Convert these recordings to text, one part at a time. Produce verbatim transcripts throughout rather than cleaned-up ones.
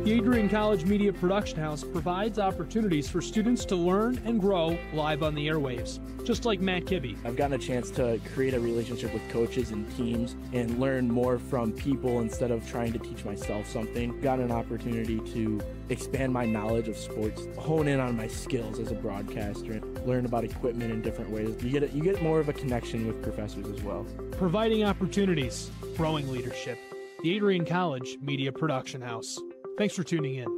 The Adrian College Media Production House provides opportunities for students to learn and grow live on the airwaves, just like Matt Kibbe. I've gotten a chance to create a relationship with coaches and teams and learn more from people instead of trying to teach myself something. Got an opportunity to expand my knowledge of sports, hone in on my skills as a broadcaster, and learn about equipment in different ways. You get, a, you get more of a connection with professors as well. Providing opportunities, growing leadership. The Adrian College Media Production House. Thanks for tuning in.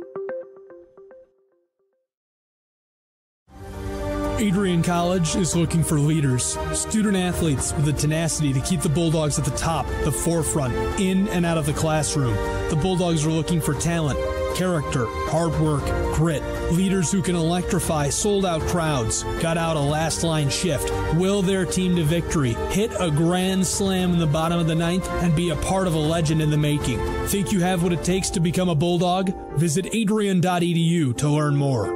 Adrian College is looking for leaders, student athletes with the tenacity to keep the Bulldogs at the top, the forefront, in and out of the classroom. The Bulldogs are looking for talent, character, hard work, grit, leaders who can electrify sold-out crowds, gut out a last-line shift, will their team to victory, hit a grand slam in the bottom of the ninth, and be a part of a legend in the making. Think you have what it takes to become a Bulldog? Visit adrian dot e d u to learn more.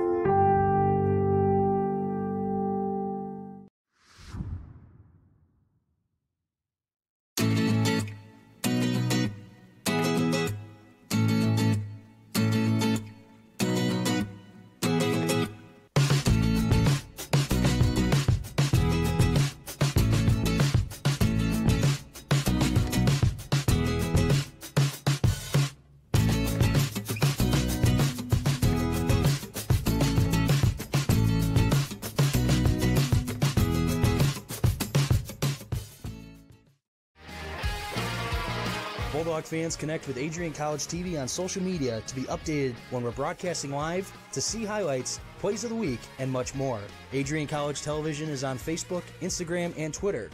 Bulldog fans, connect with Adrian College T V on social media to be updated when we're broadcasting live, to see highlights, plays of the week, and much more. Adrian College Television is on Facebook, Instagram, and Twitter.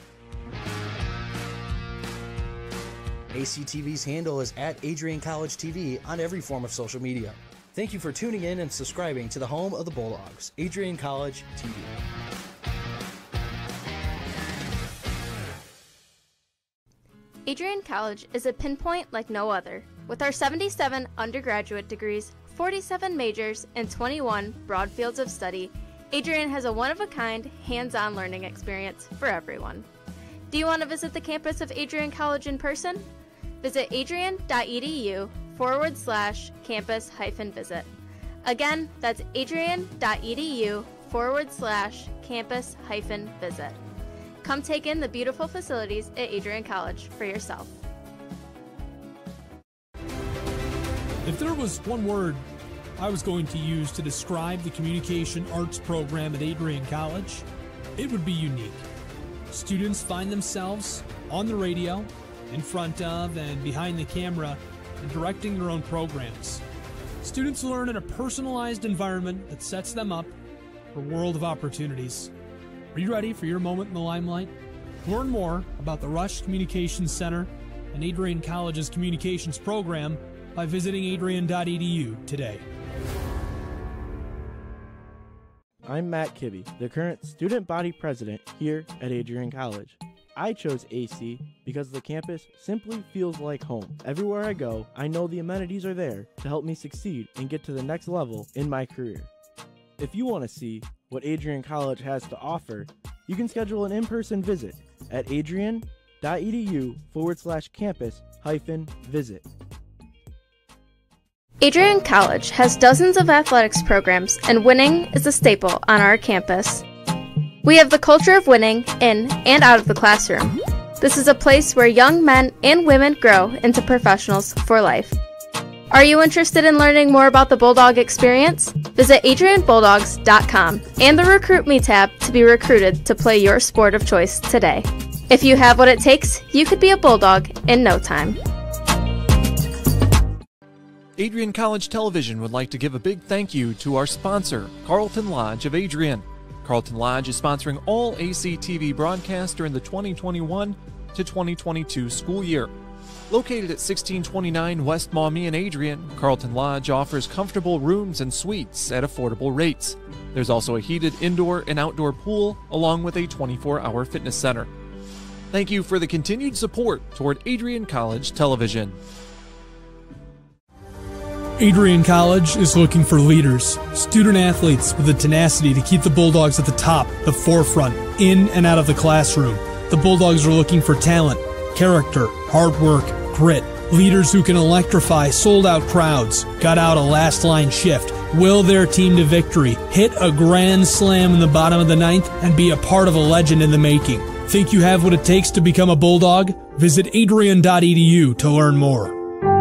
A C T V's handle is at Adrian College T V on every form of social media. Thank you for tuning in and subscribing to the home of the Bulldogs, Adrian College T V. Adrian College is a pinpoint like no other. With our seventy-seven undergraduate degrees, forty-seven majors, and twenty-one broad fields of study, Adrian has a one-of-a-kind, hands-on learning experience for everyone. Do you want to visit the campus of Adrian College in person? Visit adrian dot e d u forward slash campus hyphen visit. Again, that's adrian dot e d u forward slash campus hyphen visit. Come take in the beautiful facilities at Adrian College for yourself. If there was one word I was going to use to describe the communication arts program at Adrian College, it would be unique. Students find themselves on the radio, in front of and behind the camera, and directing their own programs. Students learn in a personalized environment that sets them up for a world of opportunities. Are you ready for your moment in the limelight? Learn more about the Rush Communications Center and Adrian College's communications program by visiting adrian dot e d u today. I'm Matt Kibbe, the current student body president here at Adrian College. I chose A C because the campus simply feels like home. Everywhere I go, I know the amenities are there to help me succeed and get to the next level in my career. If you want to see what Adrian College has to offer, you can schedule an in-person visit at adrian dot e d u forward slash campus hyphen visit. Adrian College has dozens of athletics programs, and winning is a staple on our campus. We have the culture of winning in and out of the classroom. This is a place where young men and women grow into professionals for life. Are you interested in learning more about the Bulldog experience? Visit adrian bulldogs dot com and the Recruit Me tab to be recruited to play your sport of choice today. If you have what it takes, you could be a Bulldog in no time. Adrian College Television would like to give a big thank you to our sponsor, Carlton Lodge of Adrian. Carlton Lodge is sponsoring all A C T V broadcasts during the twenty twenty-one to twenty twenty-two school year. Located at sixteen twenty-nine West Maumee in Adrian, Carlton Lodge offers comfortable rooms and suites at affordable rates. There's also a heated indoor and outdoor pool, along with a twenty-four hour fitness center. Thank you for the continued support toward Adrian College Television. Adrian College is looking for leaders, student athletes with the tenacity to keep the Bulldogs at the top, the forefront, in and out of the classroom. The Bulldogs are looking for talent, character, hard work, grit, Leaders who can electrify sold-out crowds, gut out a last-line shift, will their team to victory, hit a grand slam in the bottom of the ninth, and be a part of a legend in the making. Think you have what it takes to become a Bulldog? Visit adrian dot e d u to learn more.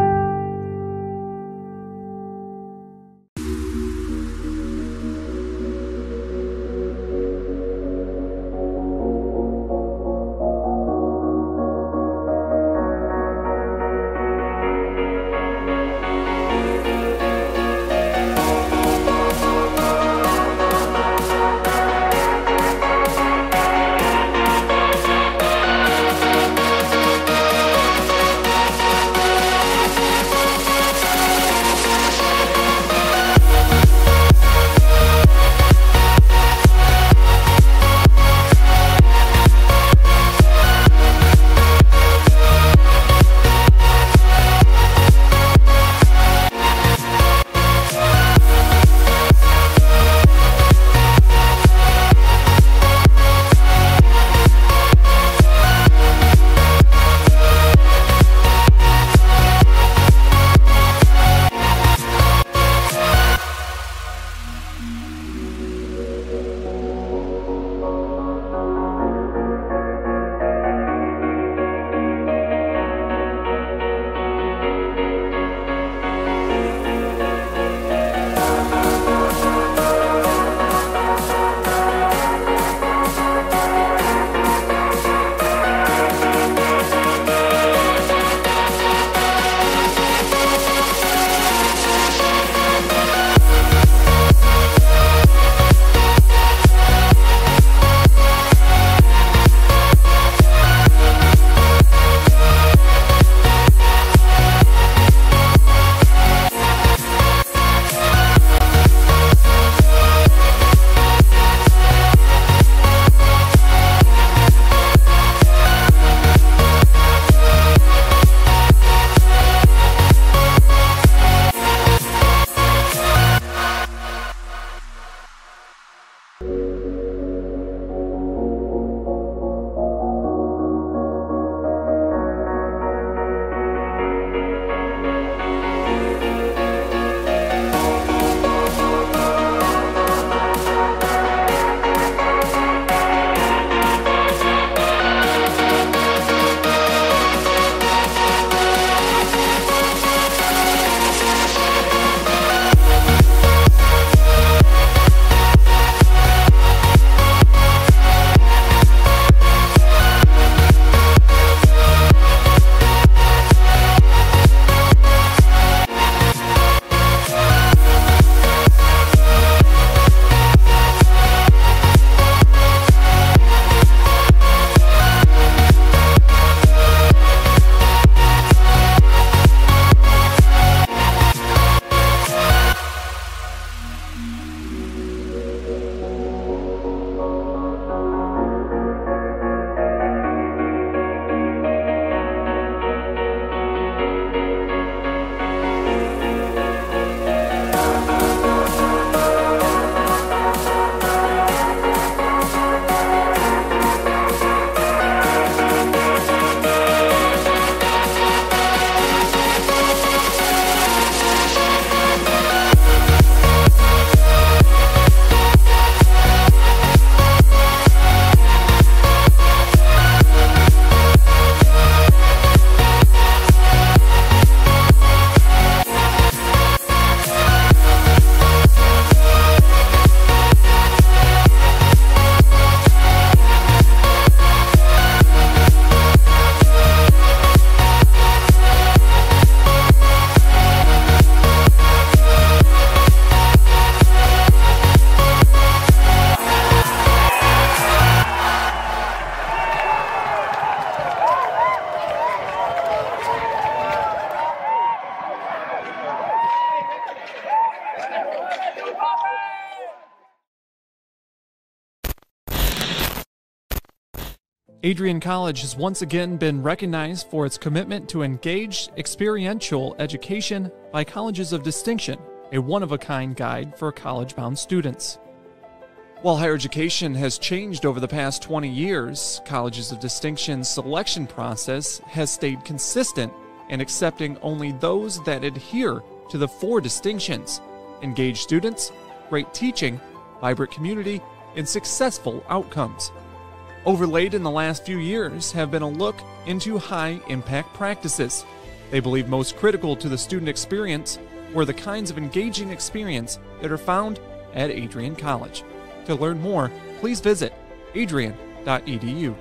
Adrian College has once again been recognized for its commitment to engaged, experiential education by Colleges of Distinction, a one-of-a-kind guide for college-bound students. While higher education has changed over the past twenty years, Colleges of Distinction's selection process has stayed consistent and accepting only those that adhere to the four distinctions: engaged students, great teaching, vibrant community, and successful outcomes. Overlaid in the last few years have been a look into high-impact practices. They believe most critical to the student experience were the kinds of engaging experience that are found at Adrian College. To learn more, please visit adrian dot e d u.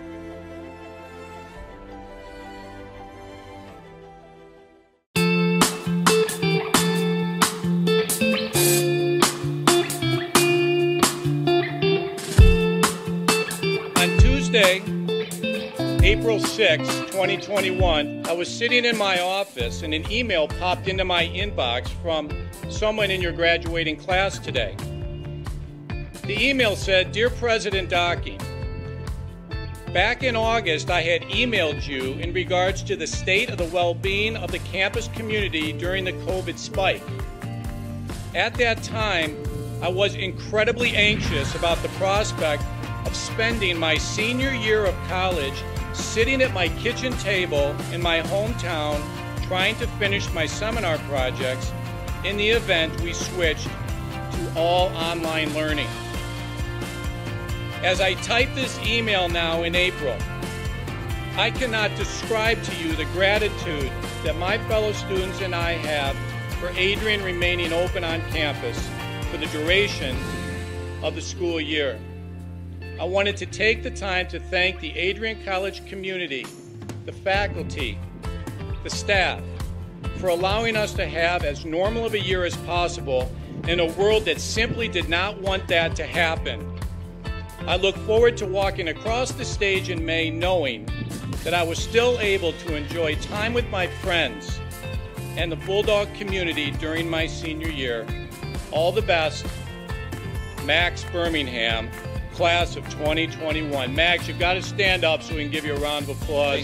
April sixth, twenty twenty-one, I was sitting in my office and an email popped into my inbox from someone in your graduating class today. The email said, "Dear President Docking, back in August I had emailed you in regards to the state of the well-being of the campus community during the COVID spike. At that time, I was incredibly anxious about the prospect of spending my senior year of college sitting at my kitchen table in my hometown trying to finish my seminar projects in the event we switched to all online learning. As I type this email now in April, I cannot describe to you the gratitude that my fellow students and I have for Adrian remaining open on campus for the duration of the school year. I wanted to take the time to thank the Adrian College community, the faculty, the staff, for allowing us to have as normal of a year as possible in a world that simply did not want that to happen. I look forward to walking across the stage in May knowing that I was still able to enjoy time with my friends and the Bulldog community during my senior year. All the best, Max Birmingham, class of twenty twenty-one. Max, you've got to stand up so we can give you a round of applause.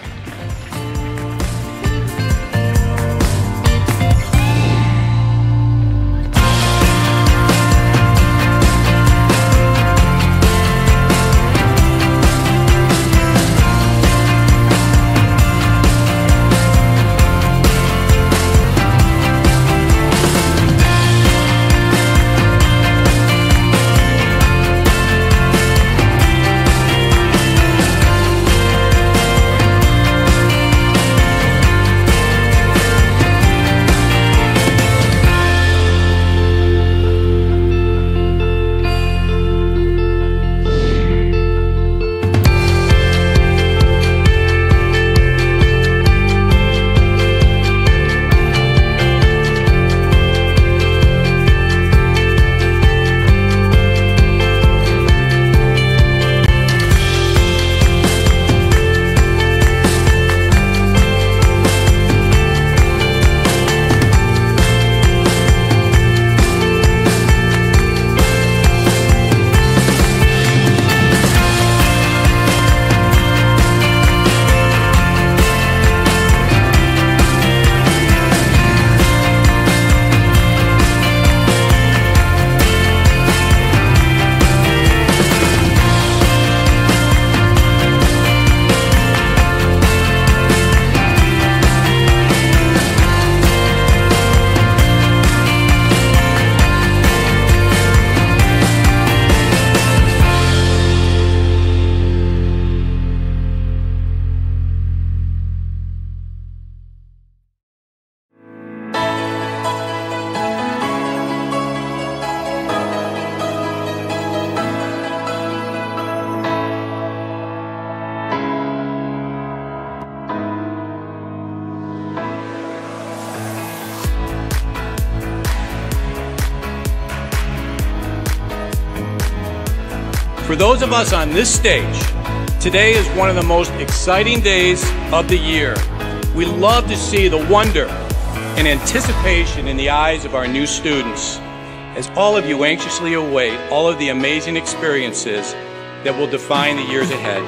For those of us on this stage, today is one of the most exciting days of the year. We love to see the wonder and anticipation in the eyes of our new students, as all of you anxiously await all of the amazing experiences that will define the years ahead.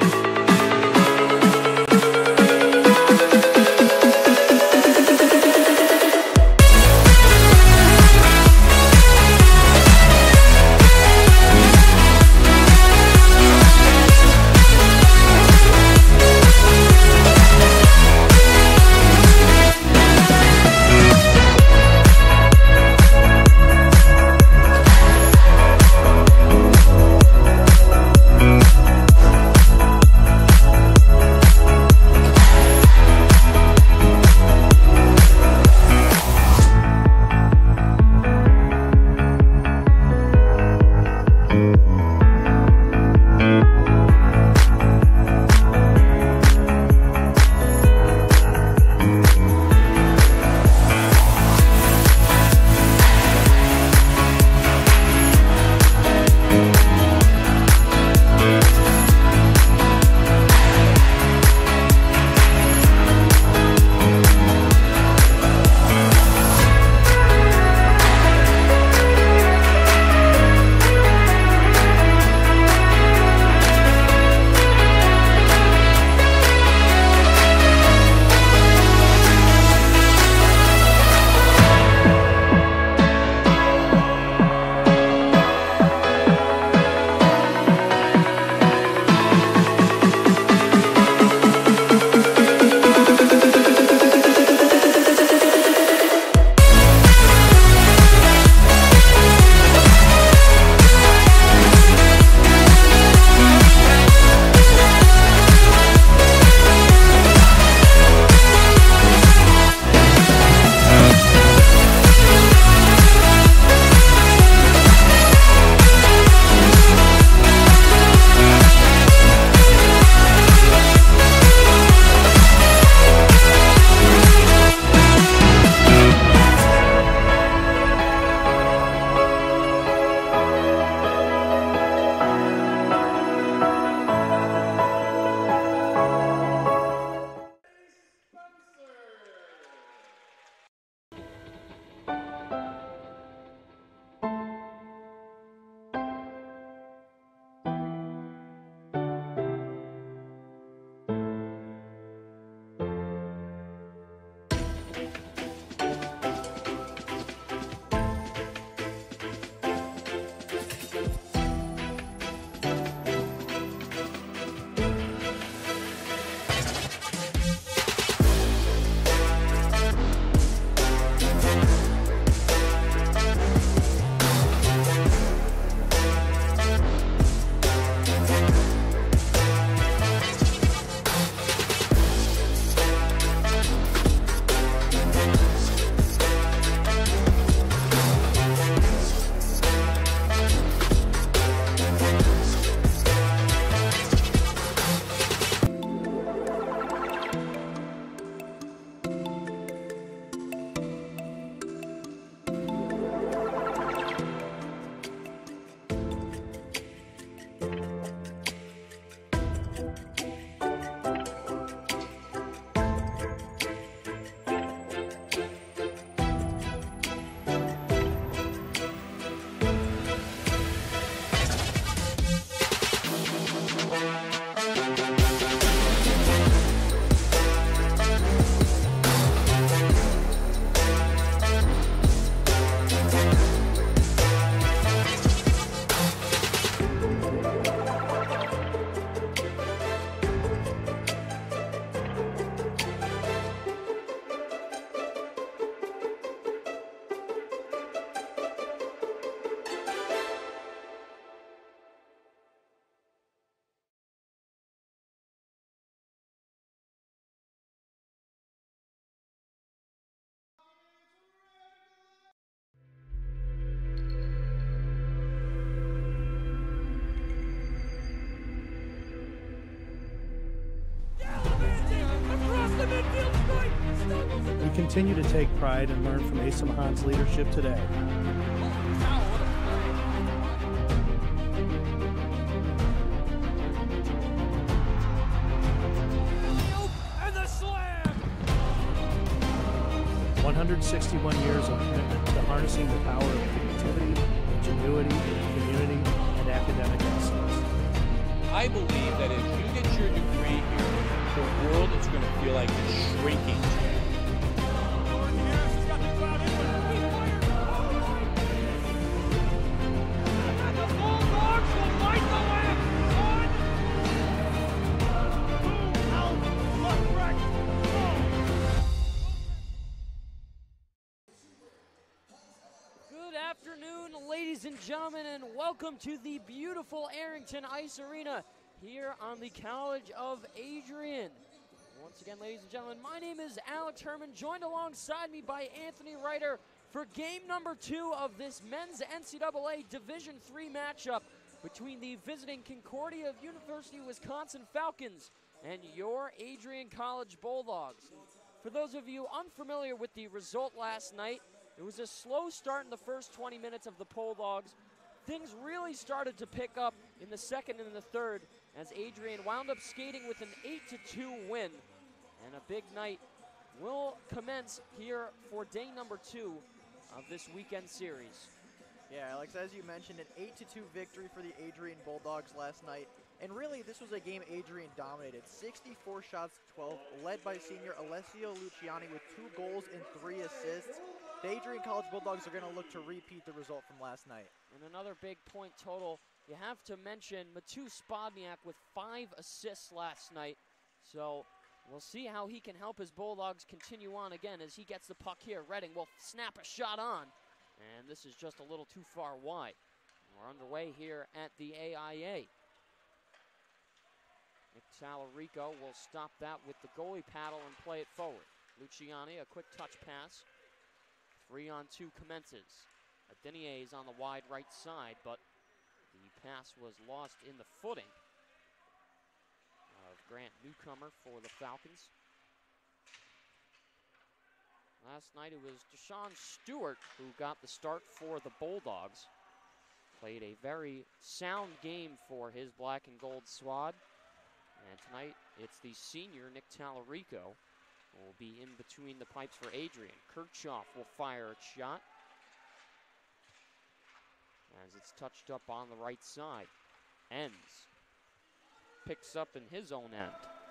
continue to take pride and learn from Asa Mahan's leadership today. one hundred sixty-one years of commitment to harnessing the power of creativity, ingenuity, community, and academic excellence. I believe that if you get your degree here, the world is going to feel like it's shrinking. Good afternoon, ladies and gentlemen, and welcome to the beautiful Arrington Ice Arena here on the College of Adrian. Once again, ladies and gentlemen, my name is Alex Herman, joined alongside me by Anthony Reiter for game number two of this men's N C double A Division three matchup between the visiting Concordia of University of Wisconsin Falcons and your Adrian College Bulldogs. For those of you unfamiliar with the result last night, it was a slow start in the first twenty minutes of the Bulldogs, things really started to pick up in the second and the third as Adrian wound up skating with an eight to two win. And a big night will commence here for day number two of this weekend series. Yeah, Alex, as you mentioned, an eight to two victory for the Adrian Bulldogs last night. And really, this was a game Adrian dominated. sixty-four shots to twelve, led by senior Alessio Luciani with two goals and three assists. The Adrian College Bulldogs are going to look to repeat the result from last night. And another big point total, you have to mention Matu Spodniak with five assists last night. So we'll see how he can help his Bulldogs continue on again as he gets the puck here. Redding will snap a shot on, and this is just a little too far wide. We're underway here at the A I A. Nick Tallarico will stop that with the goalie paddle and play it forward. Luciani, a quick touch pass. Three on two commences. Adenier is on the wide right side, but the pass was lost in the footing of Grant Newcomer for the Falcons. Last night it was Deshaun Stewart who got the start for the Bulldogs. Played a very sound game for his black and gold squad. And tonight it's the senior Nick Tallarico who will be in between the pipes for Adrian. Kirchhoff will fire a shot as it's touched up on the right side. Ends. Picks up in his own end.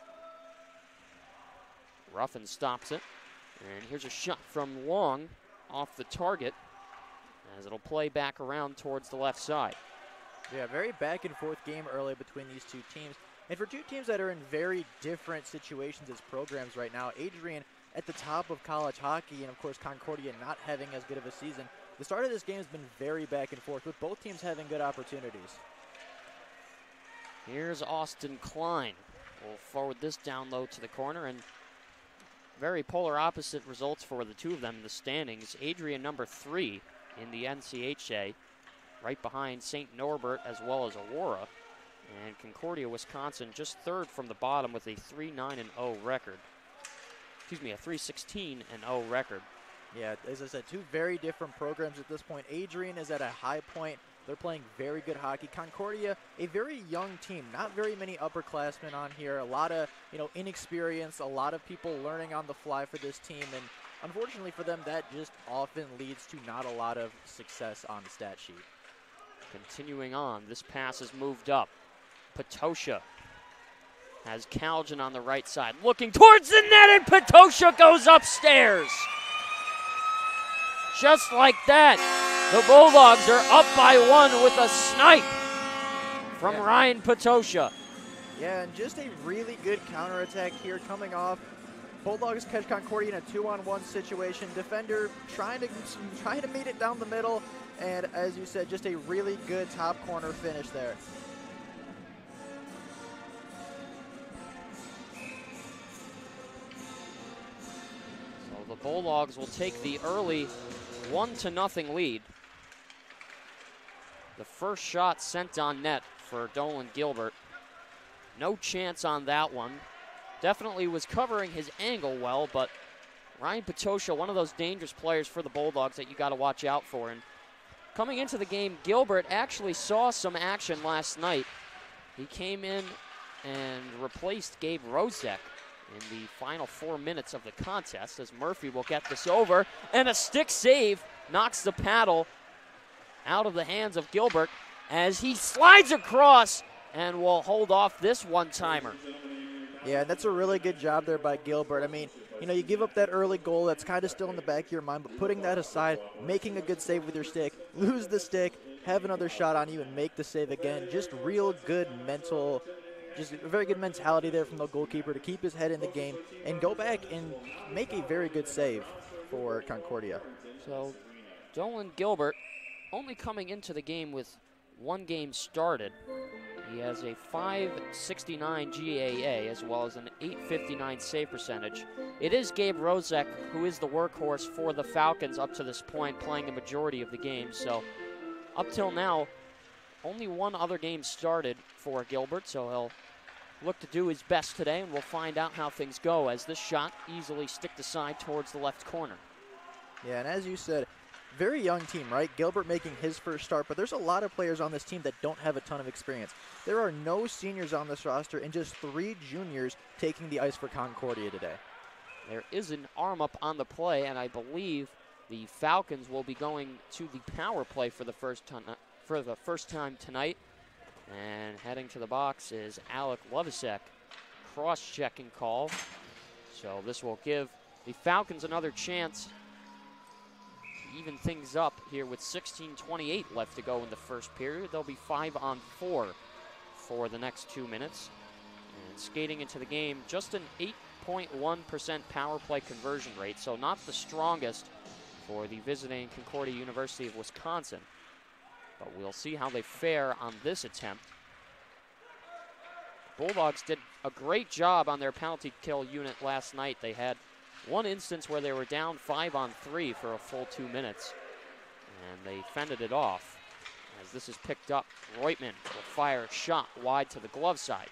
Ruffin stops it. And here's a shot from Long off the target as it'll play back around towards the left side. Yeah, very back and forth game early between these two teams. And for two teams that are in very different situations as programs right now, Adrian at the top of college hockey and, of course, Concordia not having as good of a season, the start of this game has been very back and forth with both teams having good opportunities. Here's Austin Klein. We'll forward this down low to the corner, and very polar opposite results for the two of them in the standings. Adrian number three in the N C A A, right behind Saint Norbert as well as Aurora. And Concordia, Wisconsin, just third from the bottom with a three nine and oh record. Excuse me, a three sixteen and oh record. Yeah, as I said, two very different programs at this point. Adrian is at a high point. They're playing very good hockey. Concordia, a very young team. Not very many upperclassmen on here. A lot of, you know, inexperience. A lot of people learning on the fly for this team. And unfortunately for them, that just often leads to not a lot of success on the stat sheet. Continuing on, this pass is moved up. Patosha has Kaljan on the right side, looking towards the net, and Patosha goes upstairs. Just like that, the Bulldogs are up by one with a snipe from yeah. Ryan Patosha. Yeah, and just a really good counterattack here coming off. Bulldogs catch Concordia in a two-on-one situation. Defender trying to trying to meet it down the middle, and as you said, just a really good top corner finish there. The Bulldogs will take the early one to nothing lead. The first shot sent on net for Dolan Gilbert. No chance on that one. Definitely was covering his angle well, but Ryan Patosha, one of those dangerous players for the Bulldogs that you got to watch out for. And coming into the game, Gilbert actually saw some action last night. He came in and replaced Gabe Rozek in the final four minutes of the contest as Murphy will get this over, and a stick save knocks the paddle out of the hands of Gilbert as he slides across and will hold off this one-timer. Yeah, that's a really good job there by Gilbert. I mean, you know, you give up that early goal, that's kind of still in the back of your mind, but putting that aside, making a good save with your stick, lose the stick, have another shot on you, and make the save again. Just real good mental Just a very good mentality there from the goalkeeper to keep his head in the game and go back and make a very good save for Concordia. So Dolan Gilbert only coming into the game with one game started. He has a five sixty-nine G A A as well as an eight fifty-nine save percentage. It is Gabe Rozek who is the workhorse for the Falcons up to this point, playing a majority of the game. So up till now, only one other game started for Gilbert, so he'll look to do his best today, and we'll find out how things go as this shot easily sticked aside towards the left corner. Yeah, and as you said, very young team, right? Gilbert making his first start, but there's a lot of players on this team that don't have a ton of experience. There are no seniors on this roster and just three juniors taking the ice for Concordia today. There is an arm up on the play, and I believe the Falcons will be going to the power play for the first time, for the first time tonight. And heading to the box is Alec Lovisek. Cross-checking call. So this will give the Falcons another chance to even things up here with sixteen twenty-eight left to go in the first period. They'll be five on four for the next two minutes. And skating into the game, just an eight point one percent power play conversion rate, so not the strongest for the visiting Concordia University of Wisconsin. But we'll see how they fare on this attempt. Bulldogs did a great job on their penalty kill unit last night. They had one instance where they were down five on three for a full two minutes, and they fended it off. As this is picked up, Reutman will fire a shot wide to the glove side.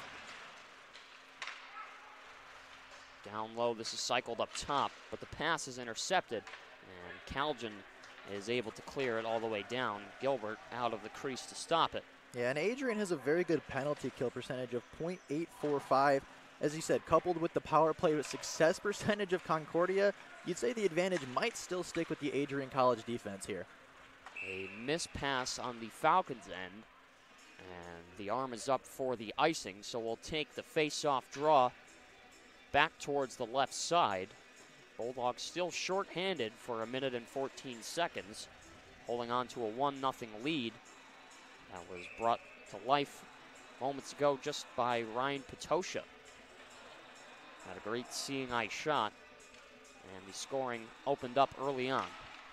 Down low, this is cycled up top, but the pass is intercepted, and Calgin is able to clear it all the way down. Gilbert out of the crease to stop it. Yeah, and Adrian has a very good penalty kill percentage of point eight four five. As you said, coupled with the power play success percentage of Concordia, you'd say the advantage might still stick with the Adrian College defense here. A missed pass on the Falcons' end, and the arm is up for the icing, so we'll take the face-off draw back towards the left side. Bulldogs still shorthanded for a minute and fourteen seconds, holding on to a one nothing lead. That was brought to life moments ago just by Ryan Potosha. Had a great seeing eye shot, and the scoring opened up early on.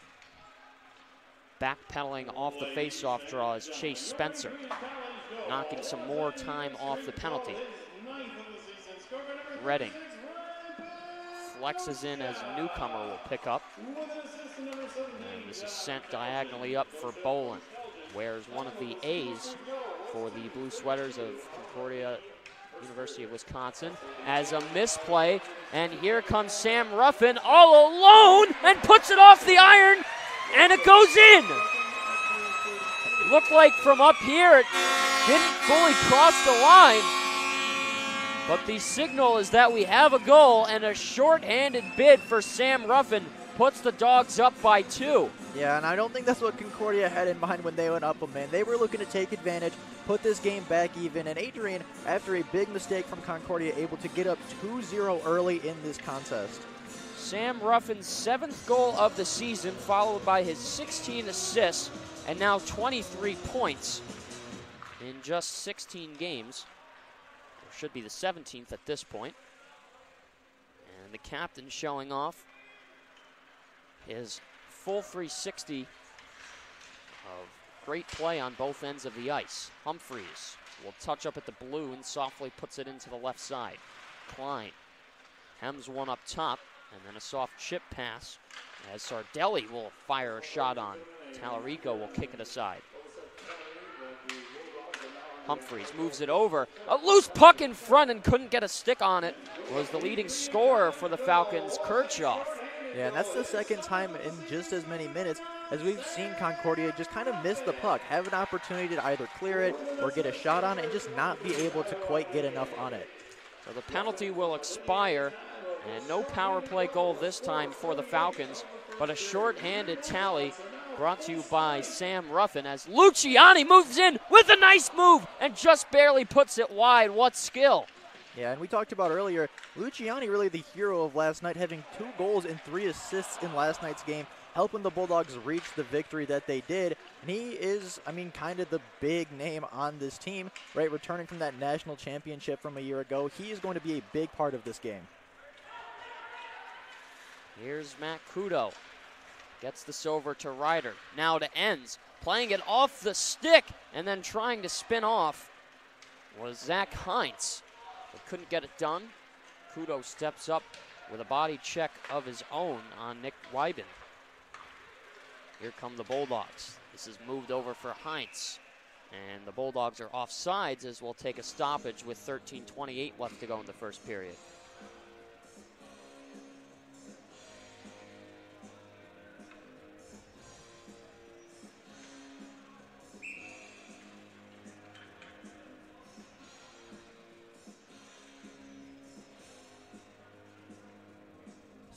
Backpedaling off the face-off draw is Chase Spencer, knocking some more time off the penalty. Redding flexes in as newcomer will pick up. And this is sent diagonally up for Bolin. Wears one of the A's for the blue sweaters of Concordia University of Wisconsin as a misplay. And here comes Sam Ruffin all alone and puts it off the iron, and it goes in. Looked like from up here it didn't fully cross the line. But the signal is that we have a goal, and a short-handed bid for Sam Ruffin puts the Dogs up by two. Yeah, and I don't think that's what Concordia had in mind when they went up a man. They were looking to take advantage, put this game back even, and Adrian, after a big mistake from Concordia, able to get up two zero early in this contest. Sam Ruffin's seventh goal of the season, followed by his sixteen assists, and now twenty-three points in just sixteen games. Should be the seventeenth at this point. And the captain showing off his full three sixty of great play on both ends of the ice. Humphreys will touch up at the blue and softly puts it into the left side. Klein hems one up top, and then a soft chip pass as Sardelli will fire a shot on. Tallarico will kick it aside. Humphreys moves it over. A loose puck in front and couldn't get a stick on it. Was the leading scorer for the Falcons, Kirchhoff. Yeah, and that's the second time in just as many minutes as we've seen Concordia just kind of miss the puck, have an opportunity to either clear it or get a shot on it and just not be able to quite get enough on it. So the penalty will expire, and no power play goal this time for the Falcons, but a short-handed tally brought to you by Sam Ruffin as Luciani moves in with a nice move and just barely puts it wide. What skill. Yeah, and we talked about earlier, Luciani really the hero of last night, having two goals and three assists in last night's game, helping the Bulldogs reach the victory that they did. And he is, I mean, kind of the big name on this team, right? Returning from that national championship from a year ago. He is going to be a big part of this game. Here's Matt Kudo. Gets this over to Ryder. Now to Enns. Playing it off the stick and then trying to spin off was Zach Heinz. But couldn't get it done. Kudo steps up with a body check of his own on Nick Wyben. Here come the Bulldogs. This is moved over for Heinz. And the Bulldogs are off sides as we'll take a stoppage with thirteen twenty-eight left to go in the first period.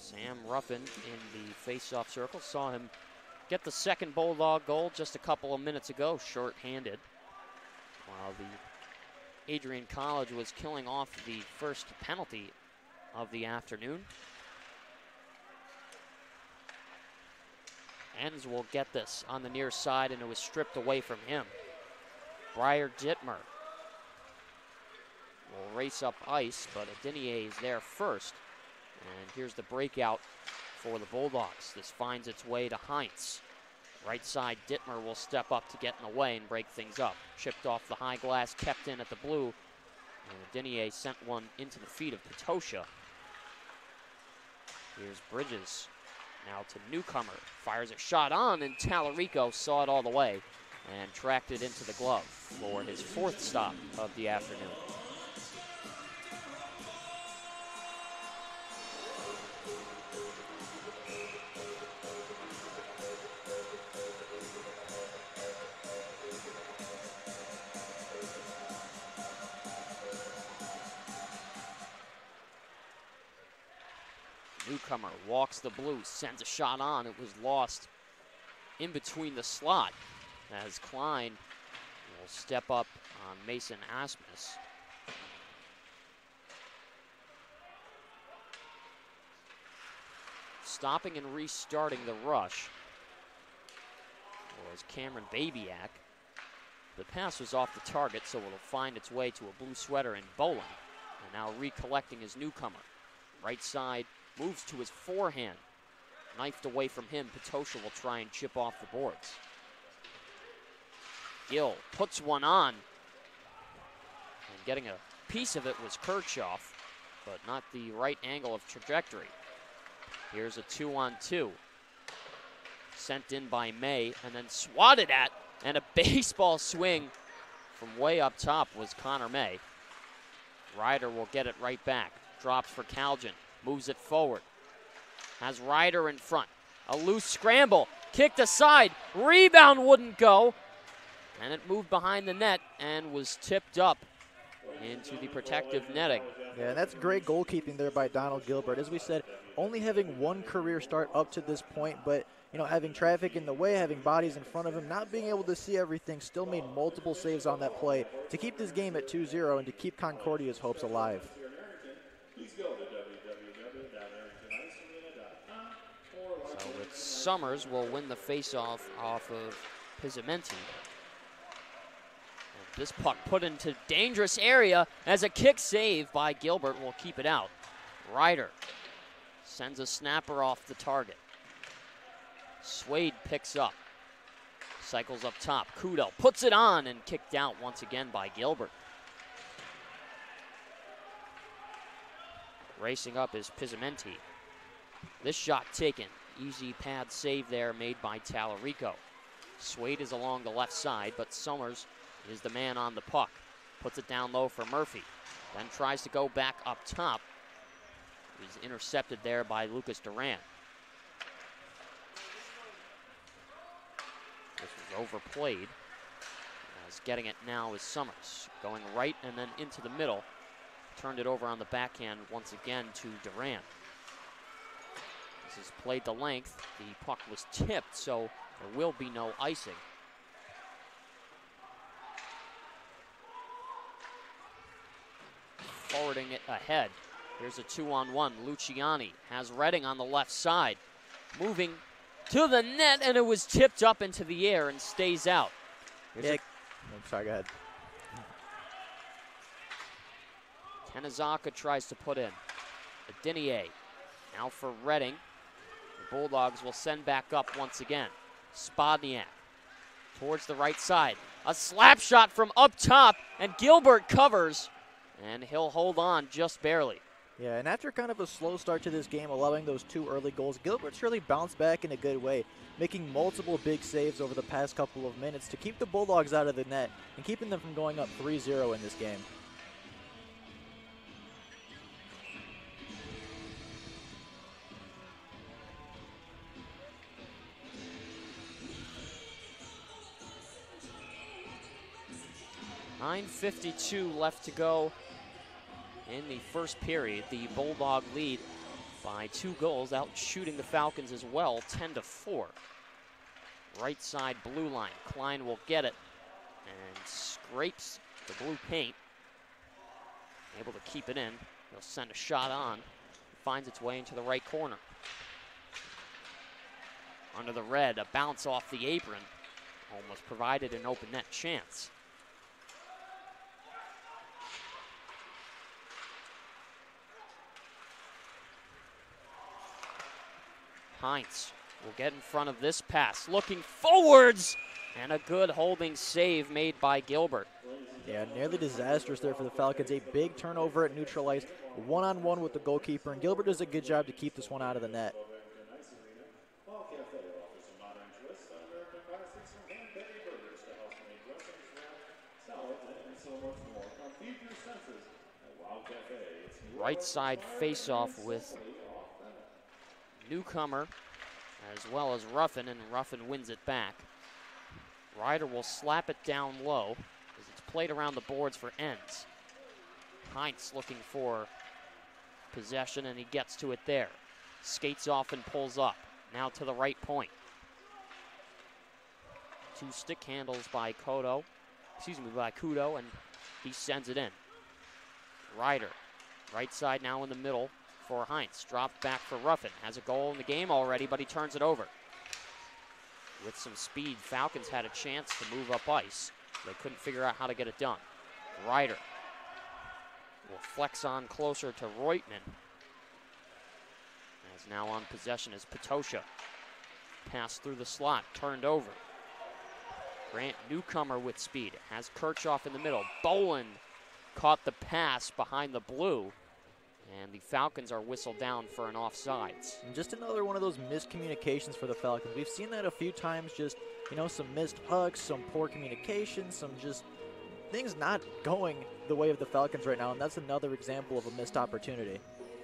Sam Ruffin in the face-off circle. Saw him get the second Bulldog goal just a couple of minutes ago, short-handed, while the Adrian College was killing off the first penalty of the afternoon. Enns will get this on the near side, and it was stripped away from him. Briar Dittmer will race up ice, but Adinier is there first. And here's the breakout for the Bulldogs. This finds its way to Heinz. Right side, Dittmer will step up to get in the way and break things up. Chipped off the high glass, kept in at the blue. And Adinier sent one into the feet of Patosha. Here's Bridges. Now to Newcomer. Fires a shot on, and Tallarico saw it all the way and tracked it into the glove for his fourth stop of the afternoon. Newcomer walks the blue, sends a shot on. It was lost in between the slot as Klein will step up on Mason Asmus. Stopping and restarting the rush was Cameron Babiak. The pass was off the target, so it'll find its way to a blue sweater in Boland. And now recollecting his Newcomer. Right side moves to his forehand. Knifed away from him, Patosha will try and chip off the boards. Gill puts one on. And getting a piece of it was Kirchhoff, but not the right angle of trajectory. Here's a two-on-two. Sent in by May and then swatted at, and a baseball swing from way up top was Connor May. Ryder will get it right back. Drops for Calgin. Moves it forward. Has Ryder in front. A loose scramble. Kicked aside. Rebound wouldn't go. And it moved behind the net and was tipped up into the protective netting. Yeah, and that's great goalkeeping there by Donald Gilbert. As we said, only having one career start up to this point, but you know, having traffic in the way, having bodies in front of him, not being able to see everything, still made multiple saves on that play to keep this game at two zero and to keep Concordia's hopes alive. So it's Summers will win the face-off off of Pizzamenti. And this puck put into dangerous area as a kick save by Gilbert will keep it out. Ryder sends a snapper off the target. Swade picks up. Cycles up top. Kudel puts it on and kicked out once again by Gilbert. Racing up is Pizzamenti. This shot taken. Easy pad save there made by Tallarico. Swade is along the left side, but Summers is the man on the puck. Puts it down low for Murphy. Then tries to go back up top. He's intercepted there by Lucas Duran. This was overplayed. As getting it now is Summers. Going right and then into the middle. Turned it over on the backhand once again to Duran. This is played the length. The puck was tipped, so there will be no icing. Forwarding it ahead. Here's a two-on-one. Luciani has Redding on the left side. Moving to the net, and it was tipped up into the air and stays out. Here's yeah. I'm sorry, go ahead. Tanizaka tries to put in. Adinier now for Redding. The Bulldogs will send back up once again. Spodniak towards the right side. A slap shot from up top, and Gilbert covers, and he'll hold on just barely. Yeah, and after kind of a slow start to this game, allowing those two early goals, Gilbert's really bounced back in a good way, making multiple big saves over the past couple of minutes to keep the Bulldogs out of the net and keeping them from going up three zero in this game. nine fifty-two left to go in the first period. The Bulldog lead by two goals, out shooting the Falcons as well, ten to four. Right side blue line. Klein will get it and scrapes the blue paint. Able to keep it in. He'll send a shot on. Finds its way into the right corner. Under the red, a bounce off the apron. Almost provided an open net chance. Heinz will get in front of this pass, looking forwards, and a good holding save made by Gilbert. Yeah, nearly disastrous there for the Falcons. A big turnover at neutral ice, one-on-one with the goalkeeper, and Gilbert does a good job to keep this one out of the net. Right side face-off with Newcomer as well as Ruffin, and Ruffin wins it back. Ryder will slap it down low as it's played around the boards for ends. Heinz looking for possession, and he gets to it there. Skates off and pulls up. Now to the right point. Two stick handles by Kodo, excuse me, by Kudo, and he sends it in. Ryder, right side now in the middle for Heinz. Dropped back for Ruffin. Has a goal in the game already, but he turns it over. With some speed, Falcons had a chance to move up ice. They couldn't figure out how to get it done. Ryder will flex on closer to Reutman. As now on possession is Patosha. Pass through the slot, turned over. Grant Newcomer with speed. Has Kirchhoff in the middle. Boland caught the pass behind the blue. And the Falcons are whistled down for an offsides. And just another one of those miscommunications for the Falcons. We've seen that a few times, just, you know, some missed pucks, some poor communication, some just things not going the way of the Falcons right now, and that's another example of a missed opportunity.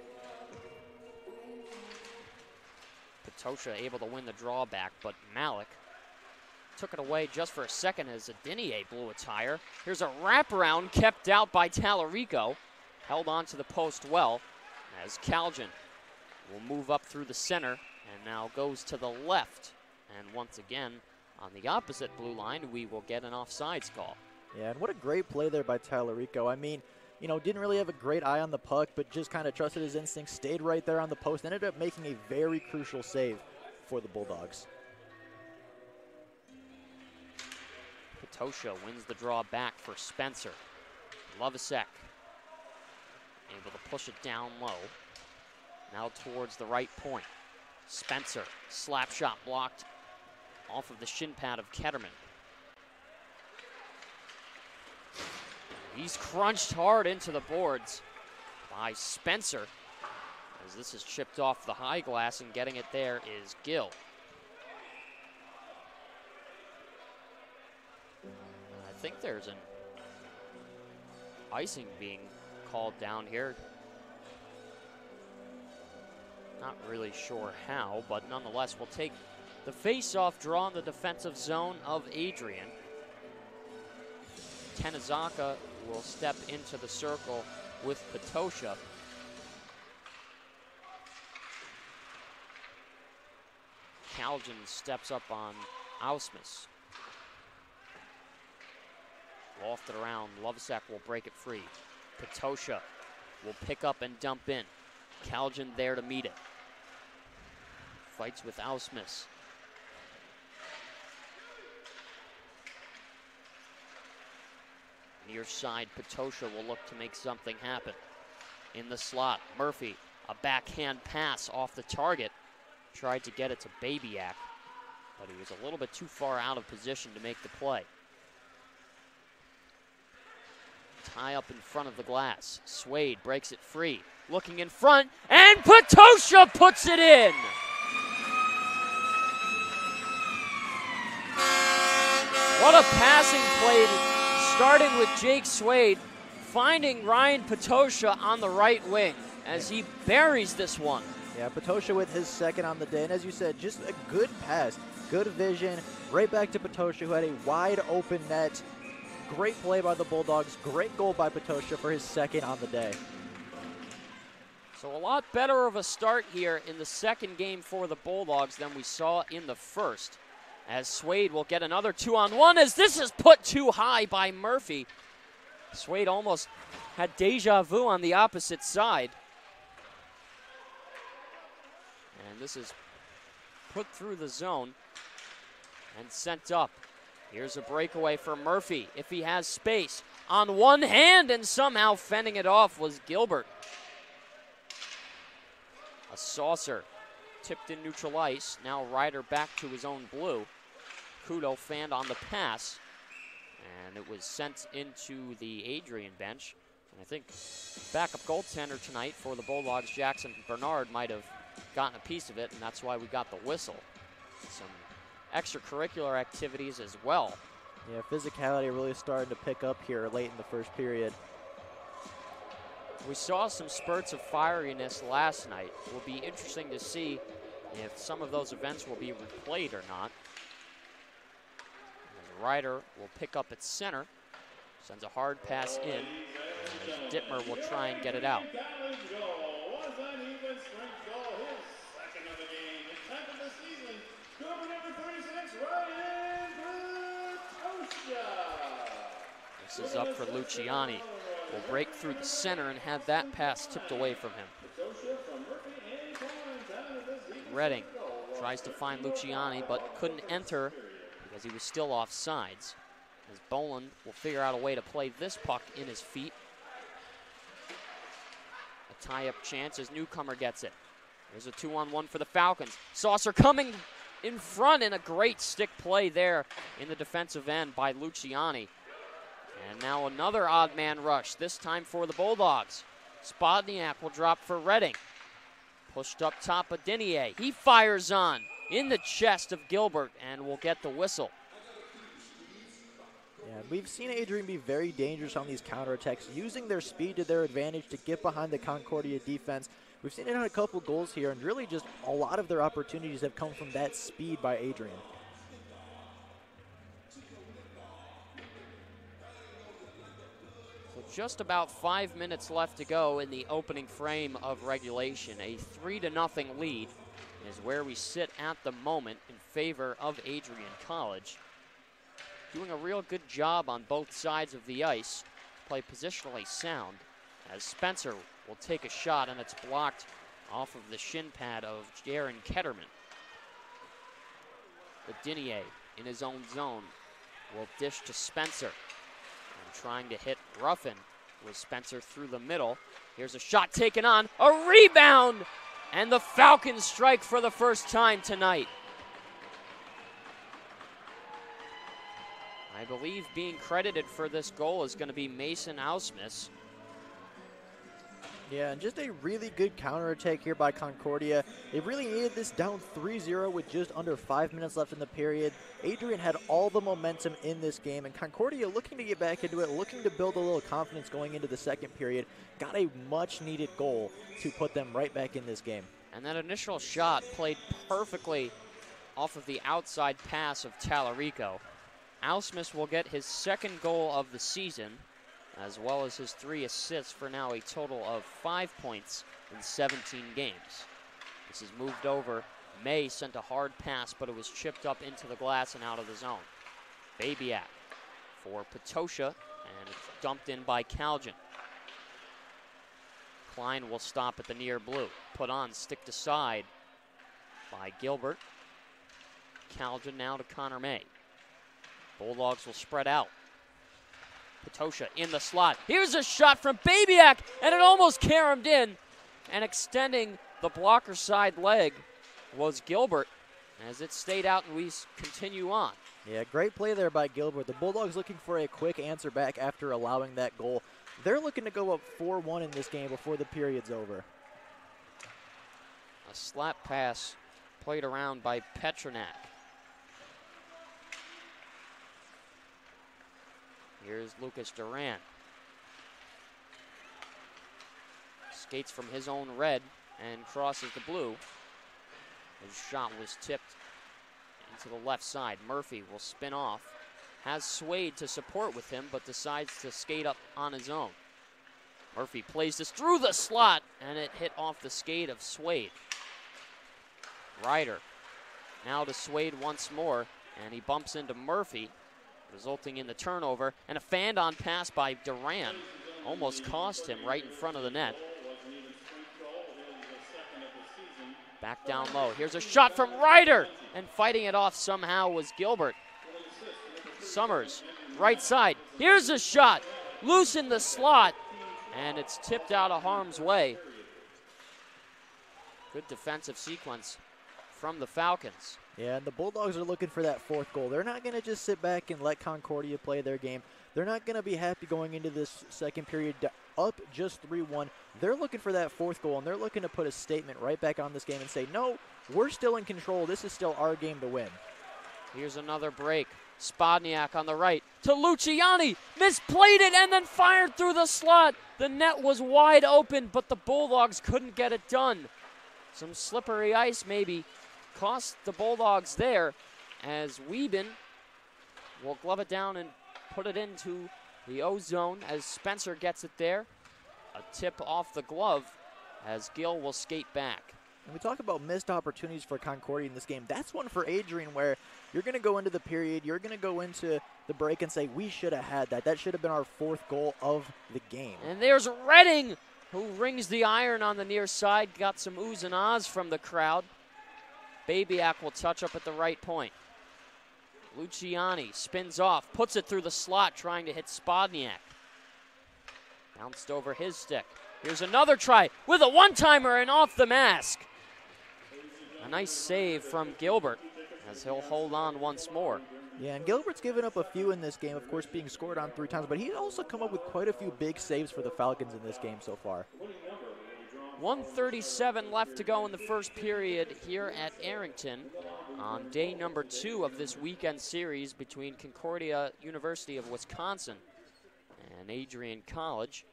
Patosha able to win the drawback, but Malik took it away just for a second as Adinier blew a tire. Here's a wraparound kept out by Tallarico. Held on to the post well as Calgin will move up through the center and now goes to the left. And once again, on the opposite blue line, we will get an offsides call. Yeah, and what a great play there by Tallarico. I mean, you know, didn't really have a great eye on the puck, but just kind of trusted his instincts, stayed right there on the post, ended up making a very crucial save for the Bulldogs. Patosha wins the draw back for Spencer. Lovasek able to push it down low. Now towards the right point. Spencer, slap shot blocked off of the shin pad of Ketterman. He's crunched hard into the boards by Spencer, as this is chipped off the high glass, and getting it there is Gill. I think there's an icing being called down here. Not really sure how, but nonetheless, we'll take the face-off draw in the defensive zone of Adrian. Tenazaka will step into the circle with Patosha. Calgin steps up on Ausmus. Lofted around, Lovesek will break it free. Patosha will pick up and dump in. Calgin there to meet it. Fights with Ausmus. Near side, Patosha will look to make something happen. In the slot, Murphy, a backhand pass off the target. Tried to get it to Babyak, but he was a little bit too far out of position to make the play. Tie up in front of the glass. Swade breaks it free. Looking in front, and Patosha puts it in! What a passing play, starting with Jake Swade, finding Ryan Patosha on the right wing as he buries this one. Yeah, Patosha with his second on the day, and as you said, just a good pass, good vision, right back to Patosha, who had a wide open net. Great play by the Bulldogs, great goal by Patosha for his second on the day. So a lot better of a start here in the second game for the Bulldogs than we saw in the first. As Swade will get another two-on-one as this is put too high by Murphy. Swade almost had deja vu on the opposite side. And this is put through the zone and sent up. Here's a breakaway for Murphy if he has space. On one hand, and somehow fending it off was Gilbert. A saucer tipped in neutral ice. Now Ryder back to his own blue. Kudo fanned on the pass. And it was sent into the Adrian bench. And I think backup goaltender tonight for the Bulldogs, Jackson Bernard, might have gotten a piece of it, and that's why we got the whistle. Some extracurricular activities as well. Yeah, physicality really starting to pick up here late in the first period. We saw some spurts of fieriness last night. It will be interesting to see if some of those events will be replayed or not. As Ryder will pick up at center, sends a hard pass in, and Dittmer will try and get it out. This is up for Luciani. Will break through the center and have that pass tipped away from him. Redding tries to find Luciani, but couldn't enter because he was still off sides. As Boland will figure out a way to play this puck in his feet. A tie-up chance as Newcomer gets it. There's a two-on-one for the Falcons. Saucer coming in front, and a great stick play there in the defensive end by Luciani. And now another odd man rush, this time for the Bulldogs. Spodniak will drop for Redding. Pushed up top of Dinier. He fires on in the chest of Gilbert and will get the whistle. Yeah, we've seen Adrian be very dangerous on these counterattacks, using their speed to their advantage to get behind the Concordia defense. We've seen it on a couple goals here, and really just a lot of their opportunities have come from that speed by Adrian. Just about five minutes left to go in the opening frame of regulation. A three to nothing lead is where we sit at the moment in favor of Adrian College. Doing a real good job on both sides of the ice. Play positionally sound as Spencer will take a shot, and it's blocked off of the shin pad of Jaron Ketterman. But Dinier in his own zone will dish to Spencer. Trying to hit Ruffin with Spencer through the middle. Here's a shot taken on, a rebound, and the Falcons strike for the first time tonight. I believe being credited for this goal is going to be Mason Ausmus. Yeah, and just a really good counterattack here by Concordia. They really needed this down three zero with just under five minutes left in the period. Adrian had all the momentum in this game, and Concordia looking to get back into it, looking to build a little confidence going into the second period. Got a much-needed goal to put them right back in this game. And that initial shot played perfectly off of the outside pass of Tallarico. Ausmus will get his second goal of the season, as well as his three assists for now a total of five points in seventeen games. This is moved over. May sent a hard pass, but it was chipped up into the glass and out of the zone. Babiak for Patosha, and it's dumped in by Calgin. Klein will stop at the near blue. Put on, stick to side by Gilbert. Calgin now to Connor May. Bulldogs will spread out. Patosha in the slot. Here's a shot from Babiak, and it almost caromed in. And extending the blocker side leg was Gilbert as it stayed out and we continue on. Yeah, great play there by Gilbert. The Bulldogs looking for a quick answer back after allowing that goal. They're looking to go up four one in this game before the period's over. A slap pass played around by Petronak. Here's Lucas Duran. Skates from his own red and crosses the blue. His shot was tipped into the left side. Murphy will spin off. Has Swade to support with him, but decides to skate up on his own. Murphy plays this through the slot, and it hit off the skate of Swade. Ryder now to Swade once more, and he bumps into Murphy, resulting in the turnover, and a fanned-on pass by Duran almost cost him right in front of the net. Back down low. Here's a shot from Ryder, and fighting it off somehow was Gilbert. Summers, right side. Here's a shot, loose in the slot, and it's tipped out of harm's way. Good defensive sequence from the Falcons. Yeah, and the Bulldogs are looking for that fourth goal. They're not going to just sit back and let Concordia play their game. They're not going to be happy going into this second period up just three one. They're looking for that fourth goal, and they're looking to put a statement right back on this game and say, no, we're still in control. This is still our game to win. Here's another break. Spodniak on the right to Luciani. Misplayed it and then fired through the slot. The net was wide open, but the Bulldogs couldn't get it done. Some slippery ice maybe cost the Bulldogs there, as Wieben will glove it down and put it into the O-zone as Spencer gets it there. A tip off the glove as Gill will skate back. When we talk about missed opportunities for Concordia in this game, that's one for Adrian where you're going to go into the period, you're going to go into the break and say, we should have had that. That should have been our fourth goal of the game. And there's Redding, who rings the iron on the near side. Got some oohs and ahs from the crowd. Babyak will touch up at the right point. Luciani spins off, puts it through the slot, trying to hit Spodniak. Bounced over his stick. Here's another try with a one-timer and off the mask. A nice save from Gilbert as he'll hold on once more. Yeah, and Gilbert's given up a few in this game, of course being scored on three times, but he's also come up with quite a few big saves for the Falcons in this game so far. one thirty-seven left to go in the first period here at Arrington on day number two of this weekend series between Concordia University of Wisconsin and Adrian College.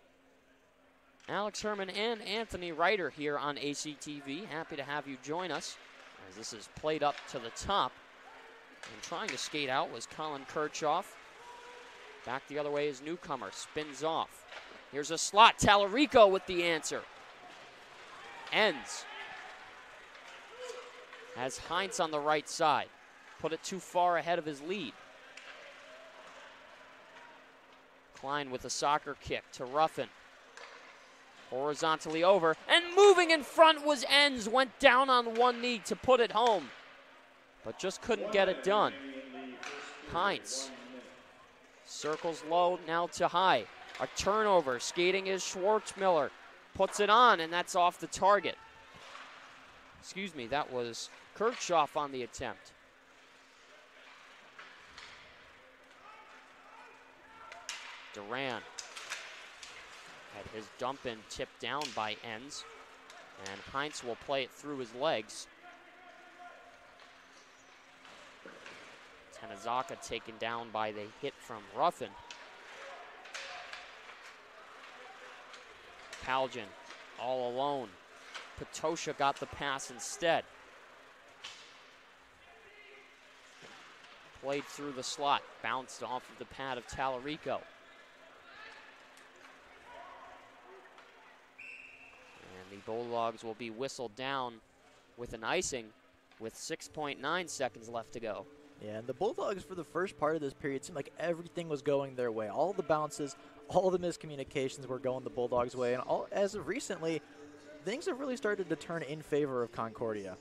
Alex Herman and Anthony Ryder here on A C T V. Happy to have you join us as this is played up to the top. And trying to skate out was Colin Kirchhoff. Back the other way is newcomer, spins off. Here's a slot, Tallarico with the answer. Ends. Has Heinz on the right side. Put it too far ahead of his lead. Klein with a soccer kick to Ruffin. Horizontally over, and moving in front was Enns. Went down on one knee to put it home, but just couldn't get it done. Heinz circles low, now to high. A turnover, skating is Schwartzmiller. Puts it on, and that's off the target. Excuse me, that was Kirchhoff on the attempt. Duran had his dump in tipped down by Enns, and Heinz will play it through his legs. Tanizaka taken down by the hit from Ruffin. Palgin all alone. Patosha got the pass instead. Played through the slot, bounced off of the pad of Tallarico. And the Bulldogs will be whistled down with an icing with six point nine seconds left to go. Yeah, and the Bulldogs for the first part of this period seemed like everything was going their way. All the bounces, all the miscommunications were going the Bulldogs' way, and all, as of recently, things have really started to turn in favor of Concordia.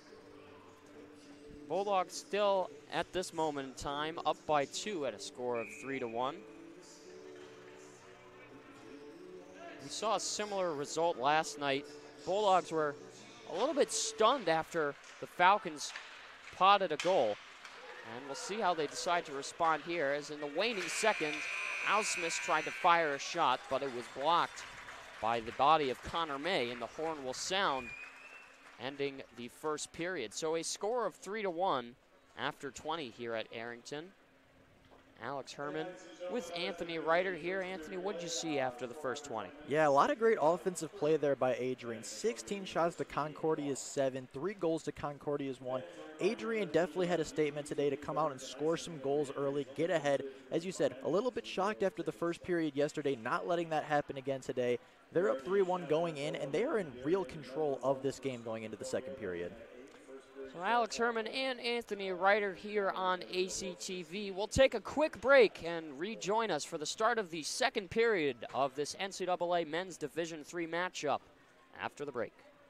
Bulldogs still, at this moment in time, up by two at a score of three to one. We saw a similar result last night. Bulldogs were a little bit stunned after the Falcons potted a goal. And we'll see how they decide to respond here, as in the waning second, Ausmus tried to fire a shot, but it was blocked by the body of Connor May, and the horn will sound, ending the first period. So a score of three to one after twenty here at Arrington. Alex Herman with Anthony Ryder here. Anthony, what did you see after the first twenty? Yeah, a lot of great offensive play there by Adrian. sixteen shots to Concordia's seven, three goals to Concordia's one. Adrian definitely had a statement today to come out and score some goals early, get ahead. As you said, a little bit shocked after the first period yesterday, not letting that happen again today. They're up three one going in, and they are in real control of this game going into the second period. So Alex Herman and Anthony Ryder here on A C T V. We'll take a quick break and rejoin us for the start of the second period of this N C double A Men's Division three matchup after the break.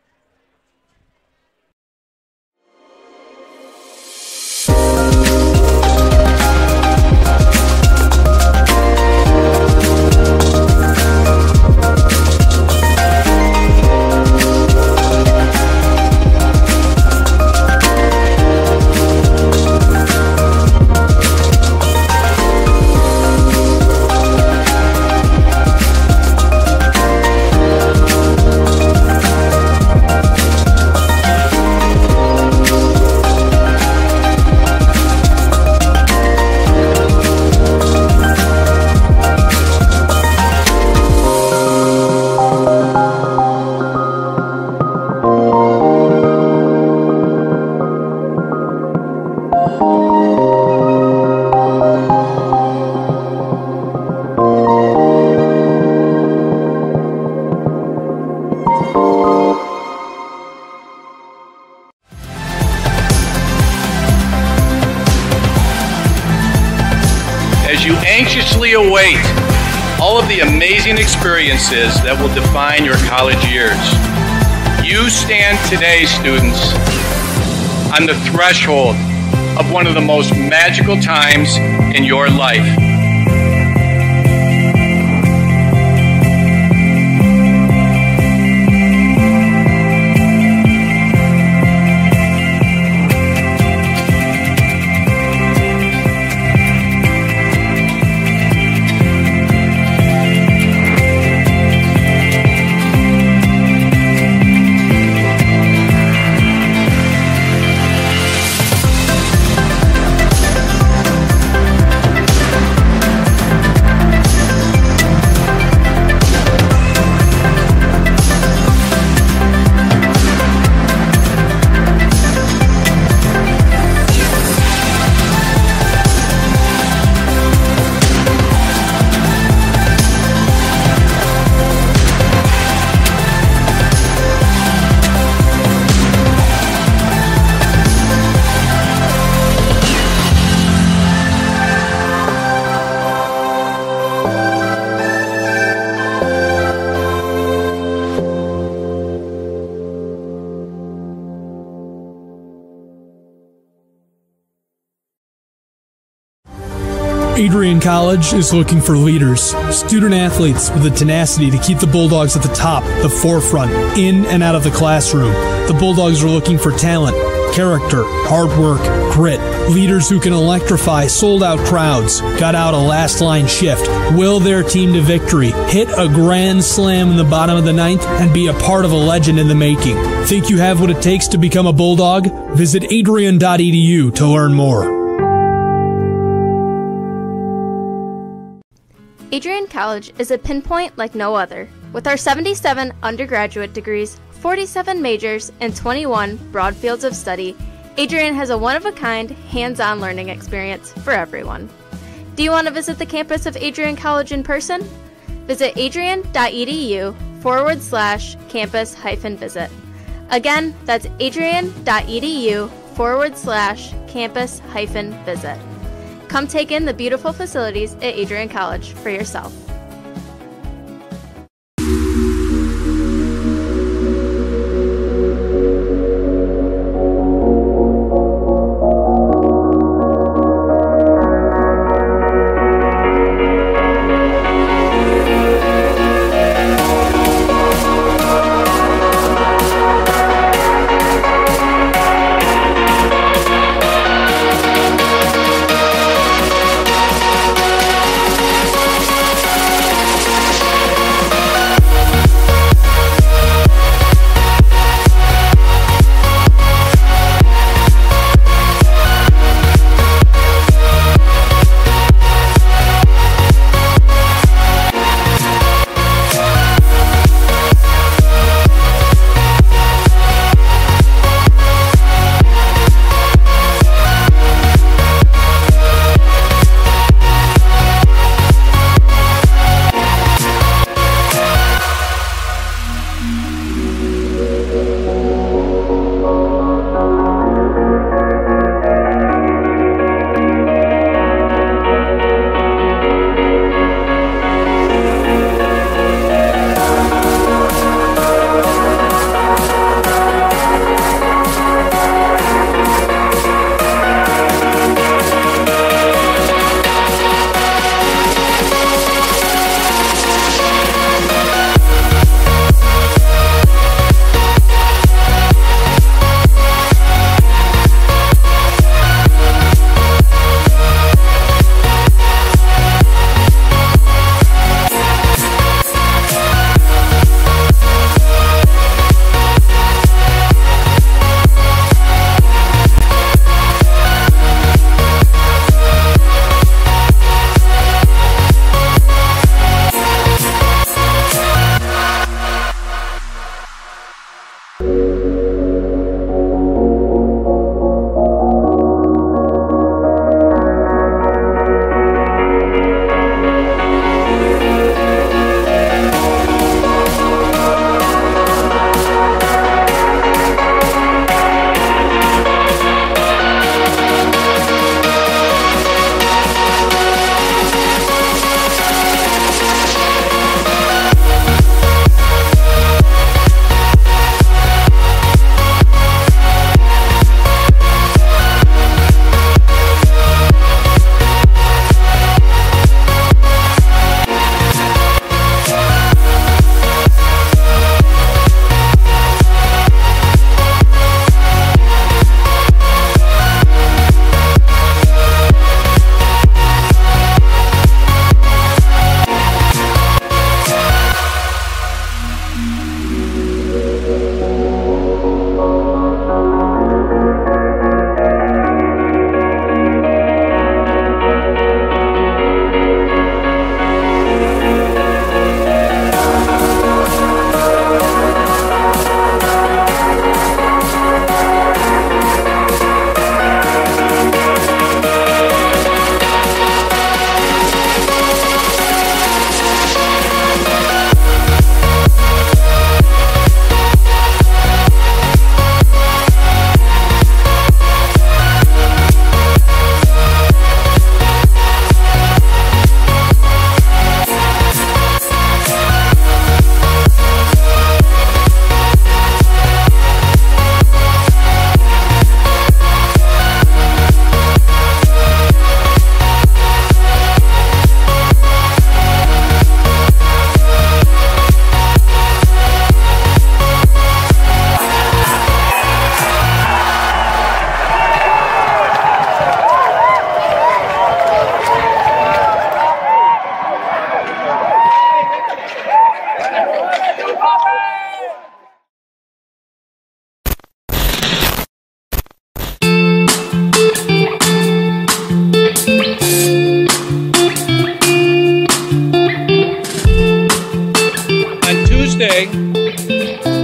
Anxiously await all of the amazing experiences that will define your college years. You stand today, students, on the threshold of one of the most magical times in your life. Adrian College is looking for leaders, student athletes with the tenacity to keep the Bulldogs at the top, the forefront, in and out of the classroom. The Bulldogs are looking for talent, character, hard work, grit, leaders who can electrify sold-out crowds, got out a last-line shift, will their team to victory, hit a grand slam in the bottom of the ninth, and be a part of a legend in the making. Think you have what it takes to become a Bulldog? Visit adrian dot e d u to learn more. Adrian College is a pinpoint like no other. With our seventy-seven undergraduate degrees, forty-seven majors, and twenty-one broad fields of study, Adrian has a one-of-a-kind, hands-on learning experience for everyone. Do you want to visit the campus of Adrian College in person? Visit adrian dot e d u forward slash campus hyphen visit. Again, that's adrian dot e d u forward slash campus hyphen visit. Come take in the beautiful facilities at Adrian College for yourself.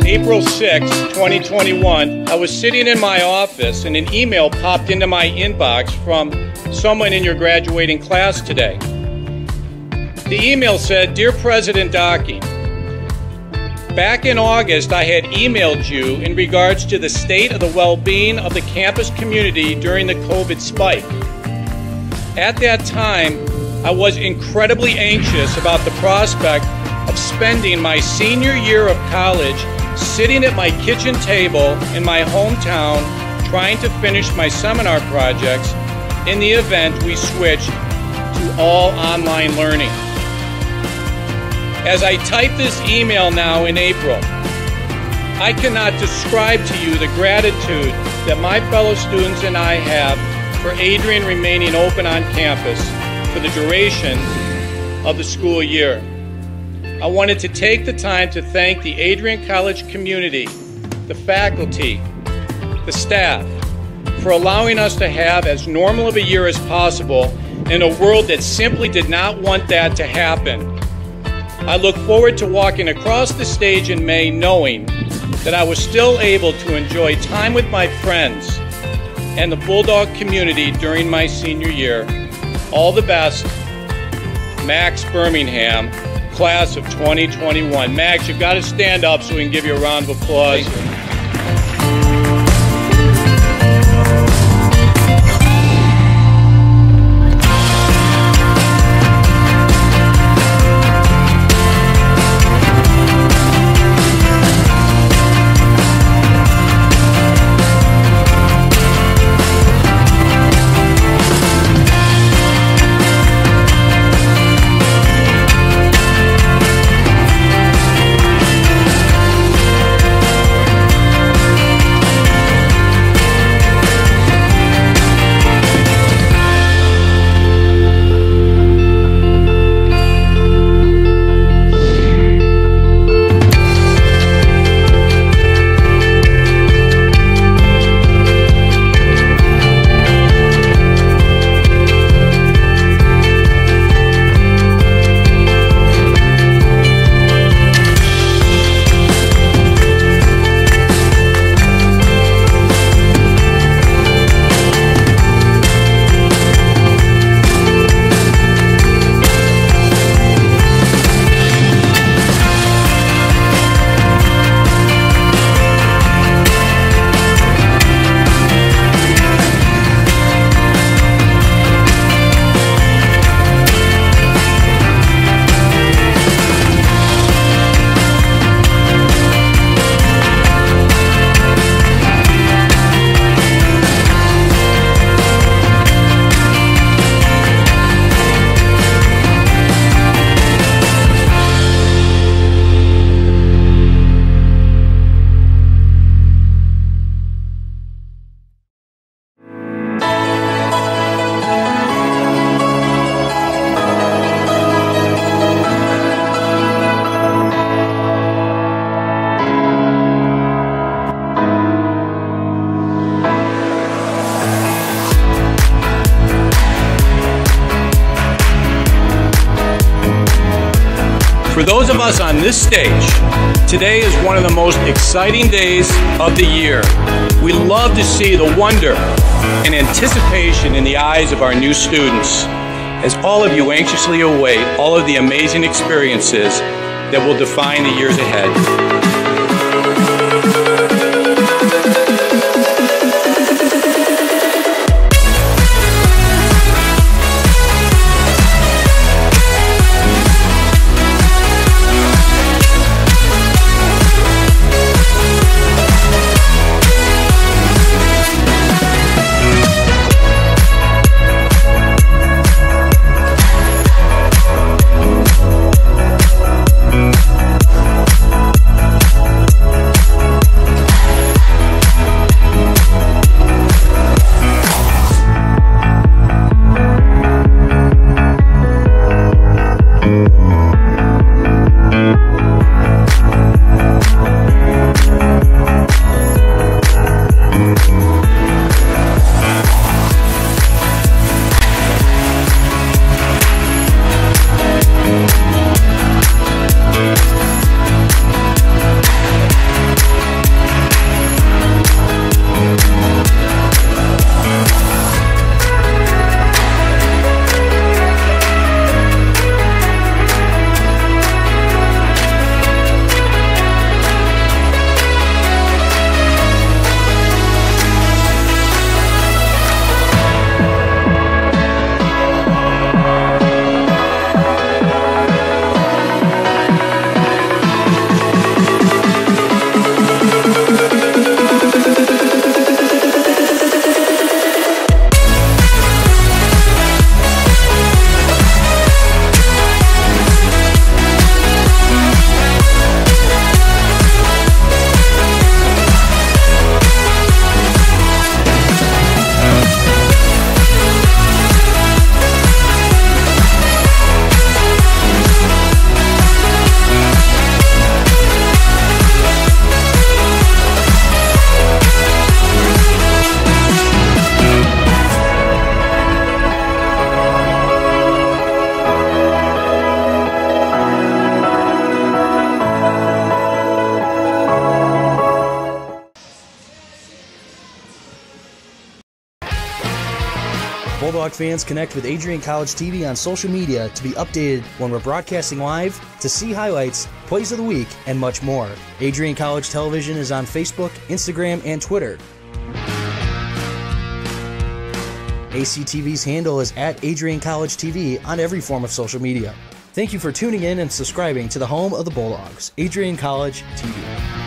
April sixth, twenty twenty-one, I was sitting in my office and an email popped into my inbox from someone in your graduating class today. The email said, "Dear President Docking, back in August I had emailed you in regards to the state of the well-being of the campus community during the COVID spike. At that time, I was incredibly anxious about the prospect of spending my senior year of college sitting at my kitchen table in my hometown trying to finish my seminar projects in the event we switched to all online learning. As I type this email now in April, I cannot describe to you the gratitude that my fellow students and I have for Adrian remaining open on campus for the duration of the school year. I wanted to take the time to thank the Adrian College community, the faculty, the staff, for allowing us to have as normal of a year as possible in a world that simply did not want that to happen. I look forward to walking across the stage in May knowing that I was still able to enjoy time with my friends and the Bulldog community during my senior year. All the best, Max Birmingham, class of twenty twenty-one. Max, you've got to stand up so we can give you a round of applause. For those of us on this stage, today is one of the most exciting days of the year. We love to see the wonder and anticipation in the eyes of our new students, as all of you anxiously await all of the amazing experiences that will define the years ahead. Bulldog fans, connect with Adrian College T V on social media to be updated when we're broadcasting live, to see highlights, plays of the week, and much more. Adrian College Television is on Facebook, Instagram, and Twitter. A C T V's handle is at Adrian College T V on every form of social media. Thank you for tuning in and subscribing to the home of the Bulldogs, Adrian College T V.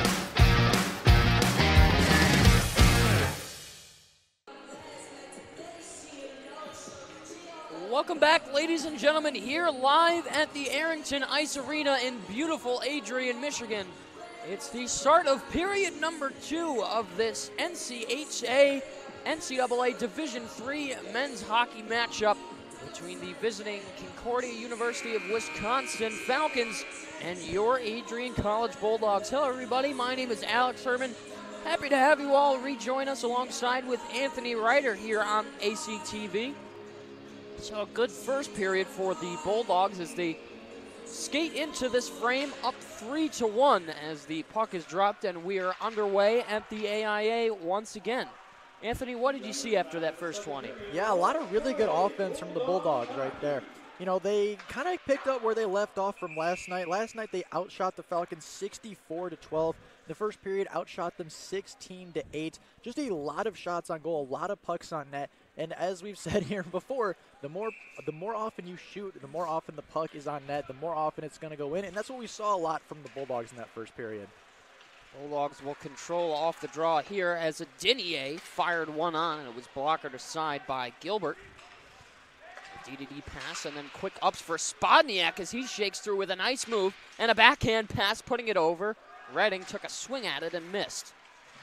Welcome back, ladies and gentlemen, here live at the Arrington Ice Arena in beautiful Adrian, Michigan. It's the start of period number two of this N C H A N C double A Division three men's hockey matchup between the visiting Concordia University of Wisconsin Falcons and your Adrian College Bulldogs. Hello, everybody. My name is Alex Herman. Happy to have you all rejoin us alongside with Anthony Ryder here on A C T V. So a good first period for the Bulldogs as they skate into this frame up three to one as the puck is dropped and we are underway at the A I A once again. Anthony, what did you see after that first twenty? Yeah, a lot of really good offense from the Bulldogs right there. You know, they kind of picked up where they left off from last night. Last night they outshot the Falcons sixty-four to twelve. The first period outshot them sixteen to eight. Just a lot of shots on goal, a lot of pucks on net. And as we've said here before, the more the more often you shoot, the more often the puck is on net, the more often it's going to go in. And that's what we saw a lot from the Bulldogs in that first period. Bulldogs will control off the draw here as a Dinier fired one on, and it was blockered aside by Gilbert. A D to D pass and then quick ups for Spodniak as he shakes through with a nice move and a backhand pass putting it over. Redding took a swing at it and missed.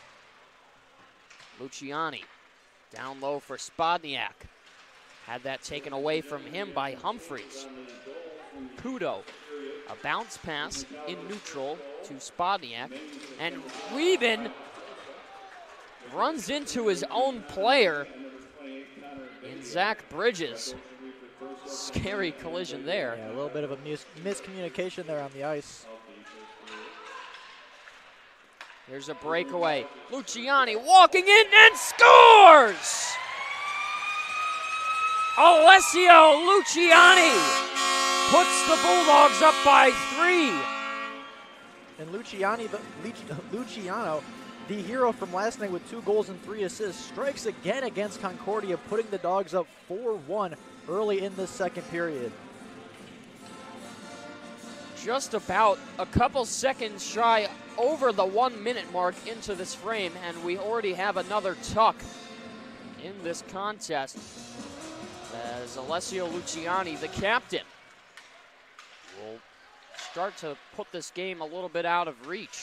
Luciani down low for Spodniak. Had that taken away from him by Humphreys. Kudo, a bounce pass in neutral to Spodniak. And Reben runs into his own player in Zach Bridges. Scary collision there. Yeah, a little bit of a mis miscommunication there on the ice. Here's a breakaway. Luciani walking in and scores! Alessio Luciani puts the Bulldogs up by three. And Luciani, the, Luciano, the hero from last night with two goals and three assists, strikes again against Concordia, putting the Dogs up four one early in the second period. Just about a couple seconds shy over the one minute mark into this frame, and we already have another tuck in this contest as Alessio Luciani, the captain, will start to put this game a little bit out of reach.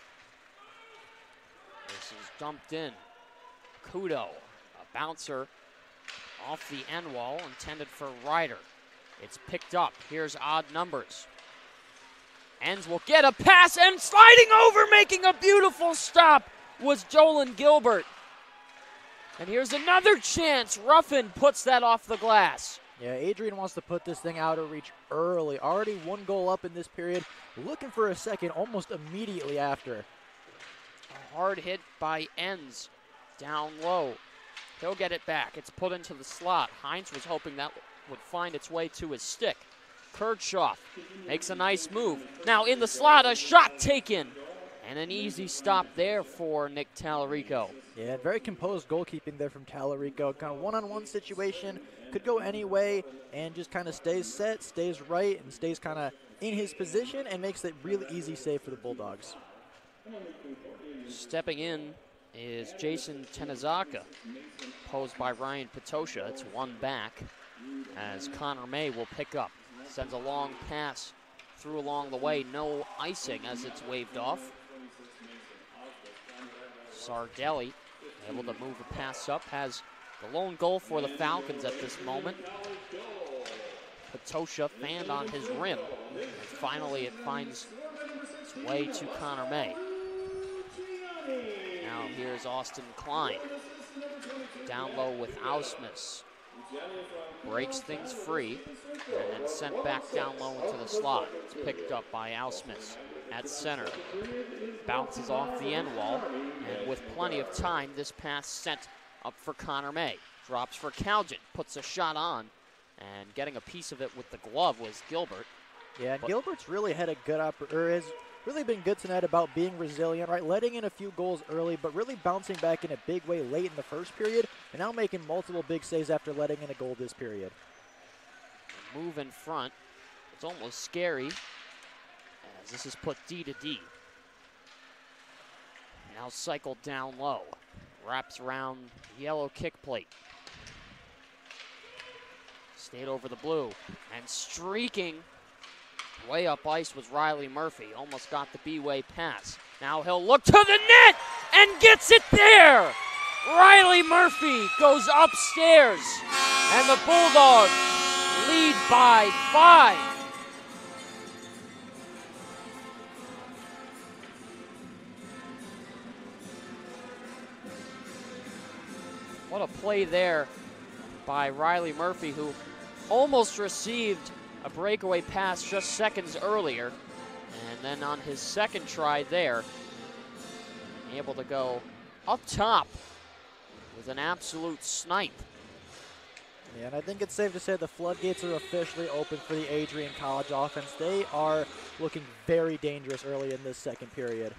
This is dumped in. Kudo, a bouncer off the end wall, intended for Ryder. It's picked up. Here's odd numbers. Ends will get a pass, and sliding over, making a beautiful stop, was Jolan Gilbert. And here's another chance. Ruffin puts that off the glass. Yeah, Adrian wants to put this thing out of reach early. Already one goal up in this period. Looking for a second almost immediately after. A hard hit by Enns down low. He'll get it back. It's put into the slot. Heinz was hoping that would find its way to his stick. Kirchhoff makes a nice move. Now in the slot, a shot taken. And an easy stop there for Nick Tallarico. Yeah, very composed goalkeeping there from Tallarico. Kind of one-on-one situation. Could go any way and just kind of stays set, stays right, and stays kind of in his position and makes it really easy save for the Bulldogs. Stepping in is Jason Tenazaka, posed by Ryan Patosha. It's one back as Connor May will pick up. Sends a long pass through along the way. No icing as it's waved off. Sardelli able to move a pass up. Has the lone goal for the Falcons at this moment. Patosha fanned on his rim. And finally it finds its way to Connor May. Now here's Austin Klein. Down low with Ausmus. Breaks things free and then sent back down low into the slot. It's picked up by Ausmus at center. Bounces off the end wall, and with plenty of time, this pass sent up for Connor May. Drops for Calgin, puts a shot on, and getting a piece of it with the glove was Gilbert. Yeah, and But Gilbert's really had a good opp- or has really been good tonight about being resilient, right? Letting in a few goals early, but really bouncing back in a big way late in the first period, and now making multiple big saves after letting in a goal this period. Move in front. It's almost scary as this is put D to D. Now cycled down low. Wraps around the yellow kick plate. Stayed over the blue. And streaking way up ice was Riley Murphy. Almost got the B-way pass. Now he'll look to the net and gets it there. Riley Murphy goes upstairs. And the Bulldogs lead by five. What a play there by Riley Murphy, who almost received a breakaway pass just seconds earlier. And then on his second try there, able to go up top with an absolute snipe. Yeah, and I think it's safe to say the floodgates are officially open for the Adrian College offense. They are looking very dangerous early in this second period.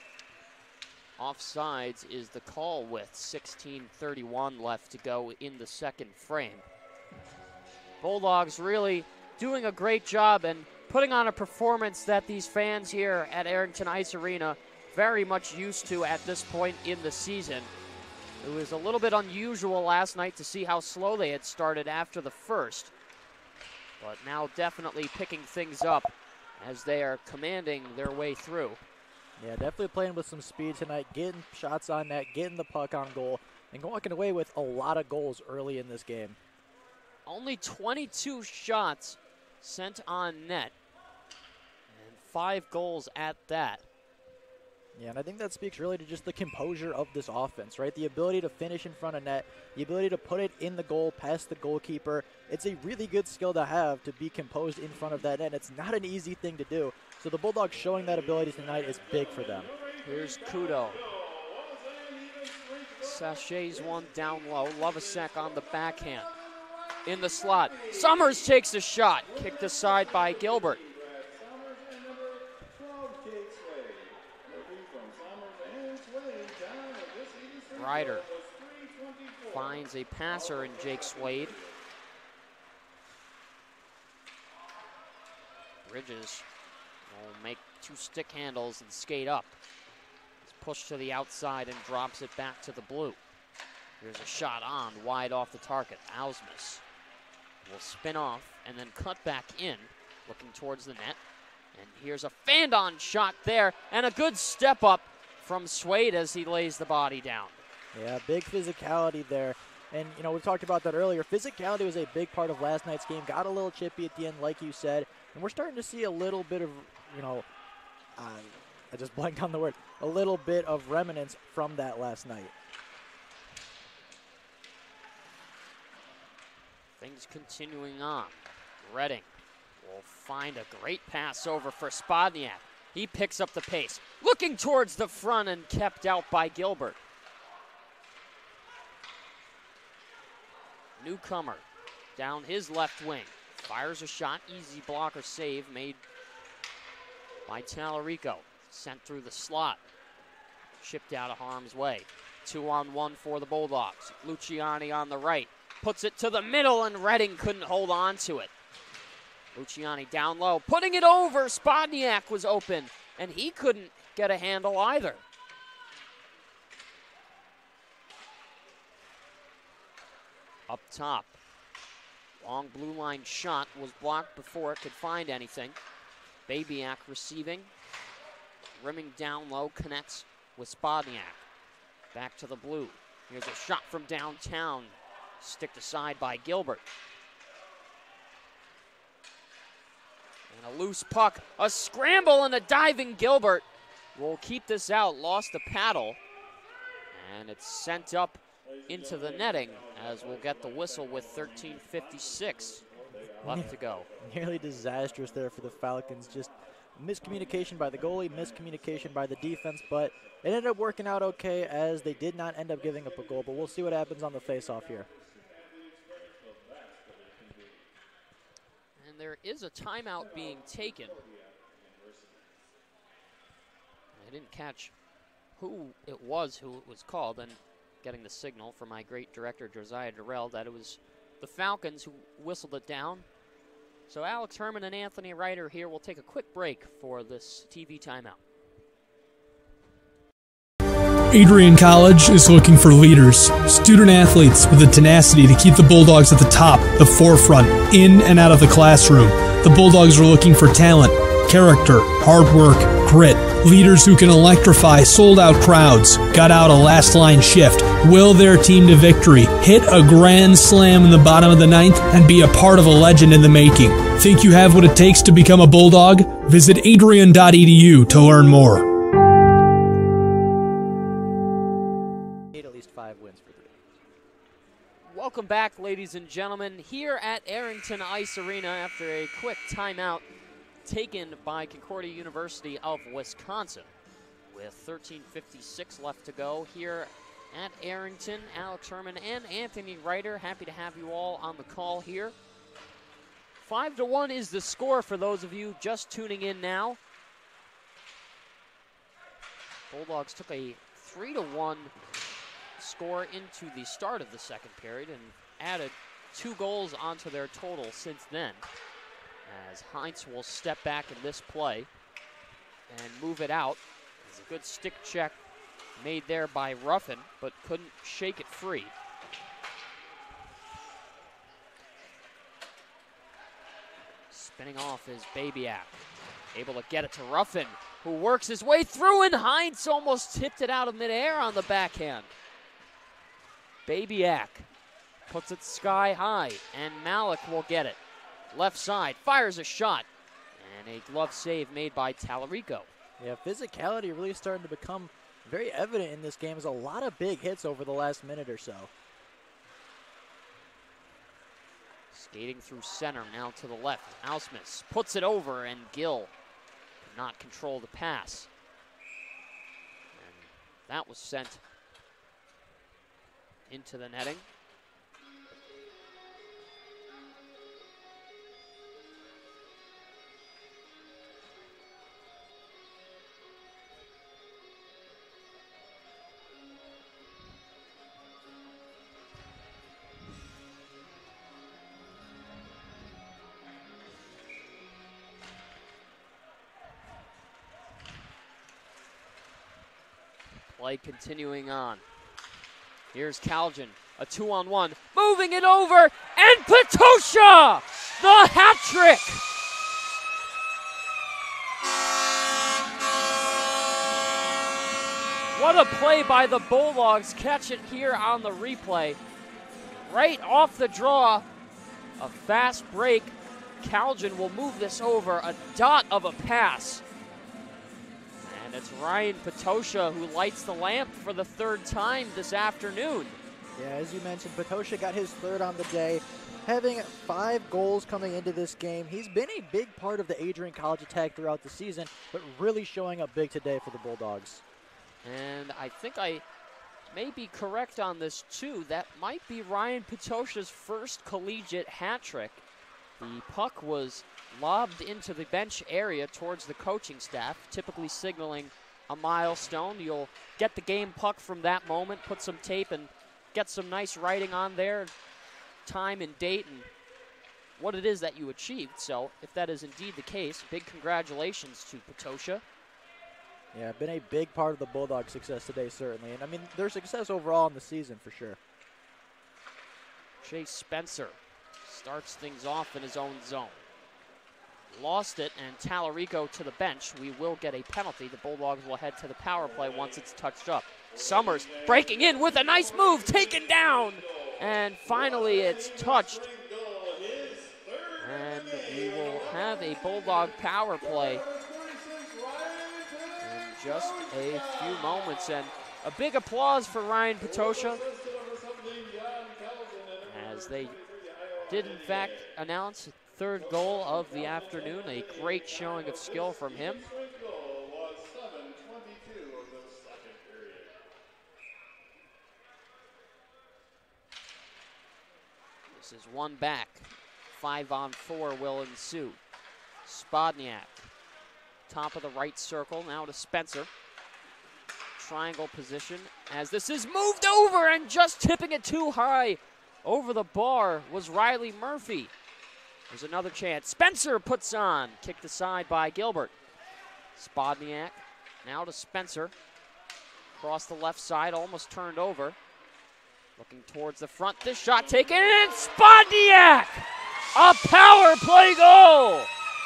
Offsides is the call with sixteen thirty-one left to go in the second frame. Bulldogs really doing a great job and putting on a performance that these fans here at Arrington Ice Arena very much used to at this point in the season. It was a little bit unusual last night to see how slow they had started after the first, but now definitely picking things up as they are commanding their way through. Yeah, definitely playing with some speed tonight, getting shots on net, getting the puck on goal, and walking away with a lot of goals early in this game. Only twenty-two shots sent on net, and five goals at that. Yeah, and I think that speaks really to just the composure of this offense, right? The ability to finish in front of net, the ability to put it in the goal past the goalkeeper. It's a really good skill to have to be composed in front of that net. It's not an easy thing to do. So the Bulldogs showing that ability tonight is big for them. Here's Kudo. Sachets one down low. Lovasek on the backhand. In the slot. Summers takes a shot. Kicked aside by Gilbert. Ryder finds a passer in Jake Swade. Bridges will make two stick handles and skate up. He's pushed to the outside and drops it back to the blue. Here's a shot on, wide off the target. Ausmus will spin off and then cut back in, looking towards the net. And here's a fan-on shot there, and a good step up from Swade as he lays the body down. Yeah, big physicality there. And, you know, we talked about that earlier. Physicality was a big part of last night's game. Got a little chippy at the end, like you said. And we're starting to see a little bit of, you know, uh, I just blanked on the word, a little bit of remnants from that last night. Things continuing on. Redding will find a great pass over for Spodniak. He picks up the pace, looking towards the front and kept out by Gilbert. Newcomer down his left wing. Fires a shot, easy blocker save made by Talarico. Sent through the slot. Shipped out of harm's way. Two on one for the Bulldogs. Luciani on the right. Puts it to the middle and Redding couldn't hold on to it. Luciani down low, putting it over. Spodniak was open and he couldn't get a handle either. Up top. Long blue line shot was blocked before it could find anything. Babyak receiving. Rimming down low, connects with Spodniak. Back to the blue. Here's a shot from downtown. Sticked aside by Gilbert. And a loose puck. A scramble and a diving Gilbert will keep this out. Lost the paddle. And it's sent up into the netting as we'll get the whistle with thirteen fifty-six left to go. Nearly disastrous there for the Falcons. Just miscommunication by the goalie, miscommunication by the defense, but it ended up working out okay as they did not end up giving up a goal, but we'll see what happens on the face-off here. and there is a timeout being taken. I didn't catch who it was who it was called, and getting the signal from my great director Josiah Durrell that it was the Falcons who whistled it down. So Alex Herman and Anthony Ryder here will take a quick break for this T V timeout. Adrian College is looking for leaders, student athletes with the tenacity to keep the Bulldogs at the top, the forefront, in and out of the classroom. The Bulldogs are looking for talent, character, hard work, grit, leaders who can electrify sold-out crowds, gut out a last-line shift, will their team to victory, hit a grand slam in the bottom of the ninth, and be a part of a legend in the making. Think you have what it takes to become a Bulldog? Visit adrian dot e d u to learn more. At least five wins for three. Welcome back, ladies and gentlemen, here at Arrington Ice Arena after a quick timeout taken by Concordia University of Wisconsin. With thirteen fifty-six left to go here at Arrington, Alex Herman and Anthony Ryder, happy to have you all on the call here. Five to one is the score for those of you just tuning in now. Bulldogs took a three to one score into the start of the second period and added two goals onto their total since then, as Heinz will step back in this play and move it out. It's a good stick check made there by Ruffin, but couldn't shake it free. Spinning off is Babyak, able to get it to Ruffin, who works his way through, and Heinz almost tipped it out of midair on the backhand. Babyak puts it sky high, and Malik will get it. Left side, fires a shot, and a glove save made by Tallarico. Yeah, physicality really starting to become very evident in this game. There's a lot of big hits over the last minute or so. Skating through center, now to the left. Ausmus puts it over, and Gill cannot control the pass. And that was sent into the netting. Play continuing on. Here's Calgin, a two-on-one, moving it over, and Patosha, the hat trick. What a play by the Bulldogs. Catch it here on the replay. Right off the draw, a fast break. Calgin will move this over, a dot of a pass. And it's Ryan Patosha who lights the lamp for the third time this afternoon. Yeah, as you mentioned, Patosha got his third on the day, having five goals coming into this game. He's been a big part of the Adrian College attack throughout the season, but really showing up big today for the Bulldogs. And I think I may be correct on this too. That might be Ryan Patosha's first collegiate hat trick. The puck was lobbed into the bench area towards the coaching staff, typically signaling a milestone. You'll get the game puck from that moment, put some tape and get some nice writing on there, time and date and what it is that you achieved. So if that is indeed the case, big congratulations to Patosha. Yeah, been a big part of the Bulldog success today, certainly. And I mean, their success overall in the season for sure. Chase Spencer starts things off in his own zone. Lost it, and Tallarico to the bench. We will get a penalty. The Bulldogs will head to the power play once it's touched up. Summers breaking in with a nice move, taken down, and finally it's touched. And we will have a Bulldog power play in just a few moments. And a big applause for Ryan Patosha, as they did in fact announce third goal of the afternoon. A great showing of skill from him. This is one back five on four will ensue. Spodniak, top of the right circle, now to Spencer. Triangle position as this is moved over, and just tipping it too high over the bar was Riley Murphy. There's another chance. Spencer puts on, kicked aside by Gilbert. Spodniak now to Spencer. Across the left side, almost turned over. Looking towards the front, this shot taken, and Spodniak! A power play goal!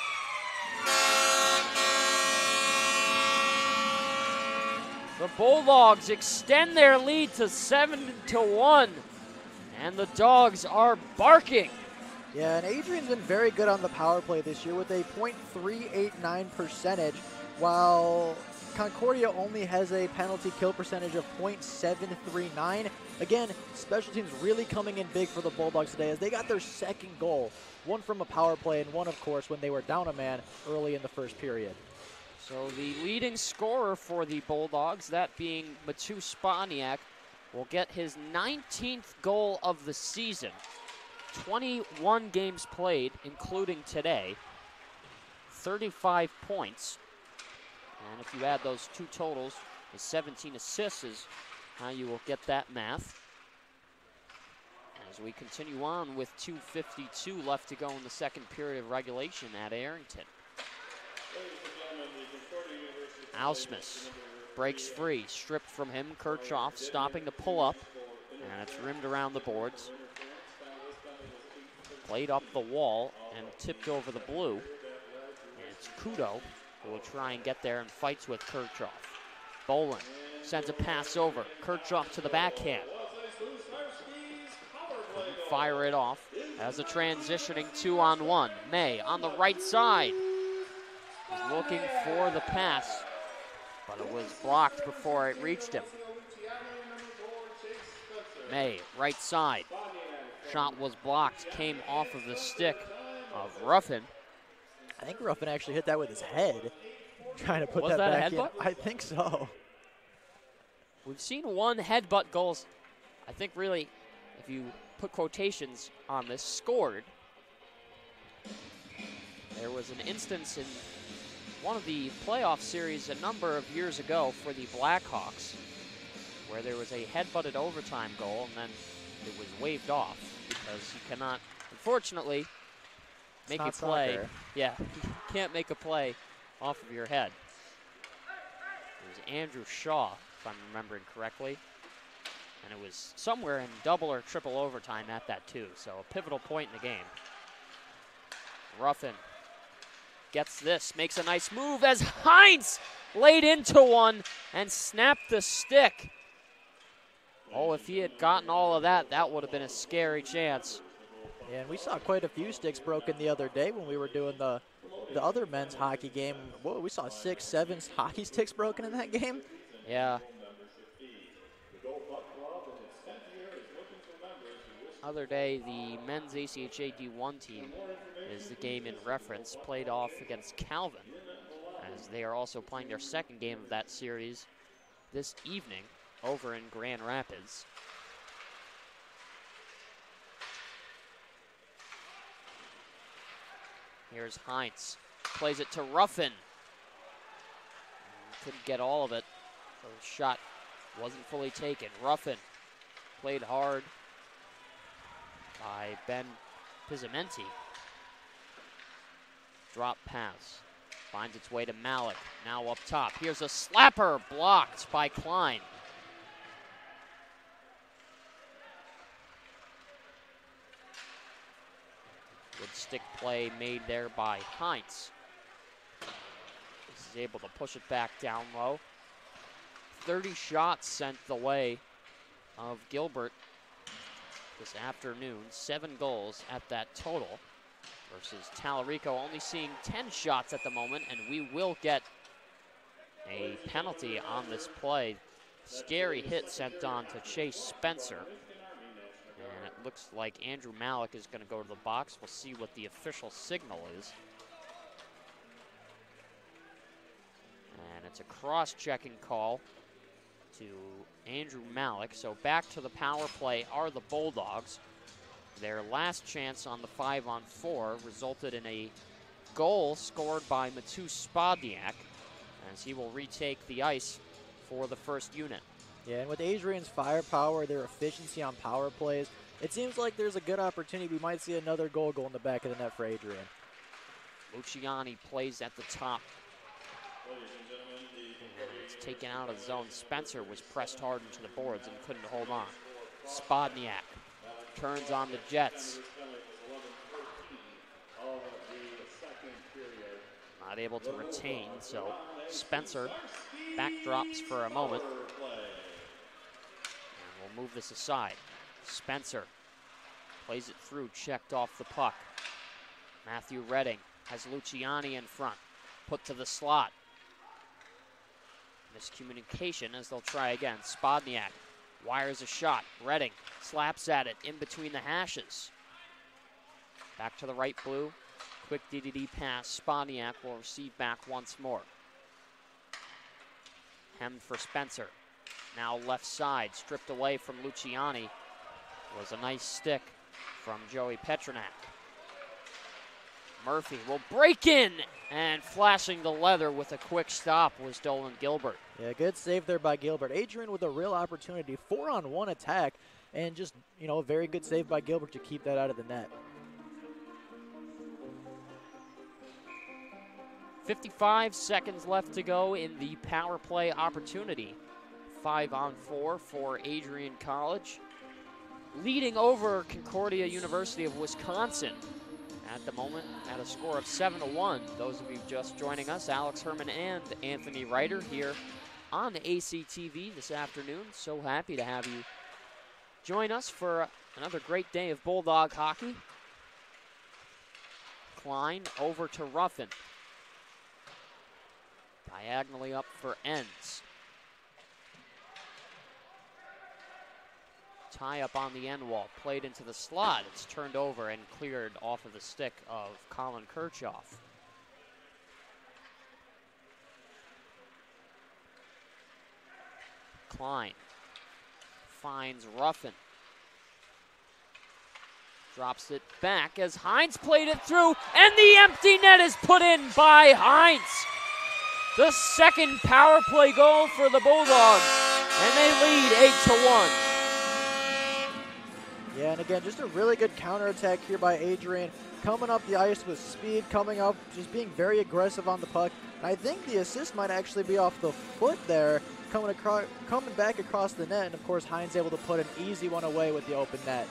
The Bulldogs extend their lead to seven to one, and the Dogs are barking. Yeah, and Adrian's been very good on the power play this year with a point three eight nine percentage, while Concordia only has a penalty kill percentage of point seven three nine. Again, special teams really coming in big for the Bulldogs today as they got their second goal, one from a power play and one, of course, when they were down a man early in the first period. So the leading scorer for the Bulldogs, that being Matu Spodniak, will get his nineteenth goal of the season. twenty-one games played, including today, thirty-five points. And if you add those two totals, the seventeen assists is how you will get that math. As we continue on with two fifty-two left to go in the second period of regulation at Arrington. Ausmus breaks free, stripped from him. Kirchhoff stopping to pull up, and it's rimmed around the boards. Played up the wall and tipped over the blue. And it's Kudo who will try and get there and fights with Kirchhoff. Bolin sends a pass over. Kirchhoff to the backhand. Couldn't fire it off as a transitioning two on one. May on the right side. He's looking for the pass, but it was blocked before it reached him. May, right side. Shot was blocked, came off of the stick of Ruffin. I think Ruffin actually hit that with his head, trying to put was that, that back a headbutt? in. I think so. We've seen one headbutt goals, I think really, if you put quotations on this, scored. There was an instance in one of the playoff series a number of years ago for the Blackhawks where there was a headbutted overtime goal and then it was waved off because you cannot, unfortunately, make a play. Soccer. Yeah, you can't make a play off of your head. It was Andrew Shaw, if I'm remembering correctly. And it was somewhere in double or triple overtime at that too, so a pivotal point in the game. Ruffin gets this, makes a nice move as Heinz laid into one and snapped the stick. Oh, if he had gotten all of that, that would have been a scary chance. Yeah, and we saw quite a few sticks broken the other day when we were doing the the other men's hockey game. Whoa, we saw six, seven hockey sticks broken in that game. Yeah. Other day, the men's A C H A D one team is the game in reference, played off against Calvin, as they are also playing their second game of that series this evening over in Grand Rapids. Here's Heinz, plays it to Ruffin. Couldn't get all of it, so the shot wasn't fully taken. Ruffin played hard by Ben Pizzamenti. Drop pass, finds its way to Malik, now up top. Here's a slapper, blocked by Klein. Good stick play made there by Heinz. This is able to push it back down low. thirty shots sent the way of Gilbert this afternoon, seven goals at that total, versus Tallarico only seeing ten shots at the moment, and we will get a penalty on this play. Scary hit sent on to Chase Spencer, and it looks like Andrew Malik is going to go to the box. We'll see what the official signal is. And it's a cross-checking call to Andrew Malik. So back to the power play are the Bulldogs. Their last chance on the five on four resulted in a goal scored by Matu Spodniak, as he will retake the ice for the first unit. Yeah, and with Adrian's firepower, their efficiency on power plays, it seems like there's a good opportunity we might see another goal go in the back of the net for Adrian. Luciani plays at the top. And it's taken out of the zone. Spencer was pressed hard into the boards and couldn't hold on. Spodniak turns on the Jets. Not able to retain, so Spencer backdrops for a moment. And we'll move this aside. Spencer plays it through, checked off the puck. Matthew Redding has Luciani in front, put to the slot. Miscommunication as they'll try again. Spodniak wires a shot. Redding slaps at it in between the hashes. Back to the right blue. Quick D D D pass. Spodniak will receive back once more. Hemmed for Spencer. Now left side, stripped away from Luciani. Was a nice stick from Joey Petronak. Murphy will break in, and flashing the leather with a quick stop was Dolan Gilbert. Yeah, good save there by Gilbert. Adrian with a real opportunity, four on one attack, and just, you know, a very good save by Gilbert to keep that out of the net. fifty-five seconds left to go in the power play opportunity. Five on four for Adrian College, leading over Concordia University of Wisconsin at the moment at a score of seven to one. Those of you just joining us, Alex Herman and Anthony Ryder here on A C T V this afternoon. So happy to have you join us for another great day of Bulldog hockey. Klein over to Ruffin. Diagonally up for Enns. Tie up on the end wall, played into the slot. It's turned over and cleared off of the stick of Colin Kirchhoff. Klein finds Ruffin. Drops it back as Hines played it through, and the empty net is put in by Hines. The second power play goal for the Bulldogs, and they lead eight to one. Yeah, and again, just a really good counterattack here by Adrian. Coming up the ice with speed, coming up, just being very aggressive on the puck. And I think the assist might actually be off the foot there, coming across, coming back across the net. And of course, Hines able to put an easy one away with the open net.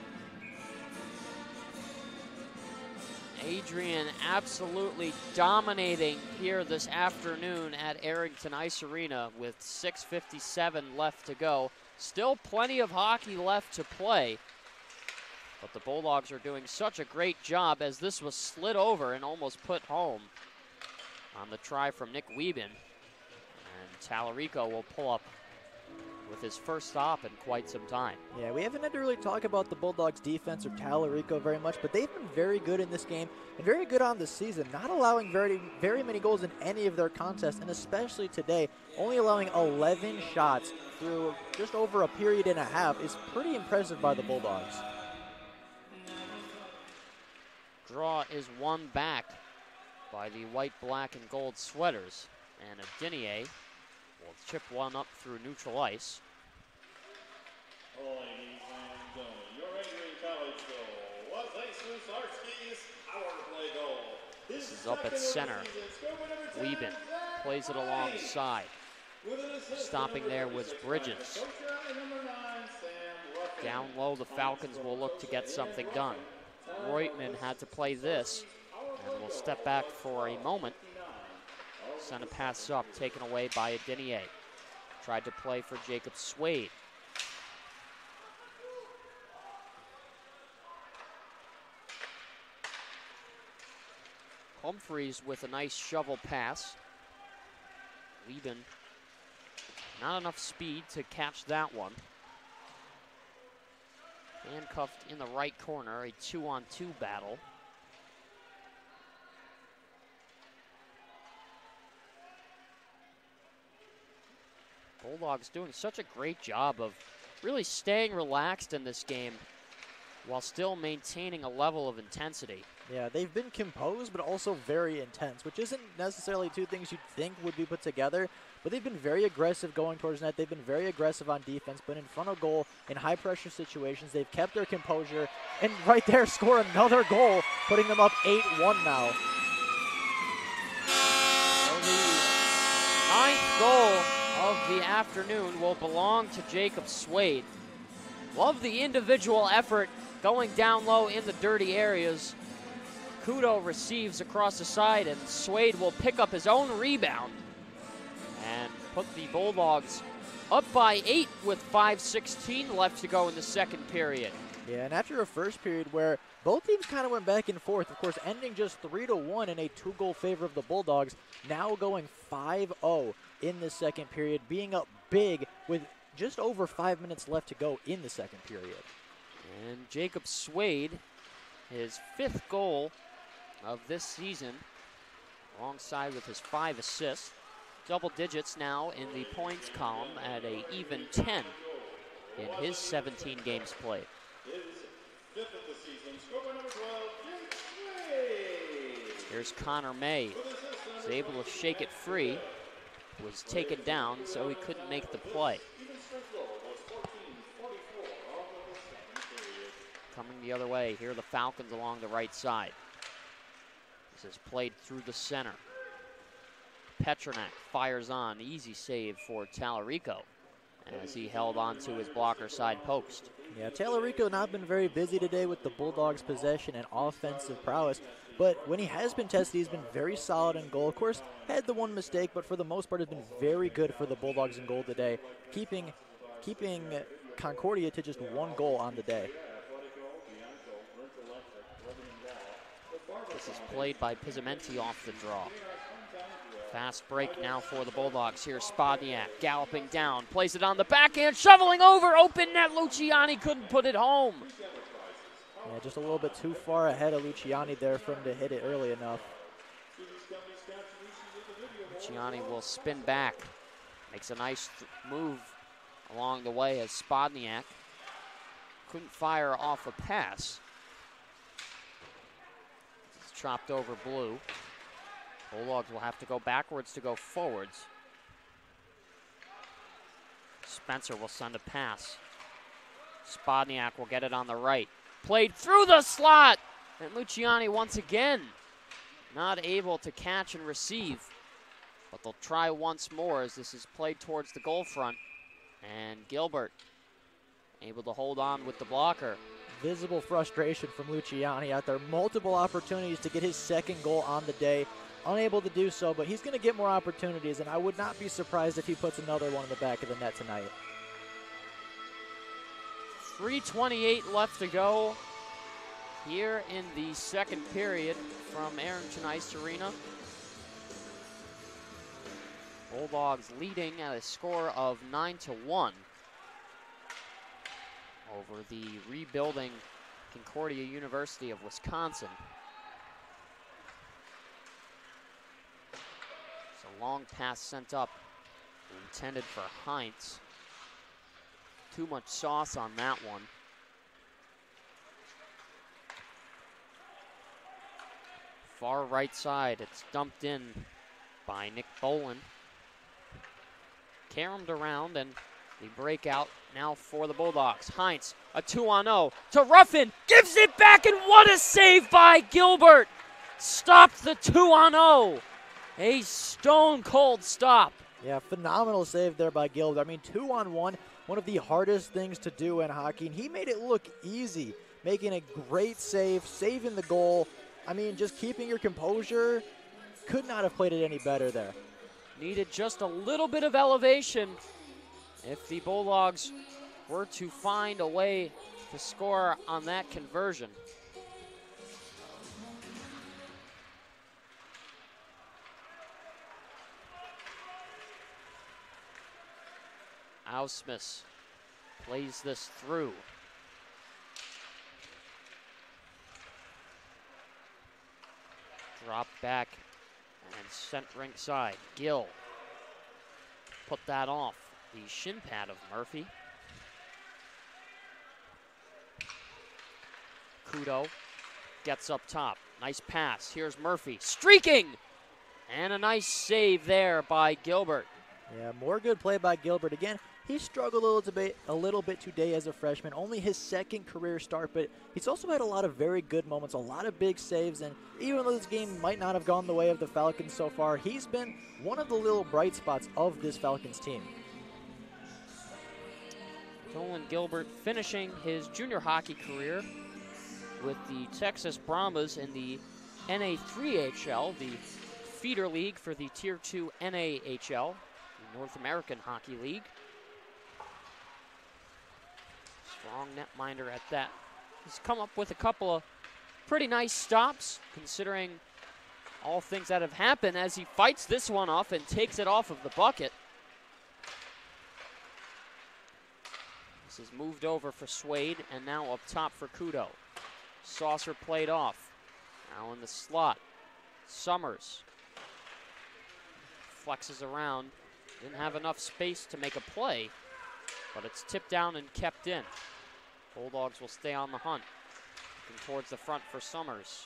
Adrian absolutely dominating here this afternoon at Arrington Ice Arena with six fifty-seven left to go. Still plenty of hockey left to play, but the Bulldogs are doing such a great job as this was slid over and almost put home on the try from Nick Wieben. And Tallarico will pull up with his first stop in quite some time. Yeah, we haven't had to really talk about the Bulldogs defense or Tallarico very much, but they've been very good in this game and very good on the season, not allowing very, very many goals in any of their contests, and especially today, only allowing eleven shots through just over a period and a half is pretty impressive by the Bulldogs. Draw is won back by the white, black, and gold sweaters, and Adinier will chip one up through neutral ice. Ladies and gentlemen, your Adrian College goal was Jesus Arski's power play goal. This is up at center. Wieben plays it alongside. Stopping there was Bridges. Down low, the Falcons will look to get something done. Reutman had to play this and will step back for a moment. Send a pass up, taken away by Adinier. Tried to play for Jacob Swade. Humphreys with a nice shovel pass. Wieben, not enough speed to catch that one. Handcuffed in the right corner, a two-on-two battle. Bulldogs doing such a great job of really staying relaxed in this game. while still maintaining a level of intensity. Yeah, they've been composed, but also very intense, which isn't necessarily two things you'd think would be put together, but they've been very aggressive going towards net. They've been very aggressive on defense, but in front of goal, in high-pressure situations, they've kept their composure, and right there score another goal, putting them up eight one now. So the ninth goal of the afternoon will belong to Jacob Swade. Love the individual effort going down low in the dirty areas. Kudo receives across the side, and Swade will pick up his own rebound and put the Bulldogs up by eight with five sixteen left to go in the second period. Yeah, and after a first period where both teams kind of went back and forth, of course, ending just three to one in a two-goal favor of the Bulldogs, now going five oh in the second period, being up big with just over five minutes left to go in the second period. And Jacob Swade, his fifth goal of this season, alongside with his five assists. Double digits now in the points column at a even ten in his seventeen games played. Here's Connor May. He's able to shake it free. Was taken down, so he couldn't make the play. Coming the other way, here are the Falcons along the right side. This is played through the center. Petronak fires on, easy save for Talarico as he held on to his blocker side post. Yeah, Talarico not been very busy today with the Bulldogs' possession and offensive prowess, but when he has been tested, he's been very solid in goal. Of course, had the one mistake, but for the most part has been very good for the Bulldogs in goal today, keeping, keeping Concordia to just one goal on the day. This is played by Pizzamenti off the draw. Fast break now for the Bulldogs. Here's Spodniak galloping down, plays it on the backhand, shoveling over, open net. Luciani couldn't put it home. Yeah, just a little bit too far ahead of Luciani there for him to hit it early enough. Luciani will spin back, makes a nice move along the way as Spodniak couldn't fire off a pass. It's chopped over blue. Bulldogs will have to go backwards to go forwards. Spencer will send a pass. Spodniak will get it on the right. Played through the slot, and Luciani once again not able to catch and receive. But they'll try once more as this is played towards the goal front. And Gilbert able to hold on with the blocker. Visible frustration from Luciani out there. Multiple opportunities to get his second goal on the day. Unable to do so, but he's going to get more opportunities, and I would not be surprised if he puts another one in the back of the net tonight. three twenty-eight left to go here in the second period from Arrington Ice Arena. Bulldogs leading at a score of nine to one over the rebuilding Concordia University of Wisconsin. Long pass sent up, intended for Heinz. Too much sauce on that one. Far right side, it's dumped in by Nick Bolin. Caromed around, and the breakout now for the Bulldogs. Heinz, a two on oh to Ruffin, gives it back, and what a save by Gilbert! Stopped the two on oh. A stone-cold stop. Yeah, phenomenal save there by Gilbert. I mean, two on one, one of the hardest things to do in hockey, and he made it look easy, making a great save, saving the goal. I mean, just keeping your composure. Could not have played it any better there. Needed just a little bit of elevation if the Bulldogs were to find a way to score on that conversion. Ausmus plays this through. Dropped back and sent rink side. Gill put that off the shin pad of Murphy. Kudo gets up top. Nice pass. Here's Murphy streaking. And a nice save there by Gilbert. Yeah, more good play by Gilbert. Again, he struggled a little bit, a little bit today as a freshman. Only his second career start, but he's also had a lot of very good moments, a lot of big saves. And even though this game might not have gone the way of the Falcons so far, he's been one of the little bright spots of this Falcons team. Dolan Gilbert finishing his junior hockey career with the Texas Brahmas in the N A three H L, the feeder league for the Tier two N A H L, the North American Hockey League. Strong netminder at that. He's come up with a couple of pretty nice stops, considering all things that have happened, as he fights this one off and takes it off of the bucket. This is moved over for Swade, and now up top for Kudo. Saucer played off. Now in the slot. Summers flexes around. Didn't have enough space to make a play, but it's tipped down and kept in. Bulldogs will stay on the hunt. Looking towards the front for Summers.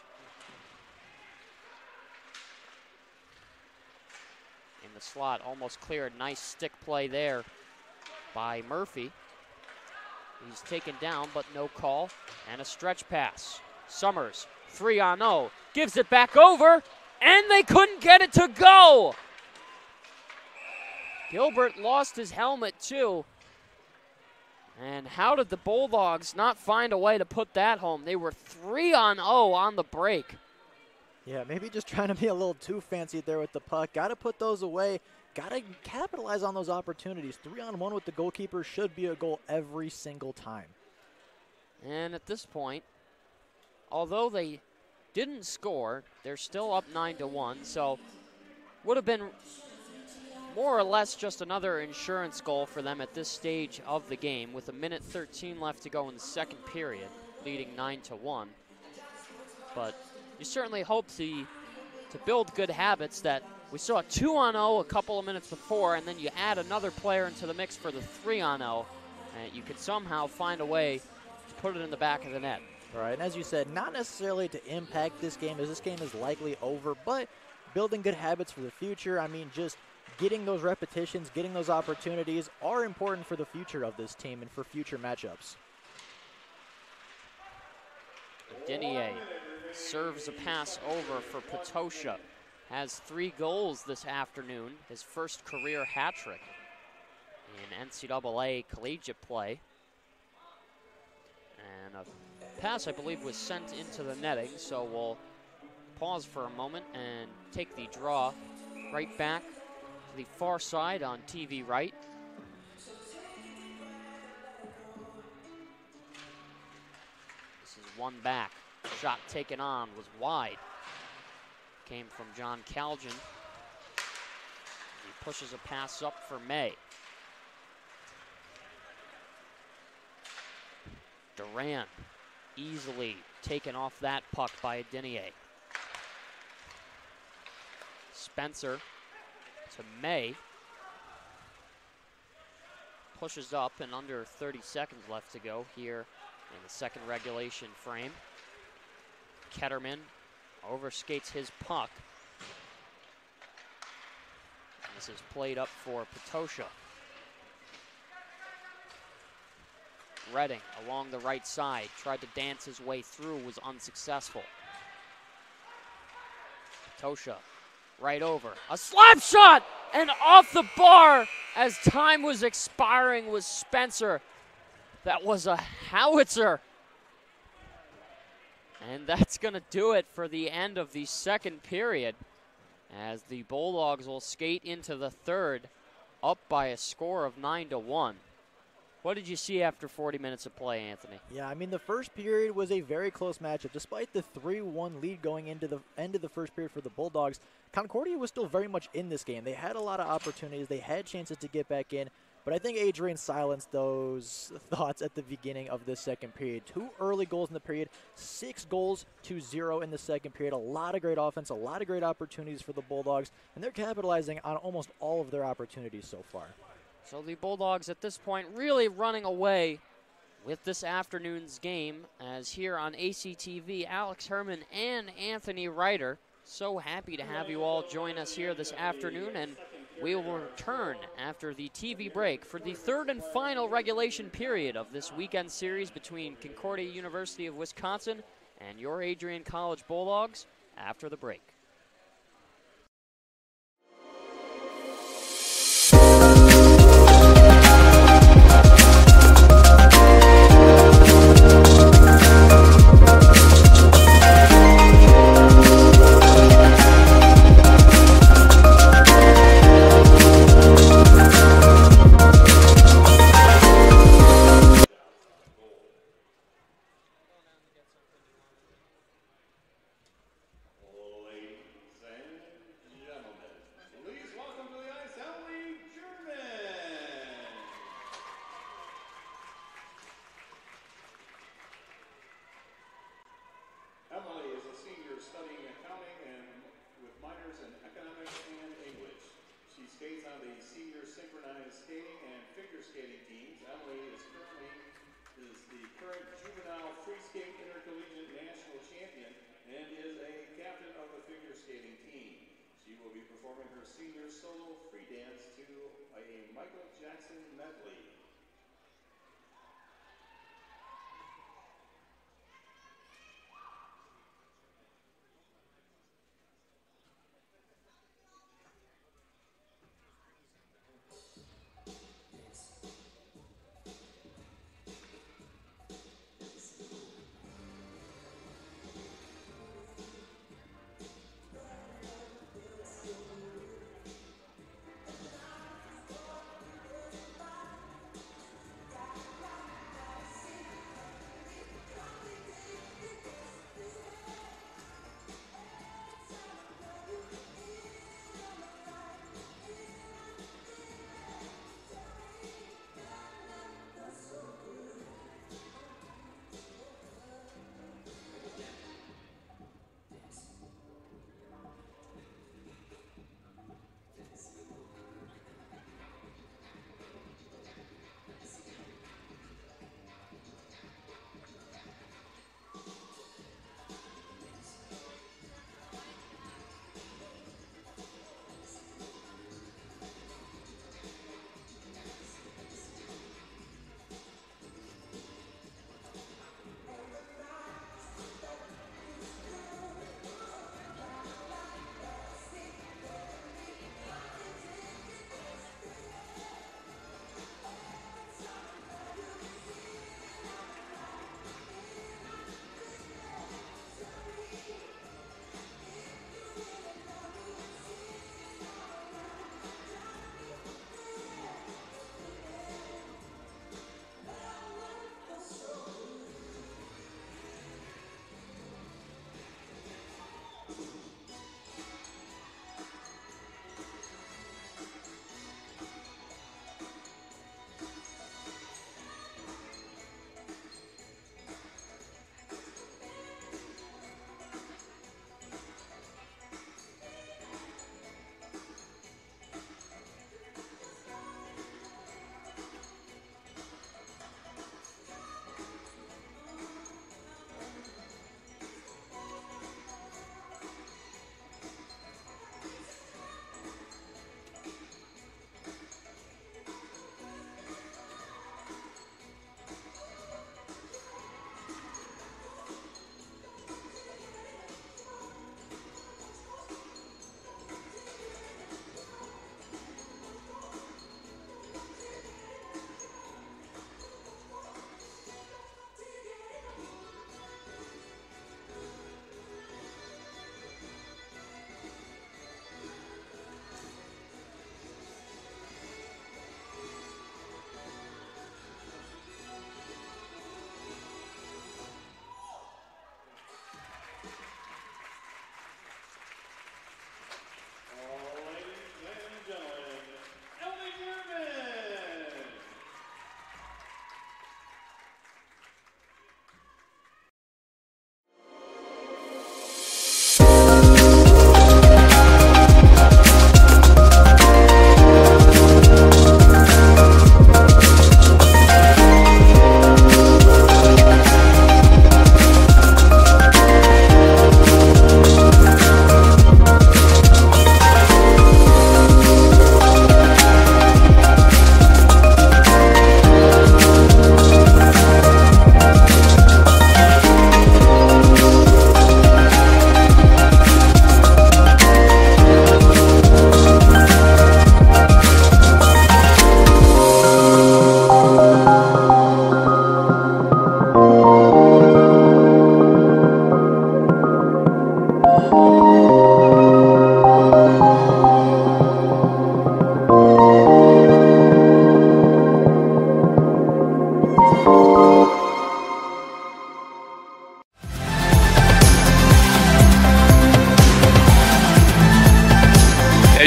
In the slot, almost cleared. Nice stick play there by Murphy. He's taken down, but no call. And a stretch pass. Summers, three on oh. Gives it back over, and they couldn't get it to go. Gilbert lost his helmet, too. And how did the Bulldogs not find a way to put that home? They were three on oh on the break. Yeah, maybe just trying to be a little too fancy there with the puck. Got to put those away. Got to capitalize on those opportunities. Three on one with the goalkeeper should be a goal every single time. And at this point, although they didn't score, they're still up nine to one. So would have been more or less just another insurance goal for them at this stage of the game, with a minute thirteen left to go in the second period, leading nine to one. But you certainly hope to, to build good habits. That we saw a two on oh a couple of minutes before, and then you add another player into the mix for the three on oh, and you could somehow find a way to put it in the back of the net. All right, and as you said, not necessarily to impact this game, as this game is likely over, but building good habits for the future. I mean, just getting those repetitions, getting those opportunities are important for the future of this team and for future matchups. Dinier serves a pass over for Potosha. Has three goals this afternoon, his first career hat trick in N C double A collegiate play. And a pass, I believe, was sent into the netting, so we'll pause for a moment and take the draw right back to the far side on T V right. This is one back. Shot taken on was wide. Came from John Calgin. He pushes a pass up for May. Duran easily taken off that puck by Dinier. Spencer to May. Pushes up, and under thirty seconds left to go here in the second regulation frame. Ketterman overskates his puck. And this is played up for Potosha. Redding along the right side, tried to dance his way through, was unsuccessful. Potosha right over. A slap shot, and off the bar as time was expiring was Spencer. That was a howitzer. And that's going to do it for the end of the second period, as the Bulldogs will skate into the third, up by a score of nine to one. What did you see after forty minutes of play, Anthony? Yeah, I mean, the first period was a very close matchup. Despite the three one lead going into the end of the first period for the Bulldogs, Concordia was still very much in this game. They had a lot of opportunities. They had chances to get back in. But I think Adrian silenced those thoughts at the beginning of this second period. Two early goals in the period, six goals to zero in the second period. A lot of great offense, a lot of great opportunities for the Bulldogs, and they're capitalizing on almost all of their opportunities so far. So the Bulldogs at this point really running away with this afternoon's game, as here on A C T V, Alex Herman and Anthony Ryder. So happy to have you all join us here this afternoon, and we will return after the T V break for the third and final regulation period of this weekend series between Concordia University of Wisconsin and your Adrian College Bulldogs after the break.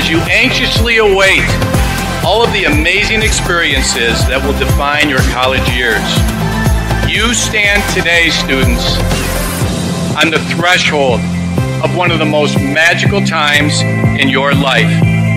as you anxiously await all of the amazing experiences that will define your college years. You stand today, students, on the threshold of one of the most magical times in your life.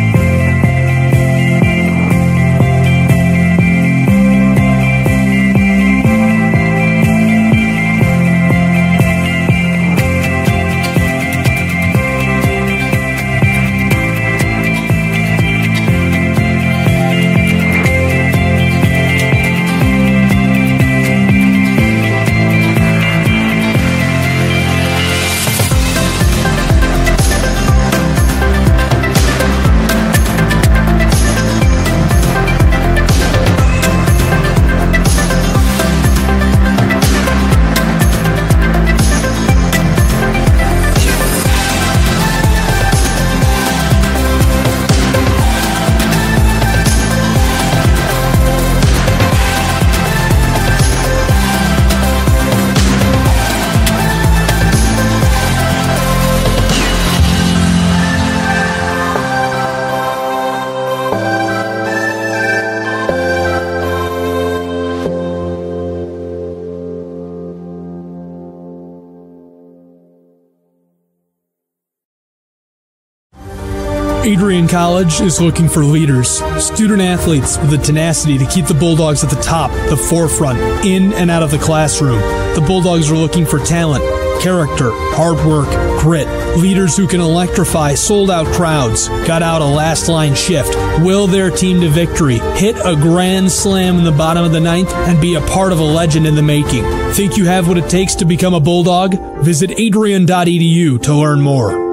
Adrian College is looking for leaders, student athletes with the tenacity to keep the Bulldogs at the top, the forefront, in and out of the classroom. The Bulldogs are looking for talent, character, hard work, grit, leaders who can electrify sold-out crowds, got out a last-line shift, will their team to victory, hit a grand slam in the bottom of the ninth, and be a part of a legend in the making. Think you have what it takes to become a Bulldog? Visit adrian dot e d u to learn more.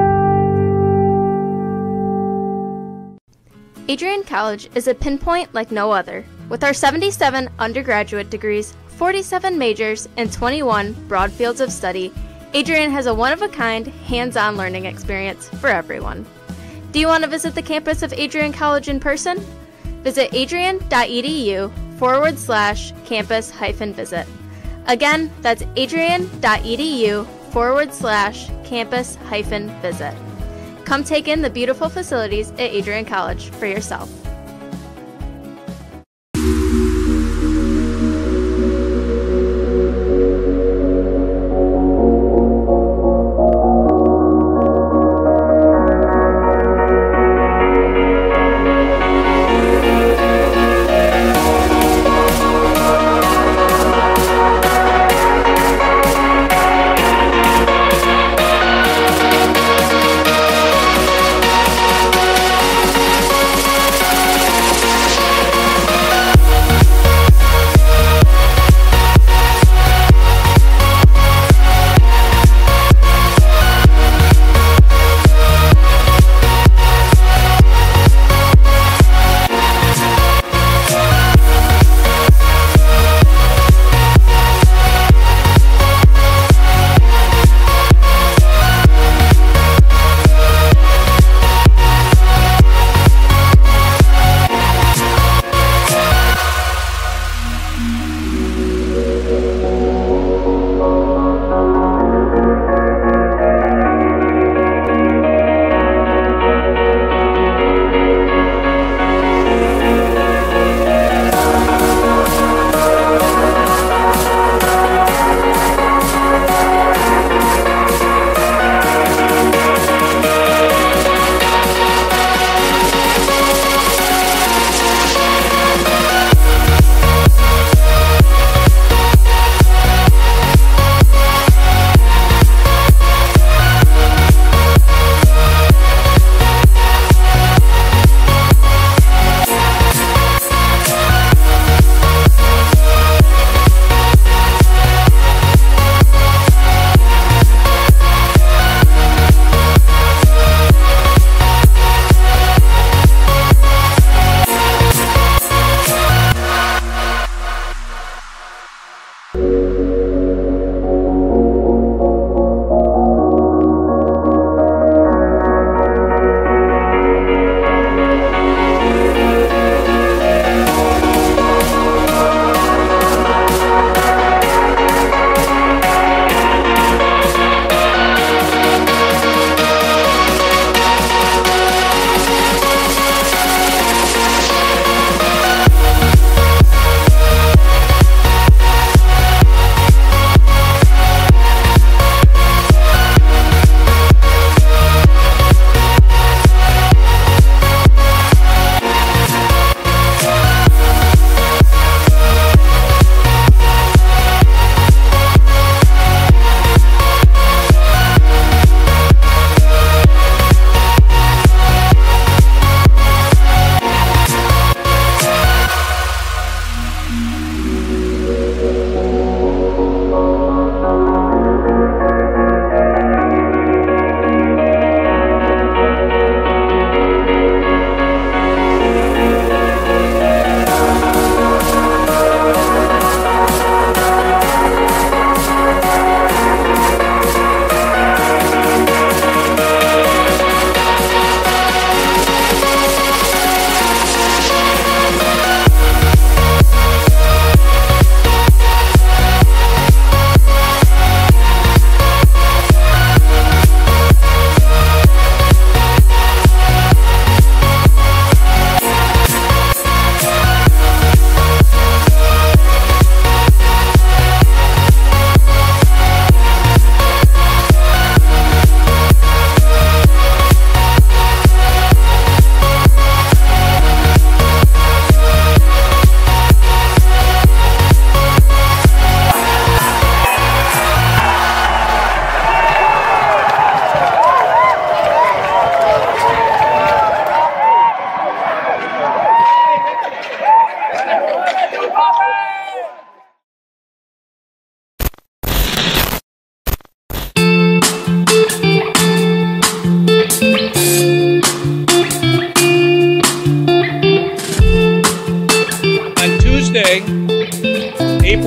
Adrian College is a pinpoint like no other. With our seventy-seven undergraduate degrees, forty-seven majors, and twenty-one broad fields of study, Adrian has a one-of-a-kind, hands-on learning experience for everyone. Do you want to visit the campus of Adrian College in person? Visit adrian dot e d u forward slash campus hyphen visit. Again, that's adrian dot e d u forward slash campus hyphen visit. Come take in the beautiful facilities at Adrian College for yourself.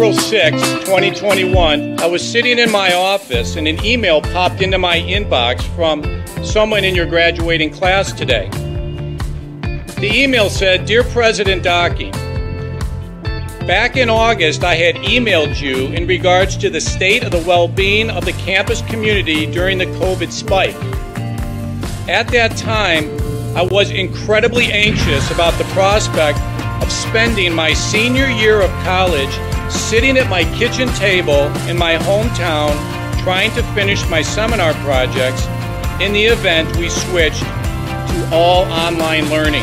April sixth, twenty twenty-one, I was sitting in my office and an email popped into my inbox from someone in your graduating class today. The email said, "Dear President Docking, back in August I had emailed you in regards to the state of the well-being of the campus community during the COVID spike. At that time, I was incredibly anxious about the prospect of spending my senior year of college sitting at my kitchen table in my hometown trying to finish my seminar projects in the event we switched to all online learning.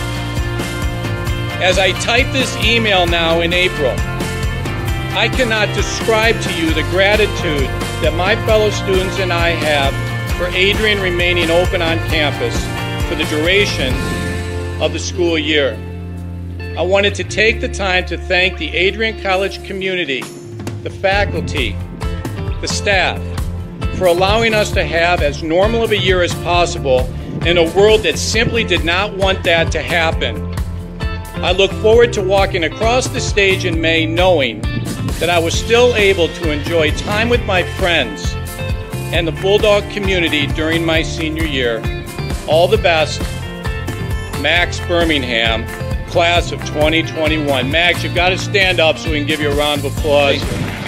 As I type this email now in April, I cannot describe to you the gratitude that my fellow students and I have for Adrian remaining open on campus for the duration of the school year. I wanted to take the time to thank the Adrian College community, the faculty, the staff, for allowing us to have as normal of a year as possible in a world that simply did not want that to happen. I look forward to walking across the stage in May knowing that I was still able to enjoy time with my friends and the Bulldog community during my senior year. All the best, Max Birmingham, class of twenty twenty-one. Max, you've got to stand up so we can give you a round of applause.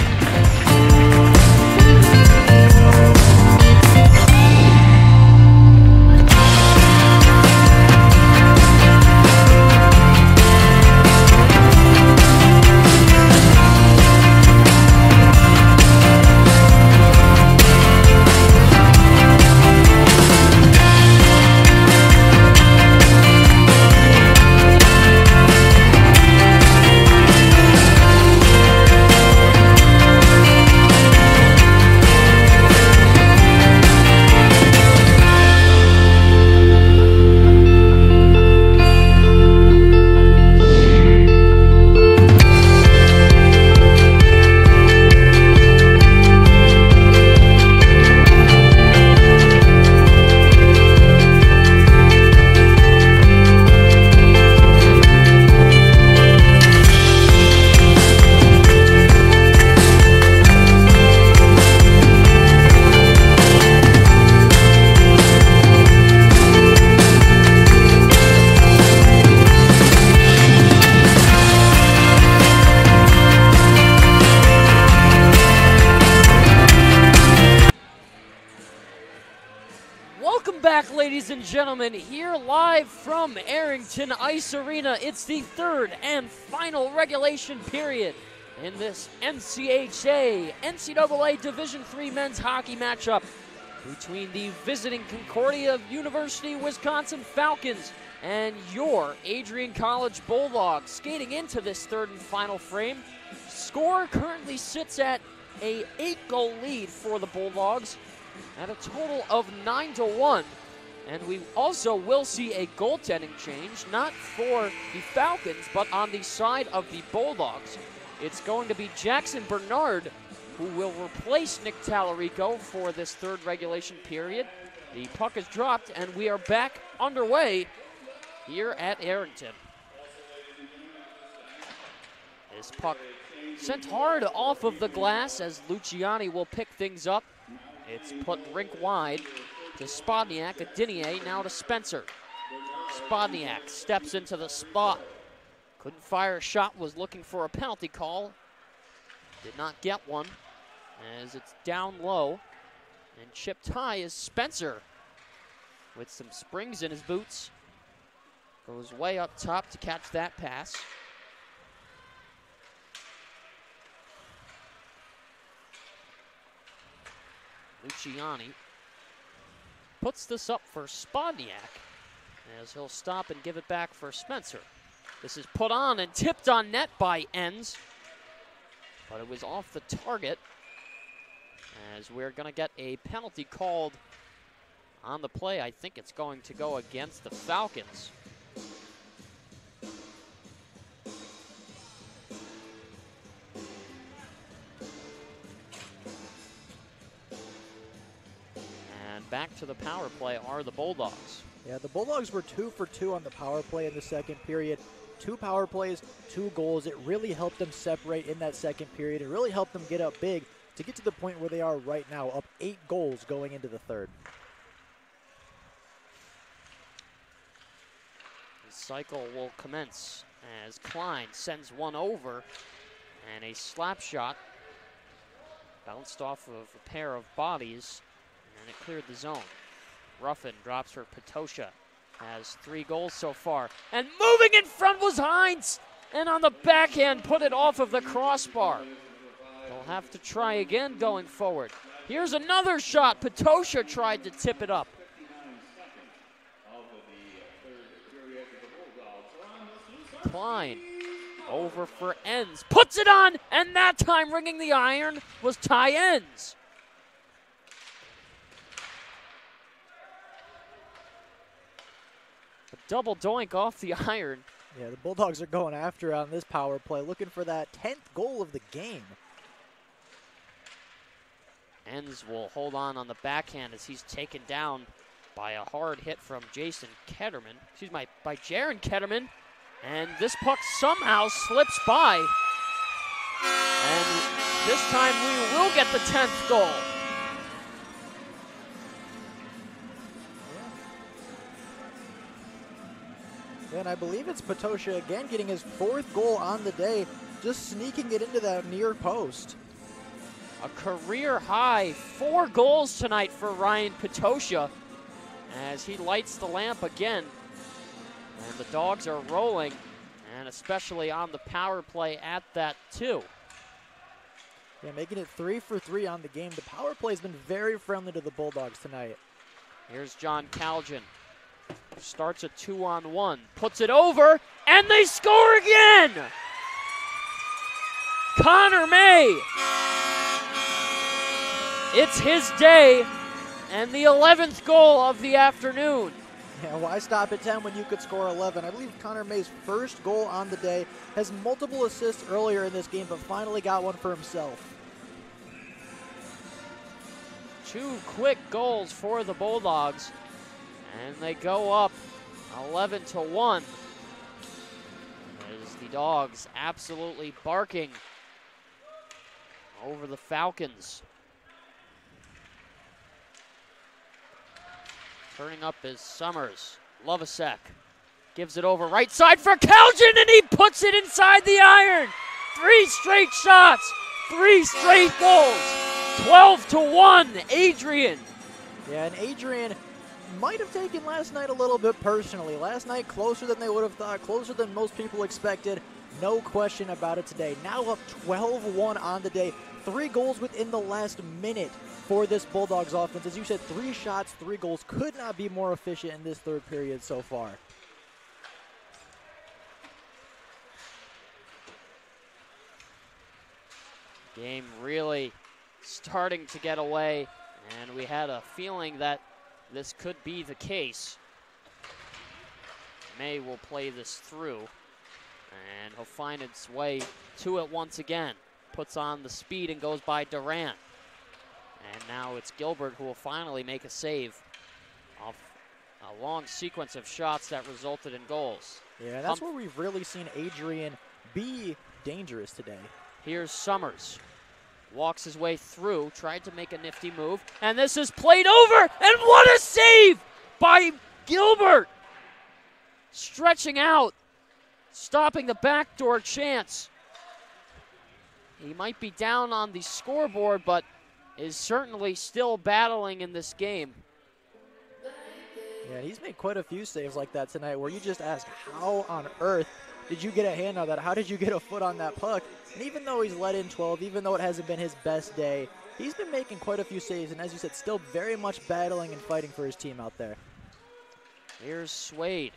Ladies and gentlemen, here live from Arrington Ice Arena, it's the third and final regulation period in this N C H A N C double A Division three men's hockey matchup between the visiting Concordia University Wisconsin Falcons and your Adrian College Bulldogs. Skating into this third and final frame, score currently sits at a eight-goal lead for the Bulldogs at a total of nine to one. And we also will see a goaltending change, not for the Falcons, but on the side of the Bulldogs. It's going to be Jackson Bernard who will replace Nick Tallarico for this third regulation period. The puck is dropped, and we are back underway here at Arrington. This puck sent hard off of the glass as Luciani will pick things up. It's put rink wide to Spodniak, to Dinier, now to Spencer. Spodniak steps into the spot. Couldn't fire a shot, was looking for a penalty call. Did not get one as it's down low. And chipped high is Spencer with some springs in his boots. Goes way up top to catch that pass. Luciani puts this up for Spodniak as he'll stop and give it back for Spencer. This is put on and tipped on net by Enns, but it was off the target as we're going to get a penalty called on the play. I think it's going to go against the Falcons. Back to the power play are the Bulldogs. Yeah, the Bulldogs were two for two on the power play in the second period. Two power plays, two goals. It really helped them separate in that second period. It really helped them get up big to get to the point where they are right now, up eight goals going into the third. The cycle will commence as Klein sends one over, and a slap shot bounced off of a pair of bodies, and it cleared the zone. Ruffin drops for Patosha. Has three goals so far. And moving in front was Hines. And on the backhand, put it off of the crossbar. They'll have to try again going forward. Here's another shot. Patosha tried to tip it up. Klein over for Enns. Puts it on, and that time ringing the iron was Ty Enns. Double doink off the iron. Yeah, the Bulldogs are going after on this power play, looking for that tenth goal of the game. Enns will hold on on the backhand as he's taken down by a hard hit from Jason Ketterman. Excuse me, by Jaron Ketterman. And this puck somehow slips by. And this time we will get the tenth goal. And I believe it's Patosha again getting his fourth goal on the day, just sneaking it into that near post. A career high, four goals tonight for Ryan Patosha as he lights the lamp again. And the Dogs are rolling, and especially on the power play at that too. Yeah, making it three for three on the game. The power play has been very friendly to the Bulldogs tonight. Here's John Calgin. Starts a two on one, puts it over, and they score again! Connor May. It's his day, and the eleventh goal of the afternoon. Yeah, why stop at ten when you could score eleven? I believe Connor May's first goal on the day, has multiple assists earlier in this game, but finally got one for himself. Two quick goals for the Bulldogs. And they go up eleven to one as the Dogs absolutely barking over the Falcons. Turning up is Summers. Lovasek gives it over right side for Calgin, and he puts it inside the iron. Three straight shots, three straight goals. twelve to one, Adrian. Yeah, and Adrian might have taken last night a little bit personally. Last night closer than they would have thought, closer than most people expected. No question about it today. Now up twelve one on the day. Three goals within the last minute for this Bulldogs offense. As you said, three shots, three goals. Could not be more efficient in this third period so far. Game really starting to get away, and we had a feeling that this could be the case. May will play this through, and he'll find its way to it once again. Puts on the speed and goes by Durant. And now it's Gilbert who will finally make a save off a long sequence of shots that resulted in goals. Yeah, that's um, where we've really seen Adrian be dangerous today. Here's Summers. Walks his way through, tried to make a nifty move, and this is played over, and what a save by Gilbert! Stretching out, stopping the backdoor chance. He might be down on the scoreboard, but is certainly still battling in this game. Yeah, he's made quite a few saves like that tonight where you just ask, how on earth did you get a hand on that? How did you get a foot on that puck? And even though he's let in twelve, even though it hasn't been his best day, he's been making quite a few saves, and as you said, still very much battling and fighting for his team out there. Here's Swade.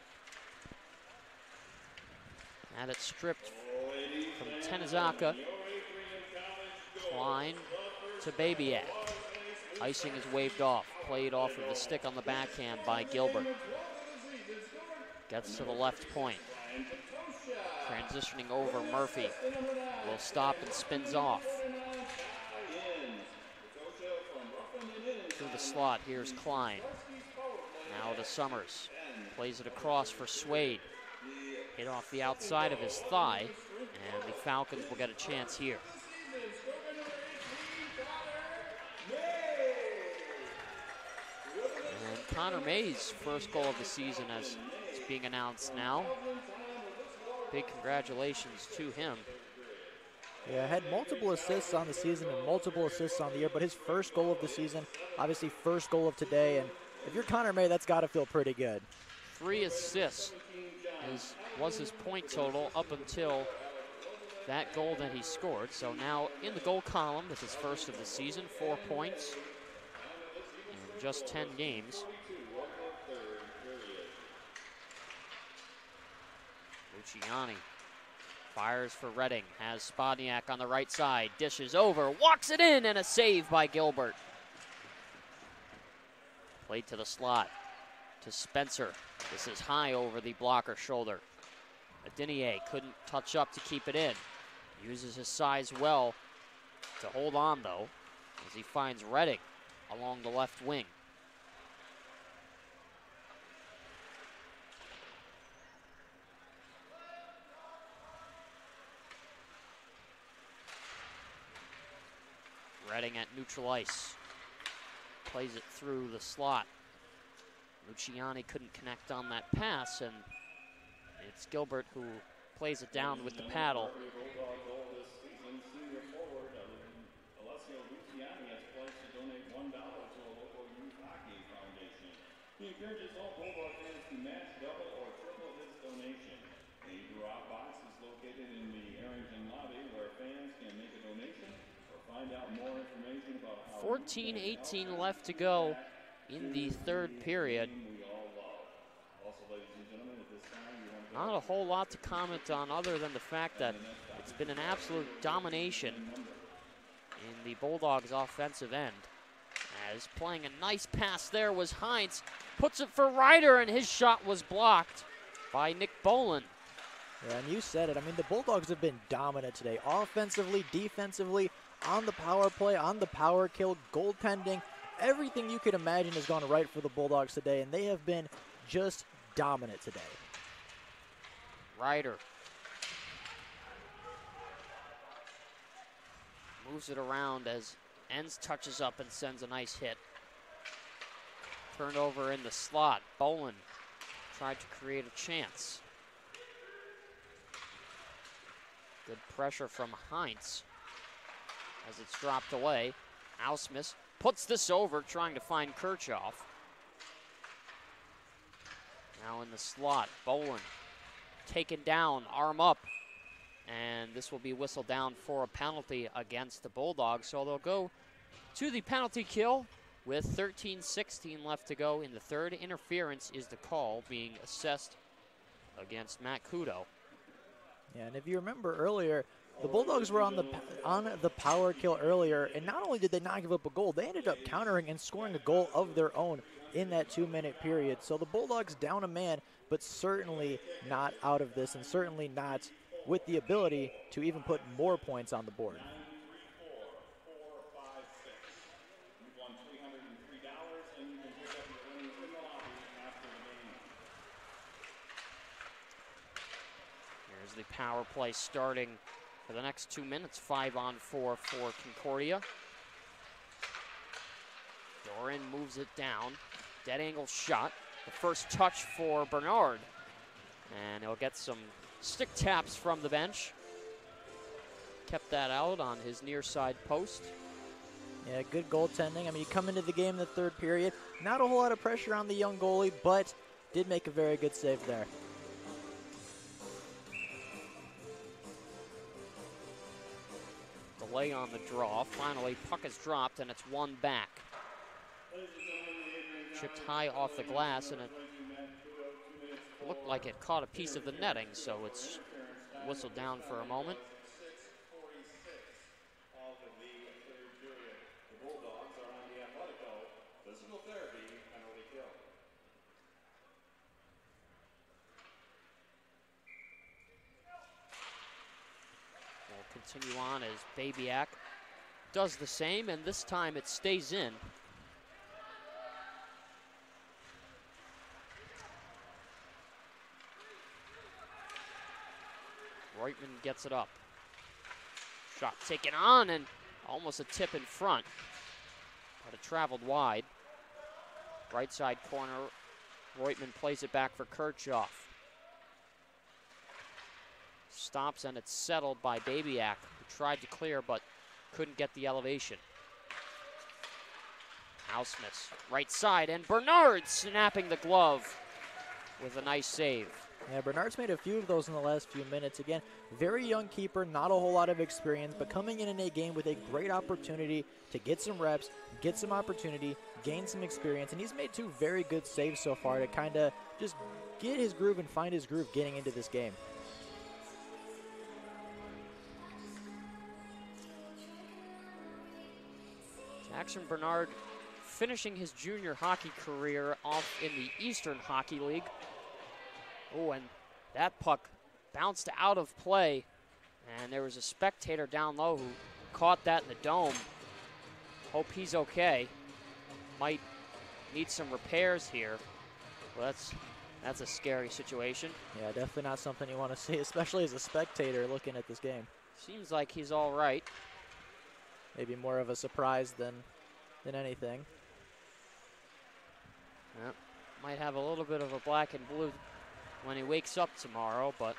Had it stripped from Tenazaka. Klein to Babyak. Icing is waved off. Played off of the stick on the backhand by Gilbert. Gets to the left point. Transitioning over Murphy. Will stop and spins off. Through the slot, here's Klein. Now to Summers. Plays it across for Swade. Hit off the outside of his thigh, and the Falcons will get a chance here. And Connor May's first goal of the season as it's being announced now. Big congratulations to him. Yeah, had multiple assists on the season and multiple assists on the year, but his first goal of the season, obviously first goal of today, and if you're Connor May, that's got to feel pretty good. Three assists is, was his point total up until that goal that he scored. So now in the goal column with his first of the season, four points in just ten games. Luciani fires for Redding, has Spodniak on the right side, dishes over, walks it in, and a save by Gilbert. Played to the slot, to Spencer. This is high over the blocker shoulder. Adinier couldn't touch up to keep it in. Uses his size well to hold on, though, as he finds Redding along the left wing. Redding at neutral ice. Plays it through the slot. Luciani couldn't connect on that pass, and it's Gilbert who plays it down with the paddle. He encourages all Bulldog fans to match, double, or triple his donation. A drop box is located in the Arrington lobby where fans can make a donation or find out more information about how fourteen eighteen left to go in the third period. Not a whole lot to comment on other than the fact that it's been an absolute domination in the Bulldogs' offensive end. As playing a nice pass there was Heinz. Puts it for Ryder, and his shot was blocked by Nick Bolin. Yeah, and you said it. I mean, the Bulldogs have been dominant today, offensively, defensively, on the power play, on the power kill, goaltending. Everything you could imagine has gone right for the Bulldogs today, and they have been just dominant today. Ryder moves it around as Enns touches up and sends a nice hit. Turned over in the slot. Bolin tried to create a chance. Good pressure from Heinz as it's dropped away. Ausmus puts this over, trying to find Kirchhoff. Now in the slot, Bolin taken down, arm up. And this will be whistled down for a penalty against the Bulldogs. So they'll go to the penalty kill with thirteen sixteen left to go in the third. Interference is the call being assessed against Matt Kudo. Yeah, and if you remember earlier, the Bulldogs were on the on the power kill earlier, and not only did they not give up a goal, they ended up countering and scoring a goal of their own in that two-minute period. So the Bulldogs down a man, but certainly not out of this, and certainly not with the ability to even put more points on the board. Here's the power play starting for the next two minutes, five on four for Concordia. Doran moves it down, dead angle shot. The first touch for Bernard, and he'll get some stick taps from the bench. Kept that out on his near side post. Yeah, good goaltending. I mean, you come into the game in the third period, not a whole lot of pressure on the young goalie, but did make a very good save there. Delay on the draw. Finally, puck is dropped, and it's one back. Chipped high off the glass, and it looked like it caught a piece of the netting, so it's whistled down for a moment. We'll continue on as Babiak does the same, and this time it stays in. Reutman gets it up. Shot taken on and almost a tip in front, but it traveled wide. Right side corner, Reutman plays it back for Kirchhoff. Stops and it's settled by Babyak, who tried to clear but couldn't get the elevation. Housmith, right side, and Bernard snapping the glove with a nice save. Yeah, Bernard's made a few of those in the last few minutes. Again, very young keeper, not a whole lot of experience, but coming in in a game with a great opportunity to get some reps, get some opportunity, gain some experience, and he's made two very good saves so far to kind of just get his groove and find his groove getting into this game. Jackson Bernard finishing his junior hockey career off in the Eastern Hockey League. Oh, and that puck bounced out of play, and there was a spectator down low who caught that in the dome. Hope he's okay. Might need some repairs here. Well, that's, that's a scary situation. Yeah, definitely not something you want to see, especially as a spectator looking at this game. Seems like he's all right. Maybe more of a surprise than, than anything. Yep. Might have a little bit of a black and blue when he wakes up tomorrow, but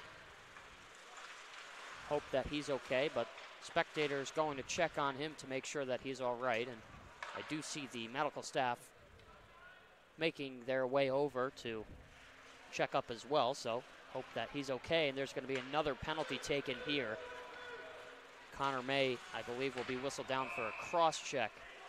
hope that he's okay. But spectators going to check on him to make sure that he's all right, and I do see the medical staff making their way over to check up as well, so hope that he's okay. And there's going to be another penalty taken here. Connor May, I believe, will be whistled down for a cross check.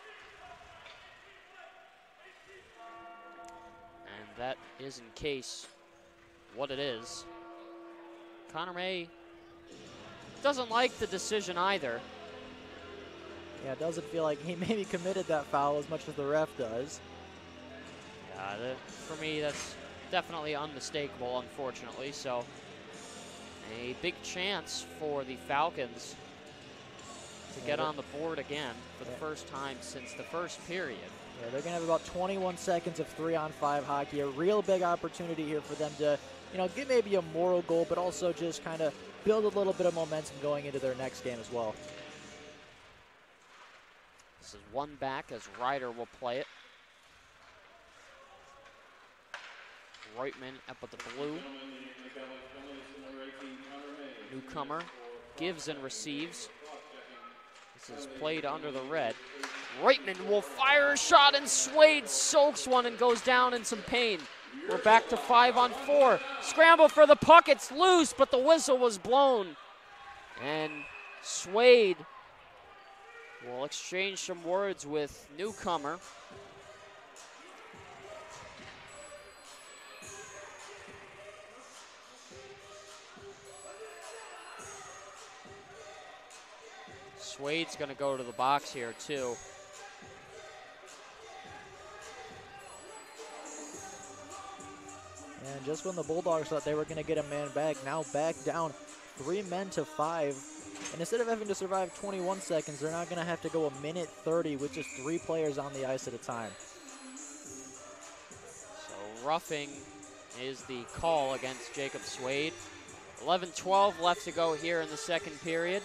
And that is in case what it is. Connor May doesn't like the decision either. Yeah, it doesn't feel like he maybe committed that foul as much as the ref does. Yeah, the, for me, that's definitely unmistakable, unfortunately. So a big chance for the Falcons to yeah, get on the board again for yeah. the first time since the first period. Yeah, they're going to have about twenty-one seconds of three-on-five hockey. A real big opportunity here for them to, you know, get maybe a moral goal, but also just kind of build a little bit of momentum going into their next game as well. This is one back as Ryder will play it. Reutman up at the blue. Newcomer gives and receives. This is played under the red. Reutman will fire a shot, and Swade soaks one and goes down in some pain. We're back to five on four. Scramble for the puck. It's loose, but the whistle was blown. And Swade will exchange some words with Newcomer. Swade's going to go to the box here, too. And just when the Bulldogs thought they were going to get a man back, now back down three men to five. And instead of having to survive twenty-one seconds, they're now going to have to go a minute thirty with just three players on the ice at a time. So roughing is the call against Jacob Swade. eleven twelve left to go here in the second period.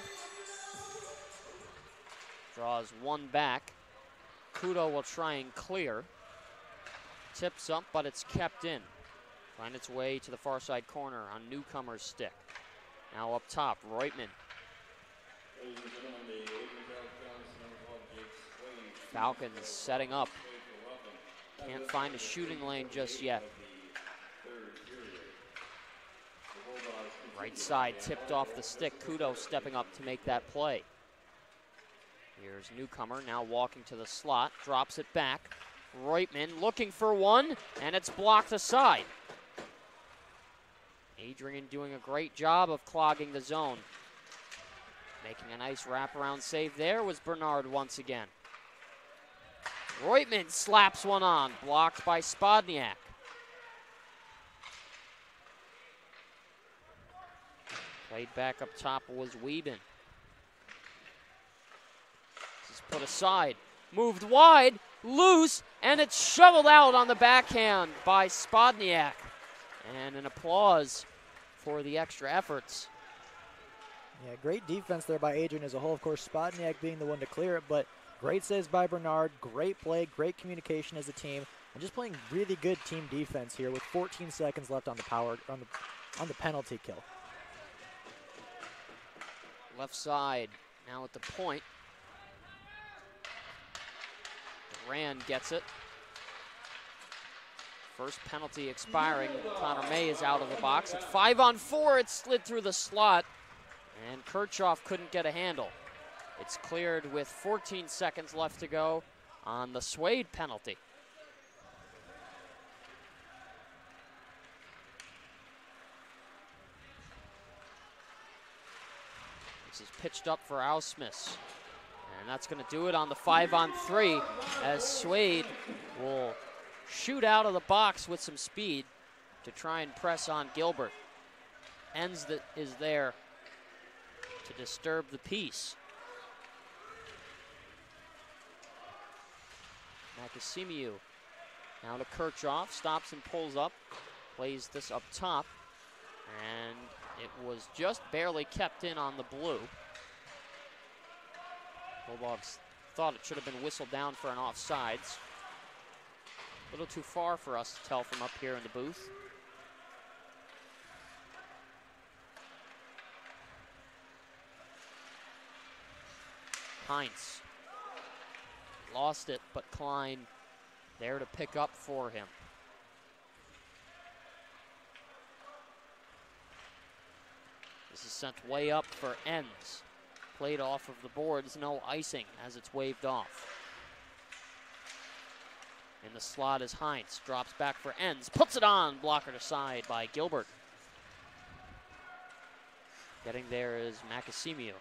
Draws one back. Kudo will try and clear. Tips up, but it's kept in. Find its way to the far side corner on Newcomer's stick. Now up top, Reutman. Falcons setting up. Can't find a shooting lane just yet. Right side tipped off the stick. Kudo stepping up to make that play. Here's Newcomer now walking to the slot. Drops it back. Reutman looking for one, and it's blocked aside. Adrian doing a great job of clogging the zone. Making a nice wraparound save there was Bernard once again. Reutman slaps one on, blocked by Spodniak. Played back up top was Wieben. This is put aside, moved wide, loose, and it's shoveled out on the backhand by Spodniak. And an applause for the extra efforts Yeah, great defense there by Adrian as a whole. Of course, Spodniak being the one to clear it, but great saves by Bernard, great play, great communication as a team, and just playing really good team defense here with fourteen seconds left on the power on the on the penalty kill. Left side now at the point. Rand gets it. First penalty expiring. Connor May is out of the box. It's five on four. It slid through the slot, and Kirchhoff couldn't get a handle. It's cleared with fourteen seconds left to go on the Suede penalty. This is pitched up for Ausmus. And that's going to do it on the five on three as Suede will shoot out of the box with some speed to try and press on Gilbert. Enns that is there to disturb the peace. Makasimiu now to Kirchhoff, stops and pulls up, plays this up top, and it was just barely kept in on the blue. Bulldogs thought it should have been whistled down for an offsides. A little too far for us to tell from up here in the booth. Heinz lost it, but Klein there to pick up for him. This is sent way up for Enns. Played off of the boards, no icing as it's waved off. In the slot is Heinz, drops back for Enns, puts it on, blocker to side by Gilbert. Getting there is Makasimiu.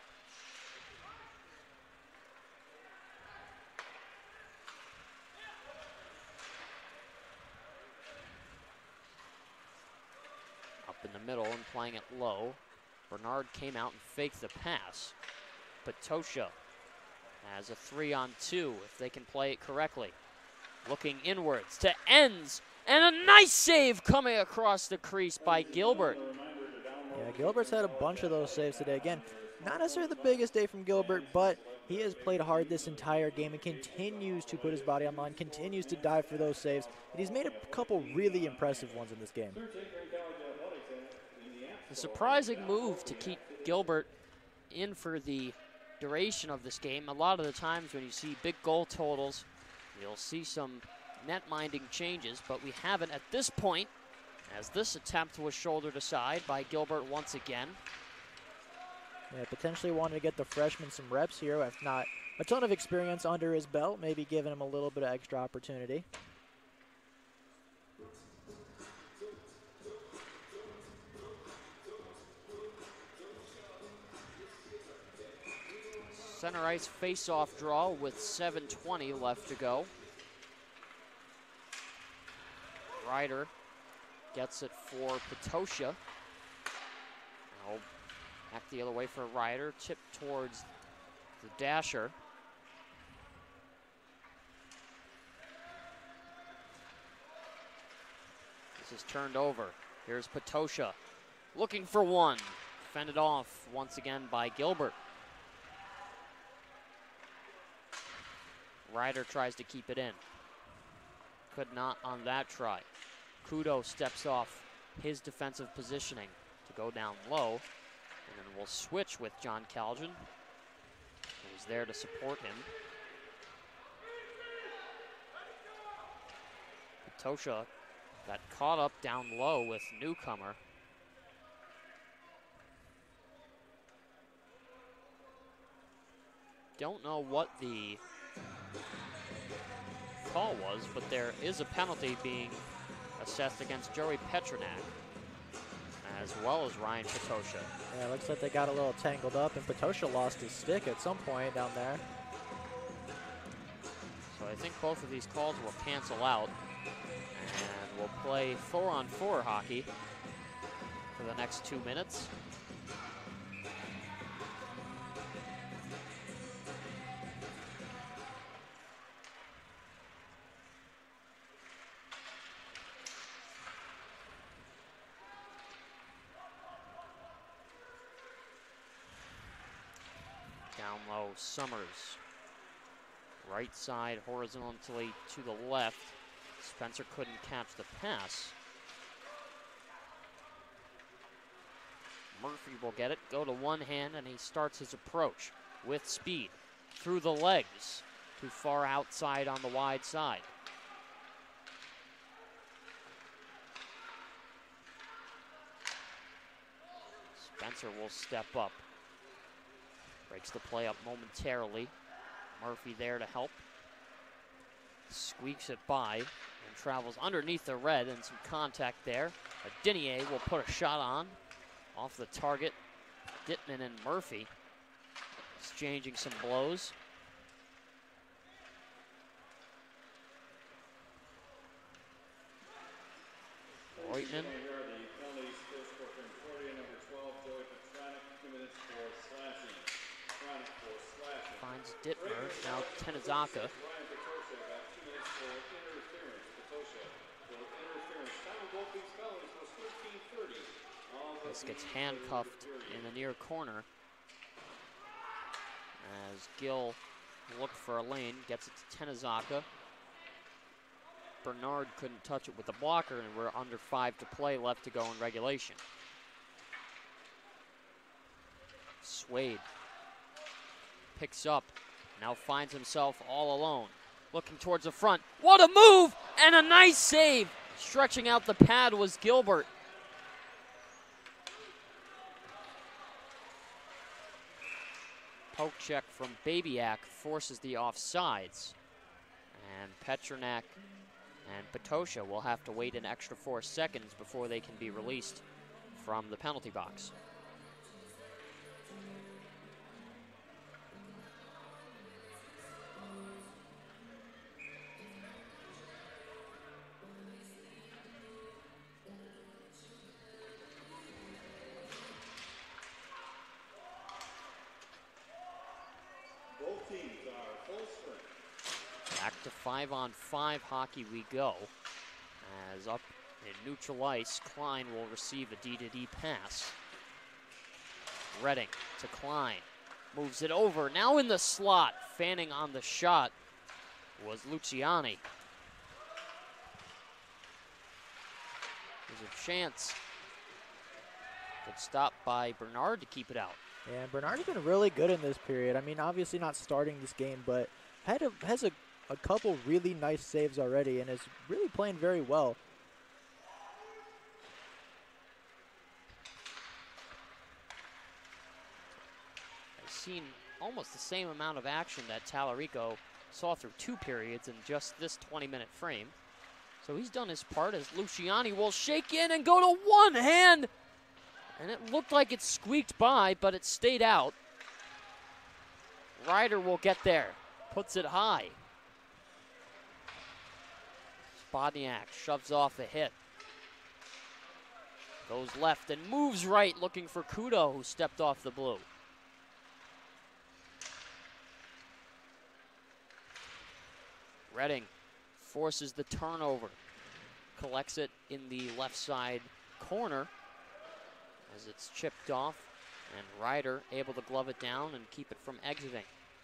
Up in the middle and playing it low. Bernard came out and faked the pass. Patosha has a three on two if they can play it correctly. Looking inwards to Enns, and a nice save coming across the crease by Gilbert. Yeah, Gilbert's had a bunch of those saves today. Again, not necessarily the biggest day from Gilbert, but he has played hard this entire game and continues to put his body on line, continues to dive for those saves, and he's made a couple really impressive ones in this game. A surprising move to keep Gilbert in for the duration of this game. A lot of the times when you see big goal totals, you'll see some net-minding changes, but we haven't at this point, as this attempt was shouldered aside by Gilbert once again. Yeah, potentially wanted to get the freshman some reps here, if not a ton of experience under his belt, maybe giving him a little bit of extra opportunity. Center ice face-off draw with seven twenty left to go. Ryder gets it for Patosha. Now back the other way for Ryder, tip towards the dasher. This is turned over. Here's Patosha looking for one. Fended off once again by Gilbert. Ryder tries to keep it in. Could not on that try. Kudo steps off his defensive positioning to go down low. And then we'll switch with John Calgin, who's there to support him. Patosha got caught up down low with Newcomer. Don't know what the call was, but there is a penalty being assessed against Joey Petronak, as well as Ryan Patosha. Yeah, looks like they got a little tangled up, and Patosha lost his stick at some point down there. So I think both of these calls will cancel out, and we'll play four-on-four hockey for the next two minutes. Down low, Summers. Right side horizontally to the left. Spencer couldn't catch the pass. Murphy will get it, go to one hand, and he starts his approach with speed through the legs, too far outside on the wide side. Spencer will step up. Breaks the play up momentarily. Murphy there to help. Squeaks it by and travels underneath the red, and some contact there. Adinier will put a shot on off the target. Dittman and Murphy exchanging some blows. Reutman. Finds Dittmer, now Tenazaka. This gets handcuffed in the near corner as Gill looked for a lane, gets it to Tenazaka. Bernard couldn't touch it with the blocker, and we're under five to play, left to go in regulation. Swade picks up, now finds himself all alone, looking towards the front. What a move, and a nice save. Stretching out the pad was Gilbert. Poke check from Babyak forces the offsides. And Petronak and Patosha will have to wait an extra four seconds before they can be released from the penalty box. Back to five on five hockey we go. As up in neutral ice, Klein will receive a D to D pass. Redding to Klein. Moves it over, now in the slot. Fanning on the shot was Luciani. There's a chance. Good stop by Bernard to keep it out. Yeah, Bernard's been really good in this period. I mean, obviously not starting this game, but had a, has a, a couple really nice saves already and is really playing very well. I've seen almost the same amount of action that Tallarico saw through two periods in just this twenty minute frame. So he's done his part as Luciani will shake in and go to one hand. And it looked like it squeaked by, but it stayed out. Ryder will get there, puts it high. Spodniak shoves off a hit. Goes left and moves right, looking for Kudo, who stepped off the blue. Redding forces the turnover. Collects it in the left side corner as it's chipped off, and Ryder able to glove it down and keep it from exiting.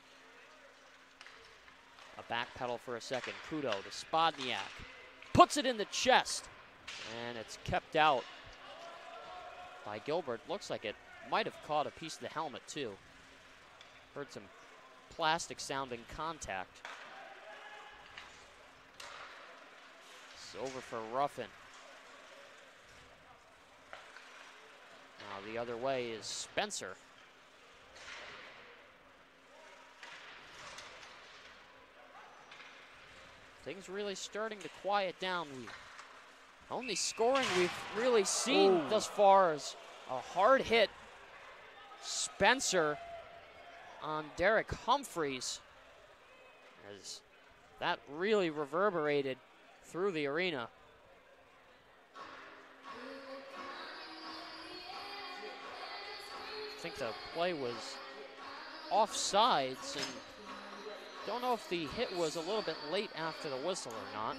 A back pedal for a second. Kudo to Spodniak. Puts it in the chest, and it's kept out by Gilbert. Looks like it might have caught a piece of the helmet, too. Heard some plastic-sounding contact. It's over for Ruffin. Now the other way is Spencer. Things really starting to quiet down. We only scoring we've really seen Ooh. thus far is a hard hit. Spencer on Derek Humphreys, as that really reverberated through the arena. I think the play was offsides, and don't know if the hit was a little bit late after the whistle or not.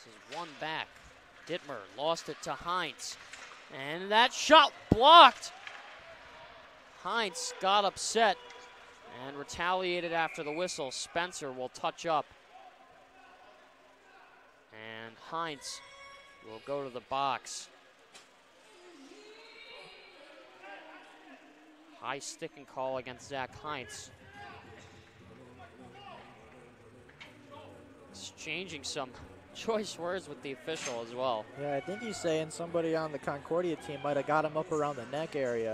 This is one back. Dittmer lost it to Heinz. And that shot blocked. Heinz got upset and retaliated after the whistle. Spencer will touch up. And Heinz will go to the box. High sticking call against Zach Heinz. Exchanging some choice words with the official as well. Yeah, I think he's saying somebody on the Concordia team might have got him up around the neck area.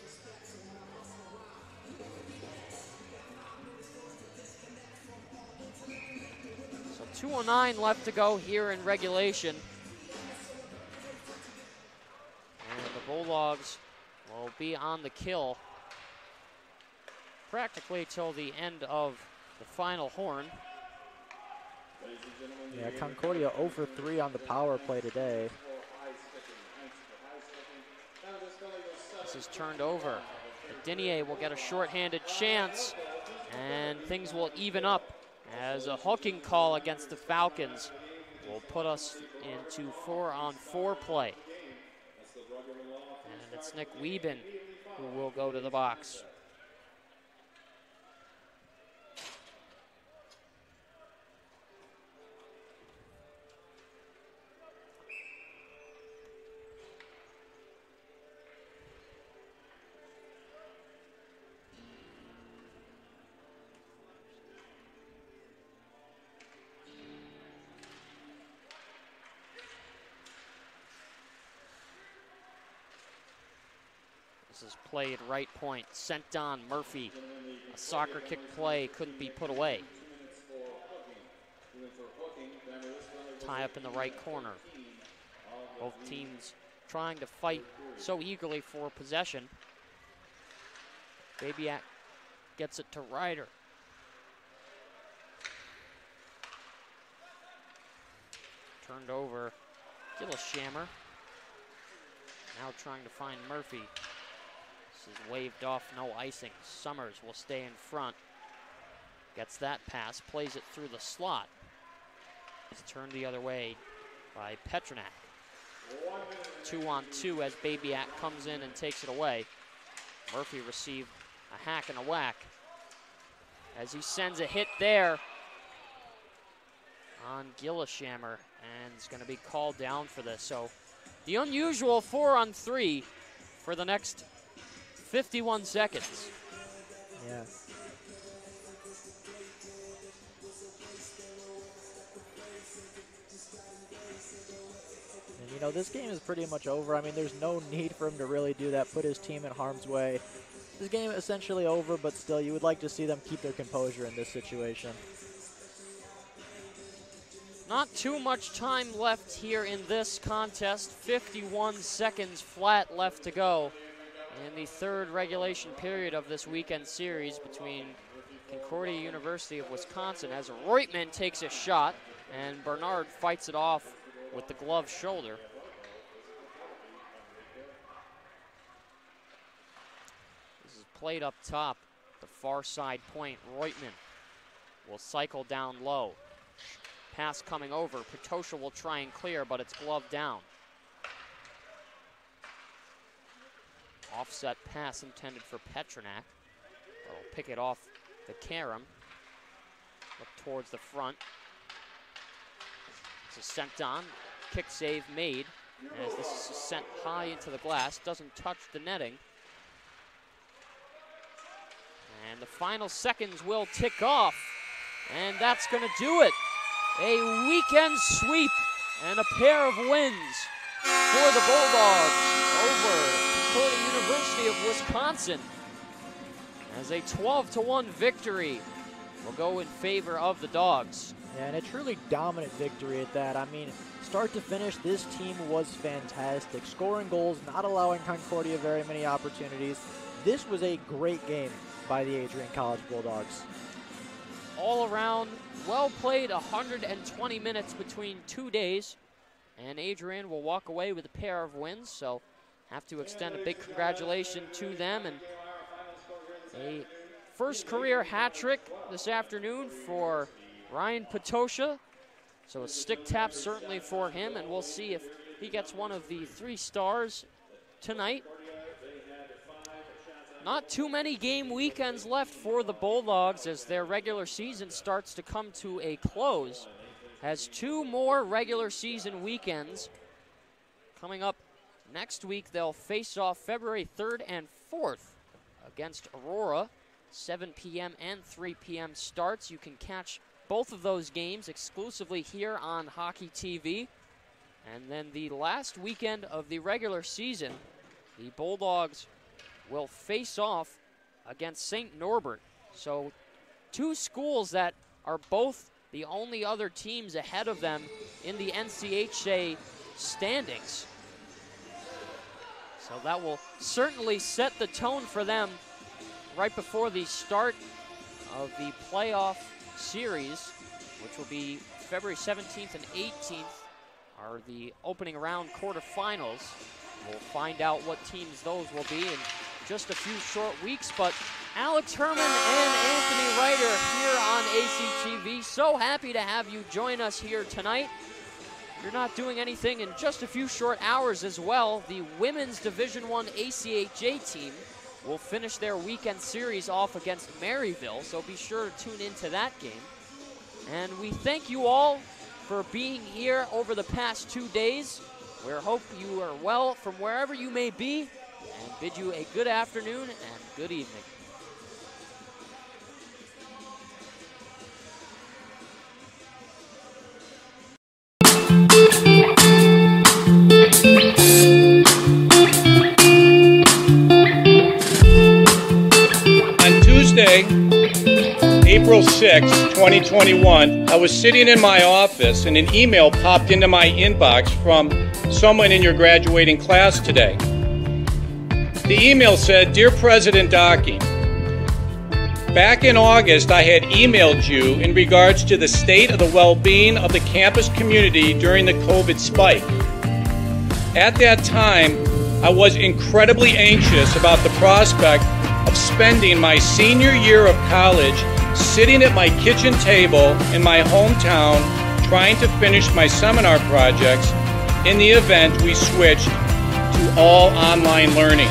So two oh nine left to go here in regulation. And the Bulldogs will be on the kill practically till the end of the final horn. Yeah, Concordia oh for three on the power play today. This is turned over. Dinier will get a shorthanded chance, and things will even up as a hooking call against the Falcons will put us into four on four play. And it's Nick Wieben who will go to the box. This is played right point, sent on Murphy. A soccer kick play couldn't be put away. Tie up in the right corner. Both teams trying to fight so eagerly for possession. Babiak gets it to Ryder. Turned over, Gillishammer. Now trying to find Murphy. This is waved off, no icing. Summers will stay in front. Gets that pass, plays it through the slot. It's turned the other way by Petronak. Two on two as Babiak comes in and takes it away. Murphy received a hack and a whack as he sends a hit there on Gillishammer, and is going to be called down for this. So the unusual four on three for the next fifty-one seconds. Yeah. And you know, this game is pretty much over. I mean, there's no need for him to really do that, put his team in harm's way. This game is essentially over, but still, you would like to see them keep their composure in this situation. Not too much time left here in this contest. fifty-one seconds flat left to go in the third regulation period of this weekend series between Concordia University of Wisconsin as Reutman takes a shot and Bernard fights it off with the gloved shoulder. This is played up top, the far side point. Reutman will cycle down low. Pass coming over. Petosha will try and clear, but it's gloved down. Offset pass intended for Petronak. They'll pick it off the carom. Look towards the front. This is sent on. Kick save made as this is sent high into the glass. Doesn't touch the netting. And the final seconds will tick off. And that's going to do it. A weekend sweep and a pair of wins for the Bulldogs over Concordia University of Wisconsin, as a twelve to one victory will go in favor of the Dogs. Yeah, and a truly dominant victory at that. I mean, start to finish, this team was fantastic. Scoring goals, not allowing Concordia very many opportunities. This was a great game by the Adrian College Bulldogs. All around, well played, one hundred twenty minutes between two days, and Adrian will walk away with a pair of wins, so have to extend a big congratulations to them. And a first career hat trick this afternoon for Ryan Petosha. So a stick tap certainly for him, and we'll see if he gets one of the three stars tonight. Not too many game weekends left for the Bulldogs as their regular season starts to come to a close. Has two more regular season weekends coming up next week. They'll face off February third and fourth against Aurora, seven p m and three p m starts. You can catch both of those games exclusively here on Hockey T V. And then the last weekend of the regular season, the Bulldogs will face off against Saint Norbert. So two schools that are both the only other teams ahead of them in the N C H A standings. So that will certainly set the tone for them right before the start of the playoff series, which will be February seventeenth and eighteenth, are the opening round quarterfinals. We'll find out what teams those will be in just a few short weeks, but Alex Herman and Anthony Ryder here on A C T V. So happy to have you join us here tonight. You're not doing anything in just a few short hours as well. The Women's Division One A C H A team will finish their weekend series off against Maryville, so be sure to tune into that game. And we thank you all for being here over the past two days. We hope you are well from wherever you may be, and bid you a good afternoon and good evening. On Tuesday, April sixth, twenty twenty-one, I was sitting in my office and an email popped into my inbox from someone in your graduating class today. The email said, "Dear President Dockey, back in August I had emailed you in regards to the state of the well-being of the campus community during the COVID spike. At that time, I was incredibly anxious about the prospect of spending my senior year of college sitting at my kitchen table in my hometown trying to finish my seminar projects in the event we switched to all online learning.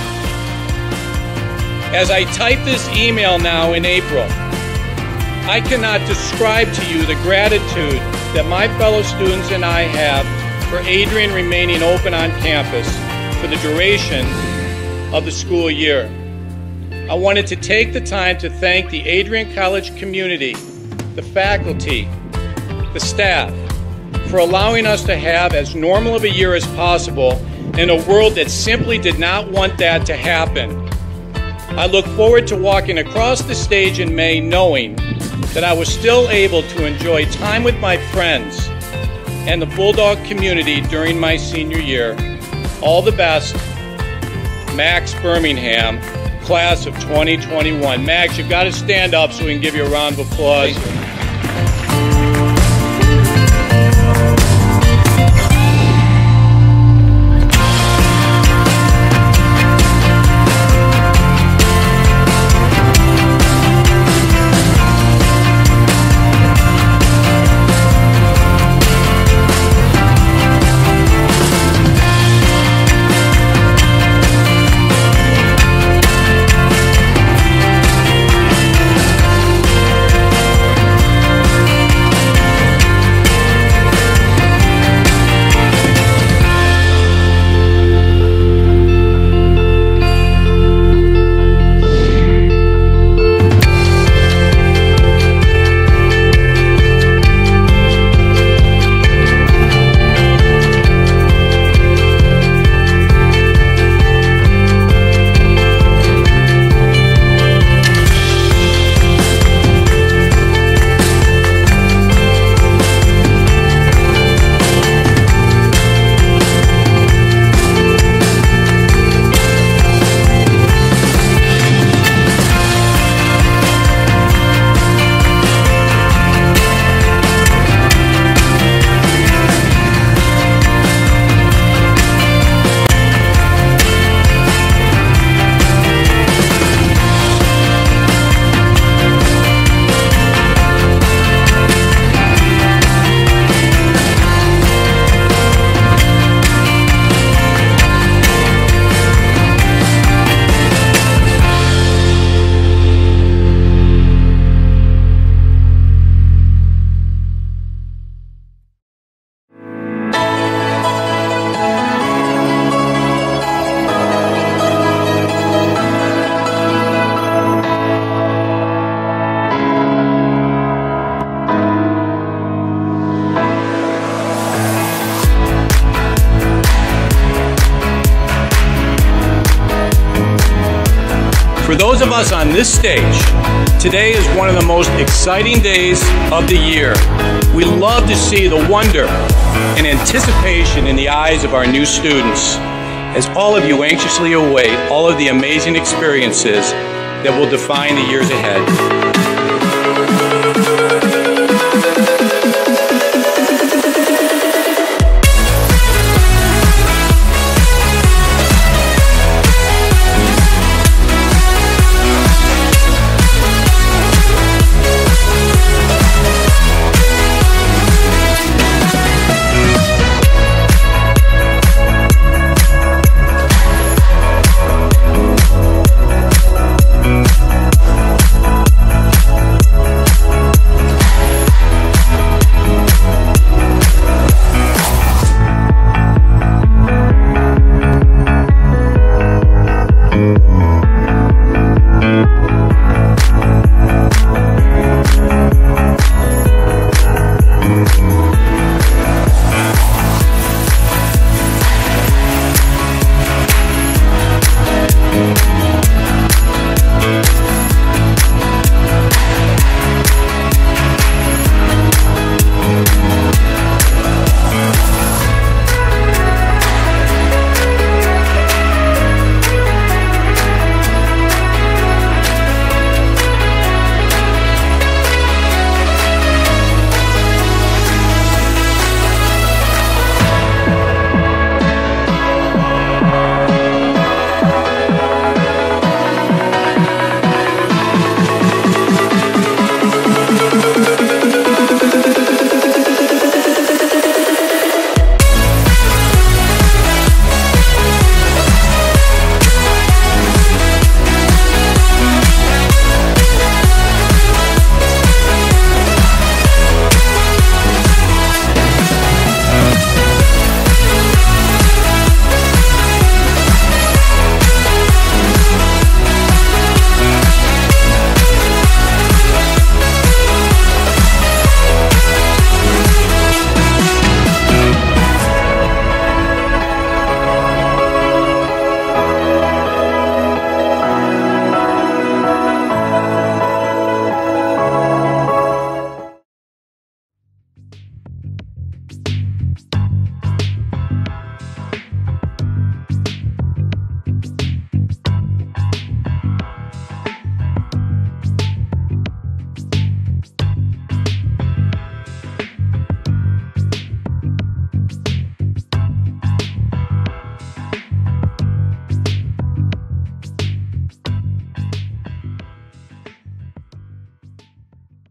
As I type this email now in April, I cannot describe to you the gratitude that my fellow students and I have for Adrian remaining open on campus for the duration of the school year. I wanted to take the time to thank the Adrian College community, the faculty, the staff, for allowing us to have as normal of a year as possible in a world that simply did not want that to happen. I look forward to walking across the stage in May knowing that I was still able to enjoy time with my friends and the Bulldog community during my senior year. All the best, Max Birmingham, class of twenty twenty-one. Max, you've got to stand up so we can give you a round of applause. For those of us on this stage, today is one of the most exciting days of the year. We love to see the wonder and anticipation in the eyes of our new students as all of you anxiously await all of the amazing experiences that will define the years ahead.